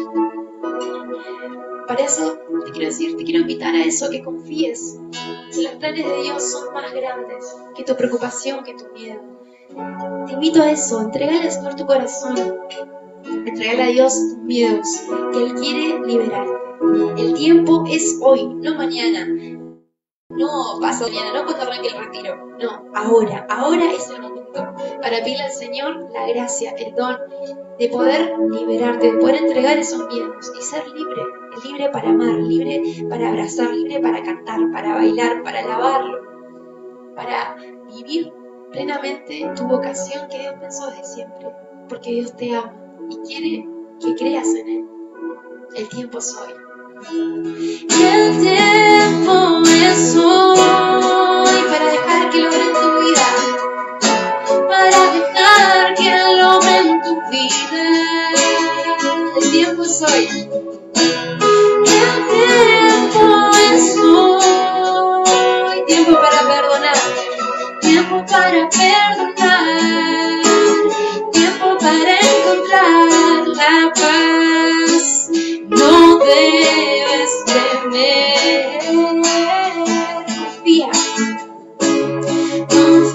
Para eso te quiero decir, te quiero invitar a eso, que confíes. Que los planes de Dios son más grandes que tu preocupación, que tu miedo. Te invito a eso, entregale al Señor tu corazón. Entregale a Dios tus miedos, que Él quiere liberarte. El tiempo es hoy, no mañana. No pasa mañana, no cuando arranque el retiro. No, ahora es el momento para pedirle al Señor la gracia, el don de poder liberarte, de poder entregar esos miedos y ser libre para amar, libre para abrazar, libre para cantar, para bailar, para alabarlo, para vivir plenamente tu vocación que Dios pensó desde siempre, porque Dios te ama y quiere que creas en Él. El tiempo es hoy. El tiempo es hoy para dejar que logre tu vida, para dejar que logre en tu vida. El tiempo es hoy. El tiempo es hoy. Tiempo para perdonar. Tiempo para perdonar. Tiempo para encontrar la paz. No debes temer. Confía.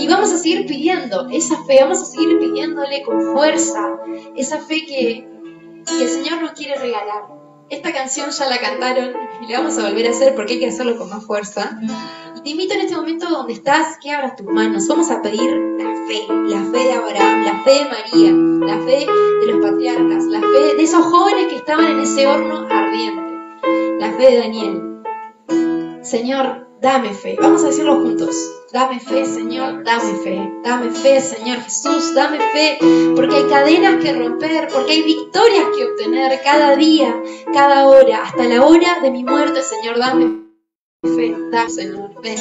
Y vamos a seguir pidiendo esa fe, vamos a seguir pidiéndole con fuerza, esa fe que el Señor nos quiere regalar. Esta canción ya la cantaron y la vamos a volver a hacer porque hay que hacerlo con más fuerza. Y te invito en este momento donde estás que abras tus manos. Vamos a pedir la fe de Abraham, la fe de María, la fe de los patriarcas, la fe de esos jóvenes que estaban en ese horno ardiente, la fe de Daniel. Señor, dame fe. Vamos a decirlo juntos. Dame fe, Señor, dame fe. Dame fe, Señor Jesús, dame fe. Porque hay cadenas que romper, porque hay victorias que obtener cada día, cada hora, hasta la hora de mi muerte, Señor, dame fe. Dame, Señor, fe.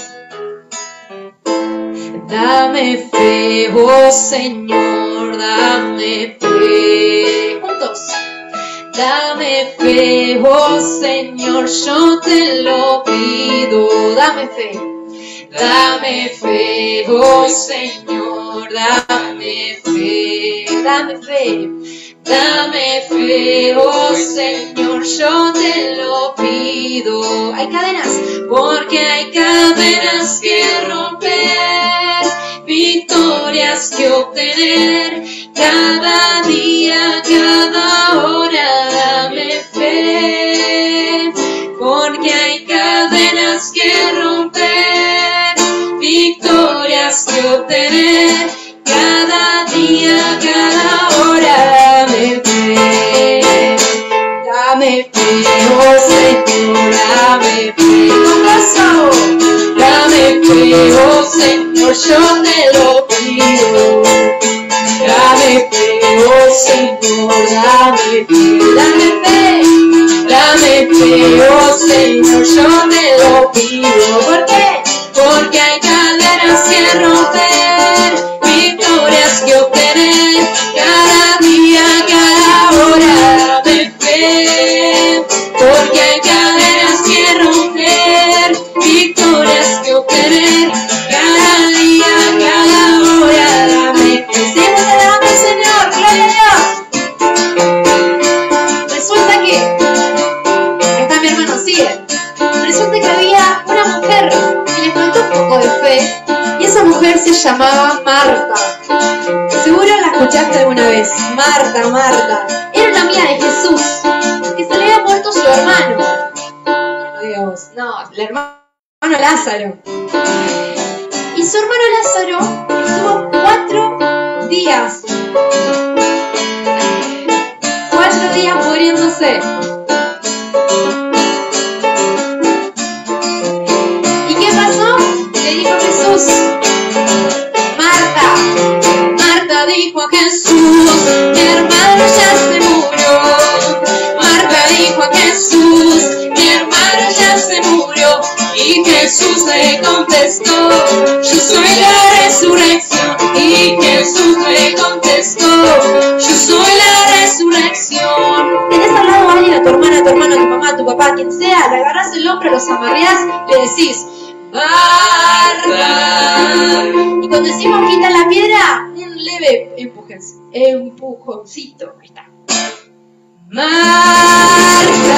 Dame fe, oh Señor, dame fe. Juntos. Dame fe, oh Señor, yo te lo pido. Dame fe. Dame fe, oh Señor, dame fe. Dame fe. Dame fe, oh Señor, yo te lo pido. Hay cadenas, porque hay cadenas que romper, victorias que obtener, cada día, cada hora. Dame fe, porque hay cadenas que romper, victorias que obtener, cada día, cada hora. Dame fe, dame fe, oh Señor, dame fe, con gozo. Dame fe, oh Señor, yo te lo pido. Dame fe, oh Señor, dame fe, dame fe, oh Señor, yo te lo pido. ¿Por qué? Porque hay cadenas que romper, victorias que obtener, cada día, cada hora. Dame fe, porque hay cadenas que romper, victorias que obtener, cada día, cada hora. Dame fe. Siempre te dame, Señor, gloria a Dios. Resulta que, acá está mi hermano, sigue. Resulta que había una mujer que les faltó un poco de fe, y esa mujer se llamaba Marta. Seguro la escuchaste alguna vez. Marta, Marta. Era una amiga de Jesús, que se le había muerto su hermano. No Dios, no, el hermano Lázaro. Y su hermano Lázaro estuvo 4 días. 4 días muriéndose. ¿Y qué pasó? Le dijo Jesús. Marta dijo a Jesús, mi hermano ya se murió. Marta dijo a Jesús, mi hermano ya se murió. Y Jesús le contestó, yo soy la resurrección. Y Jesús le contestó, yo soy la resurrección. Tenés al lado a alguien, a tu hermana, a tu hermano, a tu mamá, a tu papá, quien sea, le agarrás el hombro, los amarreás, le decís, Marta. Y cuando decimos quita la piedra, un leve empujoncito. Ahí está. Marta.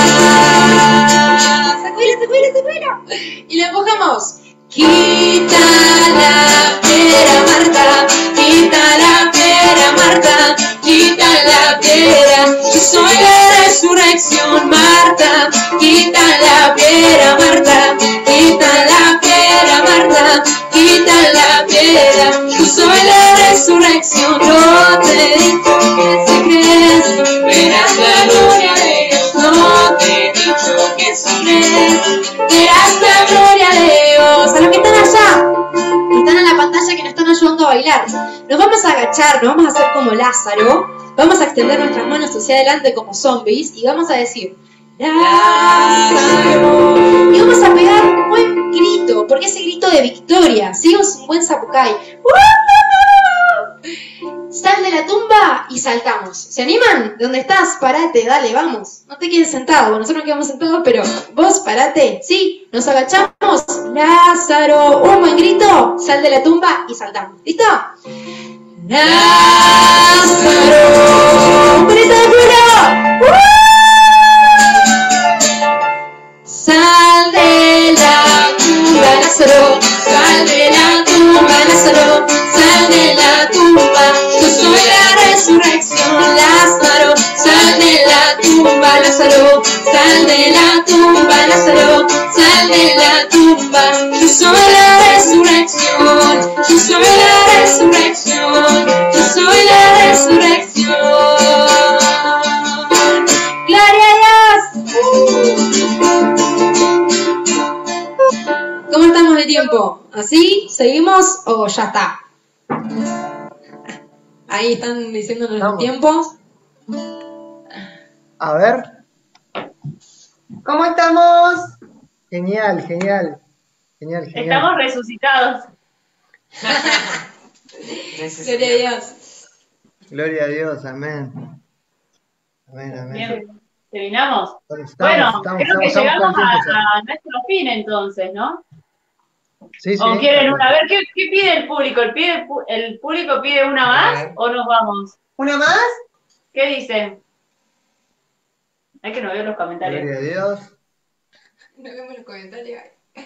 Sacudila. Y le empujamos. Quita la piedra, Marta. Quita la piedra, Marta. Quita la piedra. Yo soy la resurrección, Marta. Quita la piedra, Marta. Quita la piedra, Marta. Quita la piedra. Yo soy la resurrección. No te he dicho que si crees, verás la gloria de Dios. No te he dicho que si crees, verás la gloria de Dios. A los que están allá, que están en la pantalla, que nos están ayudando a bailar, nos vamos a agachar, nos vamos a hacer como Lázaro. Vamos a extender nuestras manos hacia adelante como zombies y vamos a decir Lázaro. Y vamos a pegar un buen grito, porque ese grito de victoria, ¿sí? Es un buen zapucay. Sal de la tumba y saltamos. ¿Se animan? ¿Dónde estás? Parate, dale, vamos. No te quedes sentado. Bueno, nosotros nos quedamos sentados, pero vos parate. ¿Sí? Nos agachamos. Lázaro. Un buen grito. Sal de la tumba y saltamos. ¿Listo? Lázaro. ¡Un grito de fuego! Sal de la tumba, Lázaro. Sal de la tumba, Lázaro. Lázaro, sal de la tumba, yo soy la resurrección. Lázaro, sal de la tumba, Lázaro, sal de la tumba, Lázaro, sal de la tumba, yo soy la resurrección, yo soy la resurrección, yo soy la resurrección. ¡Gloria a Dios! ¿Cómo estamos de tiempo? ¿Así? ¿Seguimos o ya está? Ahí están diciéndonos el tiempo. A ver. ¿Cómo estamos? Genial, genial. Genial, genial. Estamos resucitados. Gloria a Dios. Gloria a Dios, amén. Amén, amén. Bien, ¿terminamos? Bueno, creo que llegamos contentos. a nuestro fin entonces, ¿no? Sí, sí. ¿O quieren una? A ver, ¿qué pide el público? ¿El público pide una más o nos vamos? ¿Una más? ¿Qué dicen? Hay que no veo los comentarios. Gloria a Dios. No vemos los comentarios.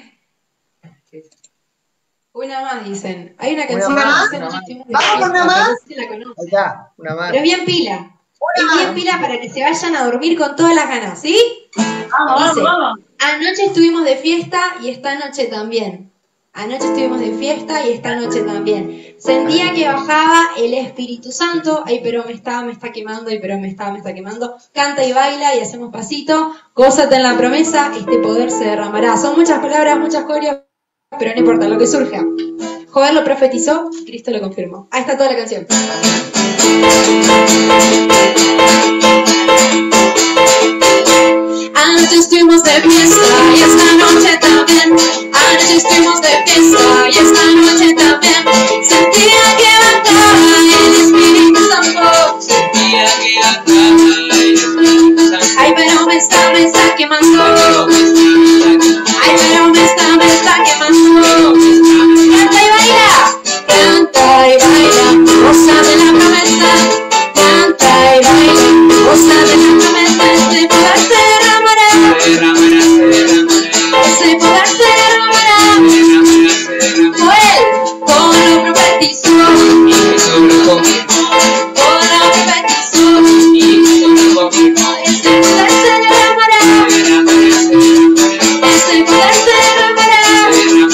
Una más dicen. Hay una canción Una más, que una dice, más. "No estoy ¿Vamos con una más? no sé si la conocen. Ahí está, una más. Pero es bien pila. Es bien pila para que se vayan a dormir con todas las ganas, ¿sí? Vamos, Dice, vamos. anoche estuvimos de fiesta y esta noche también. Anoche estuvimos de fiesta y esta noche también. Sentía que bajaba el Espíritu Santo. Ay, pero me está quemando. Ay, pero me está quemando. Canta y baila y hacemos pasito. Gózate en la promesa, este poder se derramará. Son muchas palabras, muchas coreos, pero no importa, lo que surja. Joel lo profetizó, Cristo lo confirmó. Ahí está toda la canción. Anoche estuvimos de fiesta y esta noche también. Anoche estuvimos de fiesta y esta noche también. Sentía que bajaba el Espíritu Santo. Sentía que bajaba el Espíritu Santo. Ay, pero me está quemando. Ay, pero me está quemando. Canta y baila. Canta y baila. Goza de la promesa. Canta y baila. Goza de la promesa. Este poder se derramará. Ese poder se derramará. Joel, todo lo profetizó. Todo lo profetizó. Ese poder se derramará. Ese poder se derramará.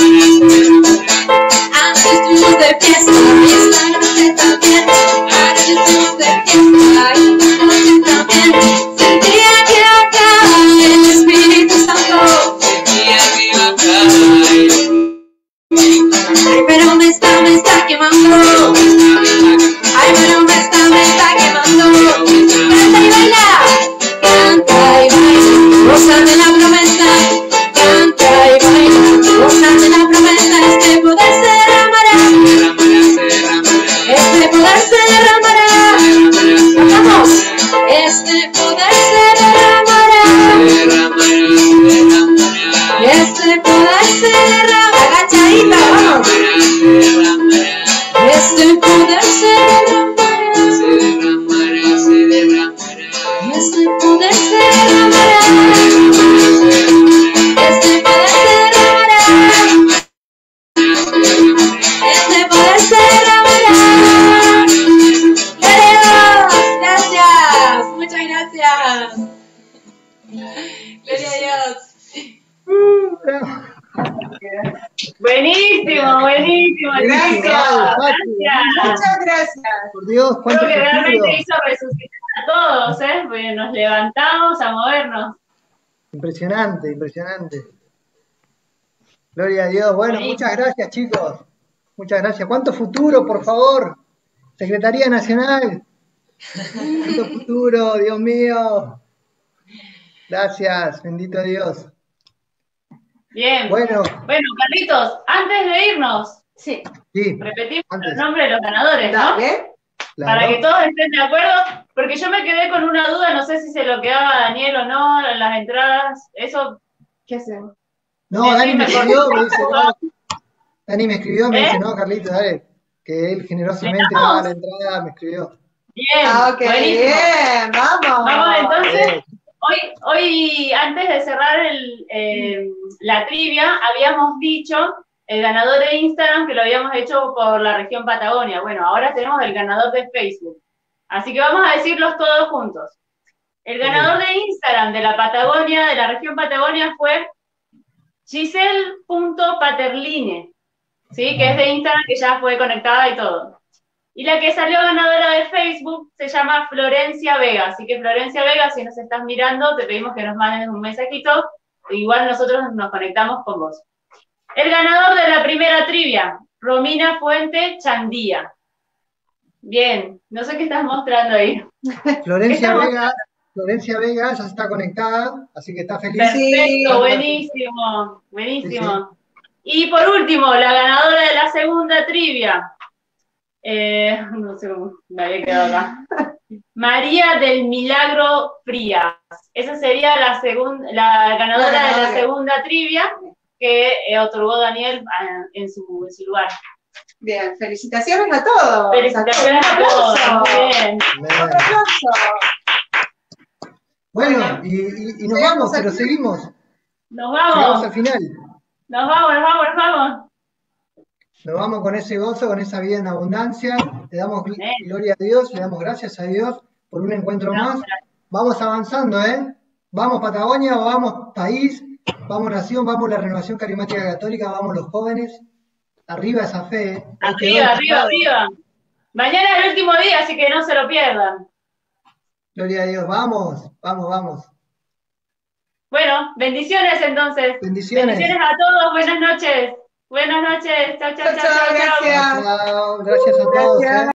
Antes estuvimos de fiesta y esta noche también. Antes estuvimos de fiesta y esta noche también. Sentía que bajaba el Espíritu Santo. Sentía que bajaba el Espíritu Santo. Ay, pero me está quemando. Ay, pero me está quemando. Canta y baila. Canta y baila. Goza de la promesa. Canta y baila. Goza de la promesa. Este poder se derramará. Este poder se derramará. Vamos. Este poder se derramará. Este poder se derramará. Agachadita, vamos. Este poder se derramará. Este poder se derramará. Este poder se derramará. Este poder se derramará. ¡Gloria! Gracias. Muchas gracias. Gloria a Dios. Buenísimo, buenísimo. Gracias. Muchas gracias. Por Dios, cuánto Creo que futuro. realmente hizo resucitar a todos, ¿eh? Porque nos levantamos a movernos. Impresionante, impresionante. Gloria a Dios. Bueno, muchas gracias, chicos. Muchas gracias. ¿Cuánto futuro, por favor? Secretaría Nacional. ¿Cuánto futuro, Dios mío? Gracias, bendito Dios. Bien. Bueno, Carlitos, antes de irnos, sí, repetimos antes. el nombre de los ganadores, ¿no? Dale. Para Claro. que todos estén de acuerdo, porque yo me quedé con una duda, no sé si se lo quedaba a Daniel o no, las entradas, eso, ¿qué hacemos? No, Dani me escribió, me dice, no. Dani me escribió, me dice, no, Carlito, dale, que él generosamente daba la entrada, me escribió. Bien, Ok, buenísimo. bien, vamos. Vamos entonces, hoy antes de cerrar la trivia, habíamos dicho el ganador de Instagram, que lo habíamos hecho por la región Patagonia. Bueno, ahora tenemos el ganador de Facebook. Así que vamos a decirlos todos juntos. El ganador de Instagram de la Patagonia, de la región Patagonia, fue Giselle.paterline, ¿sí? Que es de Instagram, que ya fue conectada y todo. Y la que salió ganadora de Facebook se llama Florencia Vega. Así que Florencia Vega, si nos estás mirando, te pedimos que nos mandes un mensajito. Igual nosotros nos conectamos con vos. El ganador de la primera trivia, Romina Fuente Chandía. Bien, no sé qué estás mostrando ahí. Florencia Vega ya está conectada, así que está feliz. Perfecto, buenísimo, buenísimo. Sí, sí. Y por último, la ganadora de la segunda trivia. No sé cómo me había quedado acá. María del Milagro Frías. Esa sería la ganadora de la segunda trivia que otorgó Daniel en su lugar. Bien, felicitaciones a todos. Felicitaciones a todos. Muy bien. Otro aplauso. Bueno, y nos vamos, pero seguimos. Nos vamos. Llegamos al final. Nos vamos. Nos vamos con ese gozo, con esa vida en abundancia. Le damos gloria a Dios, le damos gracias a Dios por un encuentro más. Vamos avanzando, ¿eh? Vamos Patagonia, vamos país, vamos nación, vamos la renovación carismática católica, vamos los jóvenes. Arriba esa fe, ¿eh? Arriba. Mañana es el último día, así que no se lo pierdan. Gloria a Dios, vamos. Bueno, bendiciones entonces. Bendiciones a todos, buenas noches. Chao. Gracias. Chao, gracias a todos.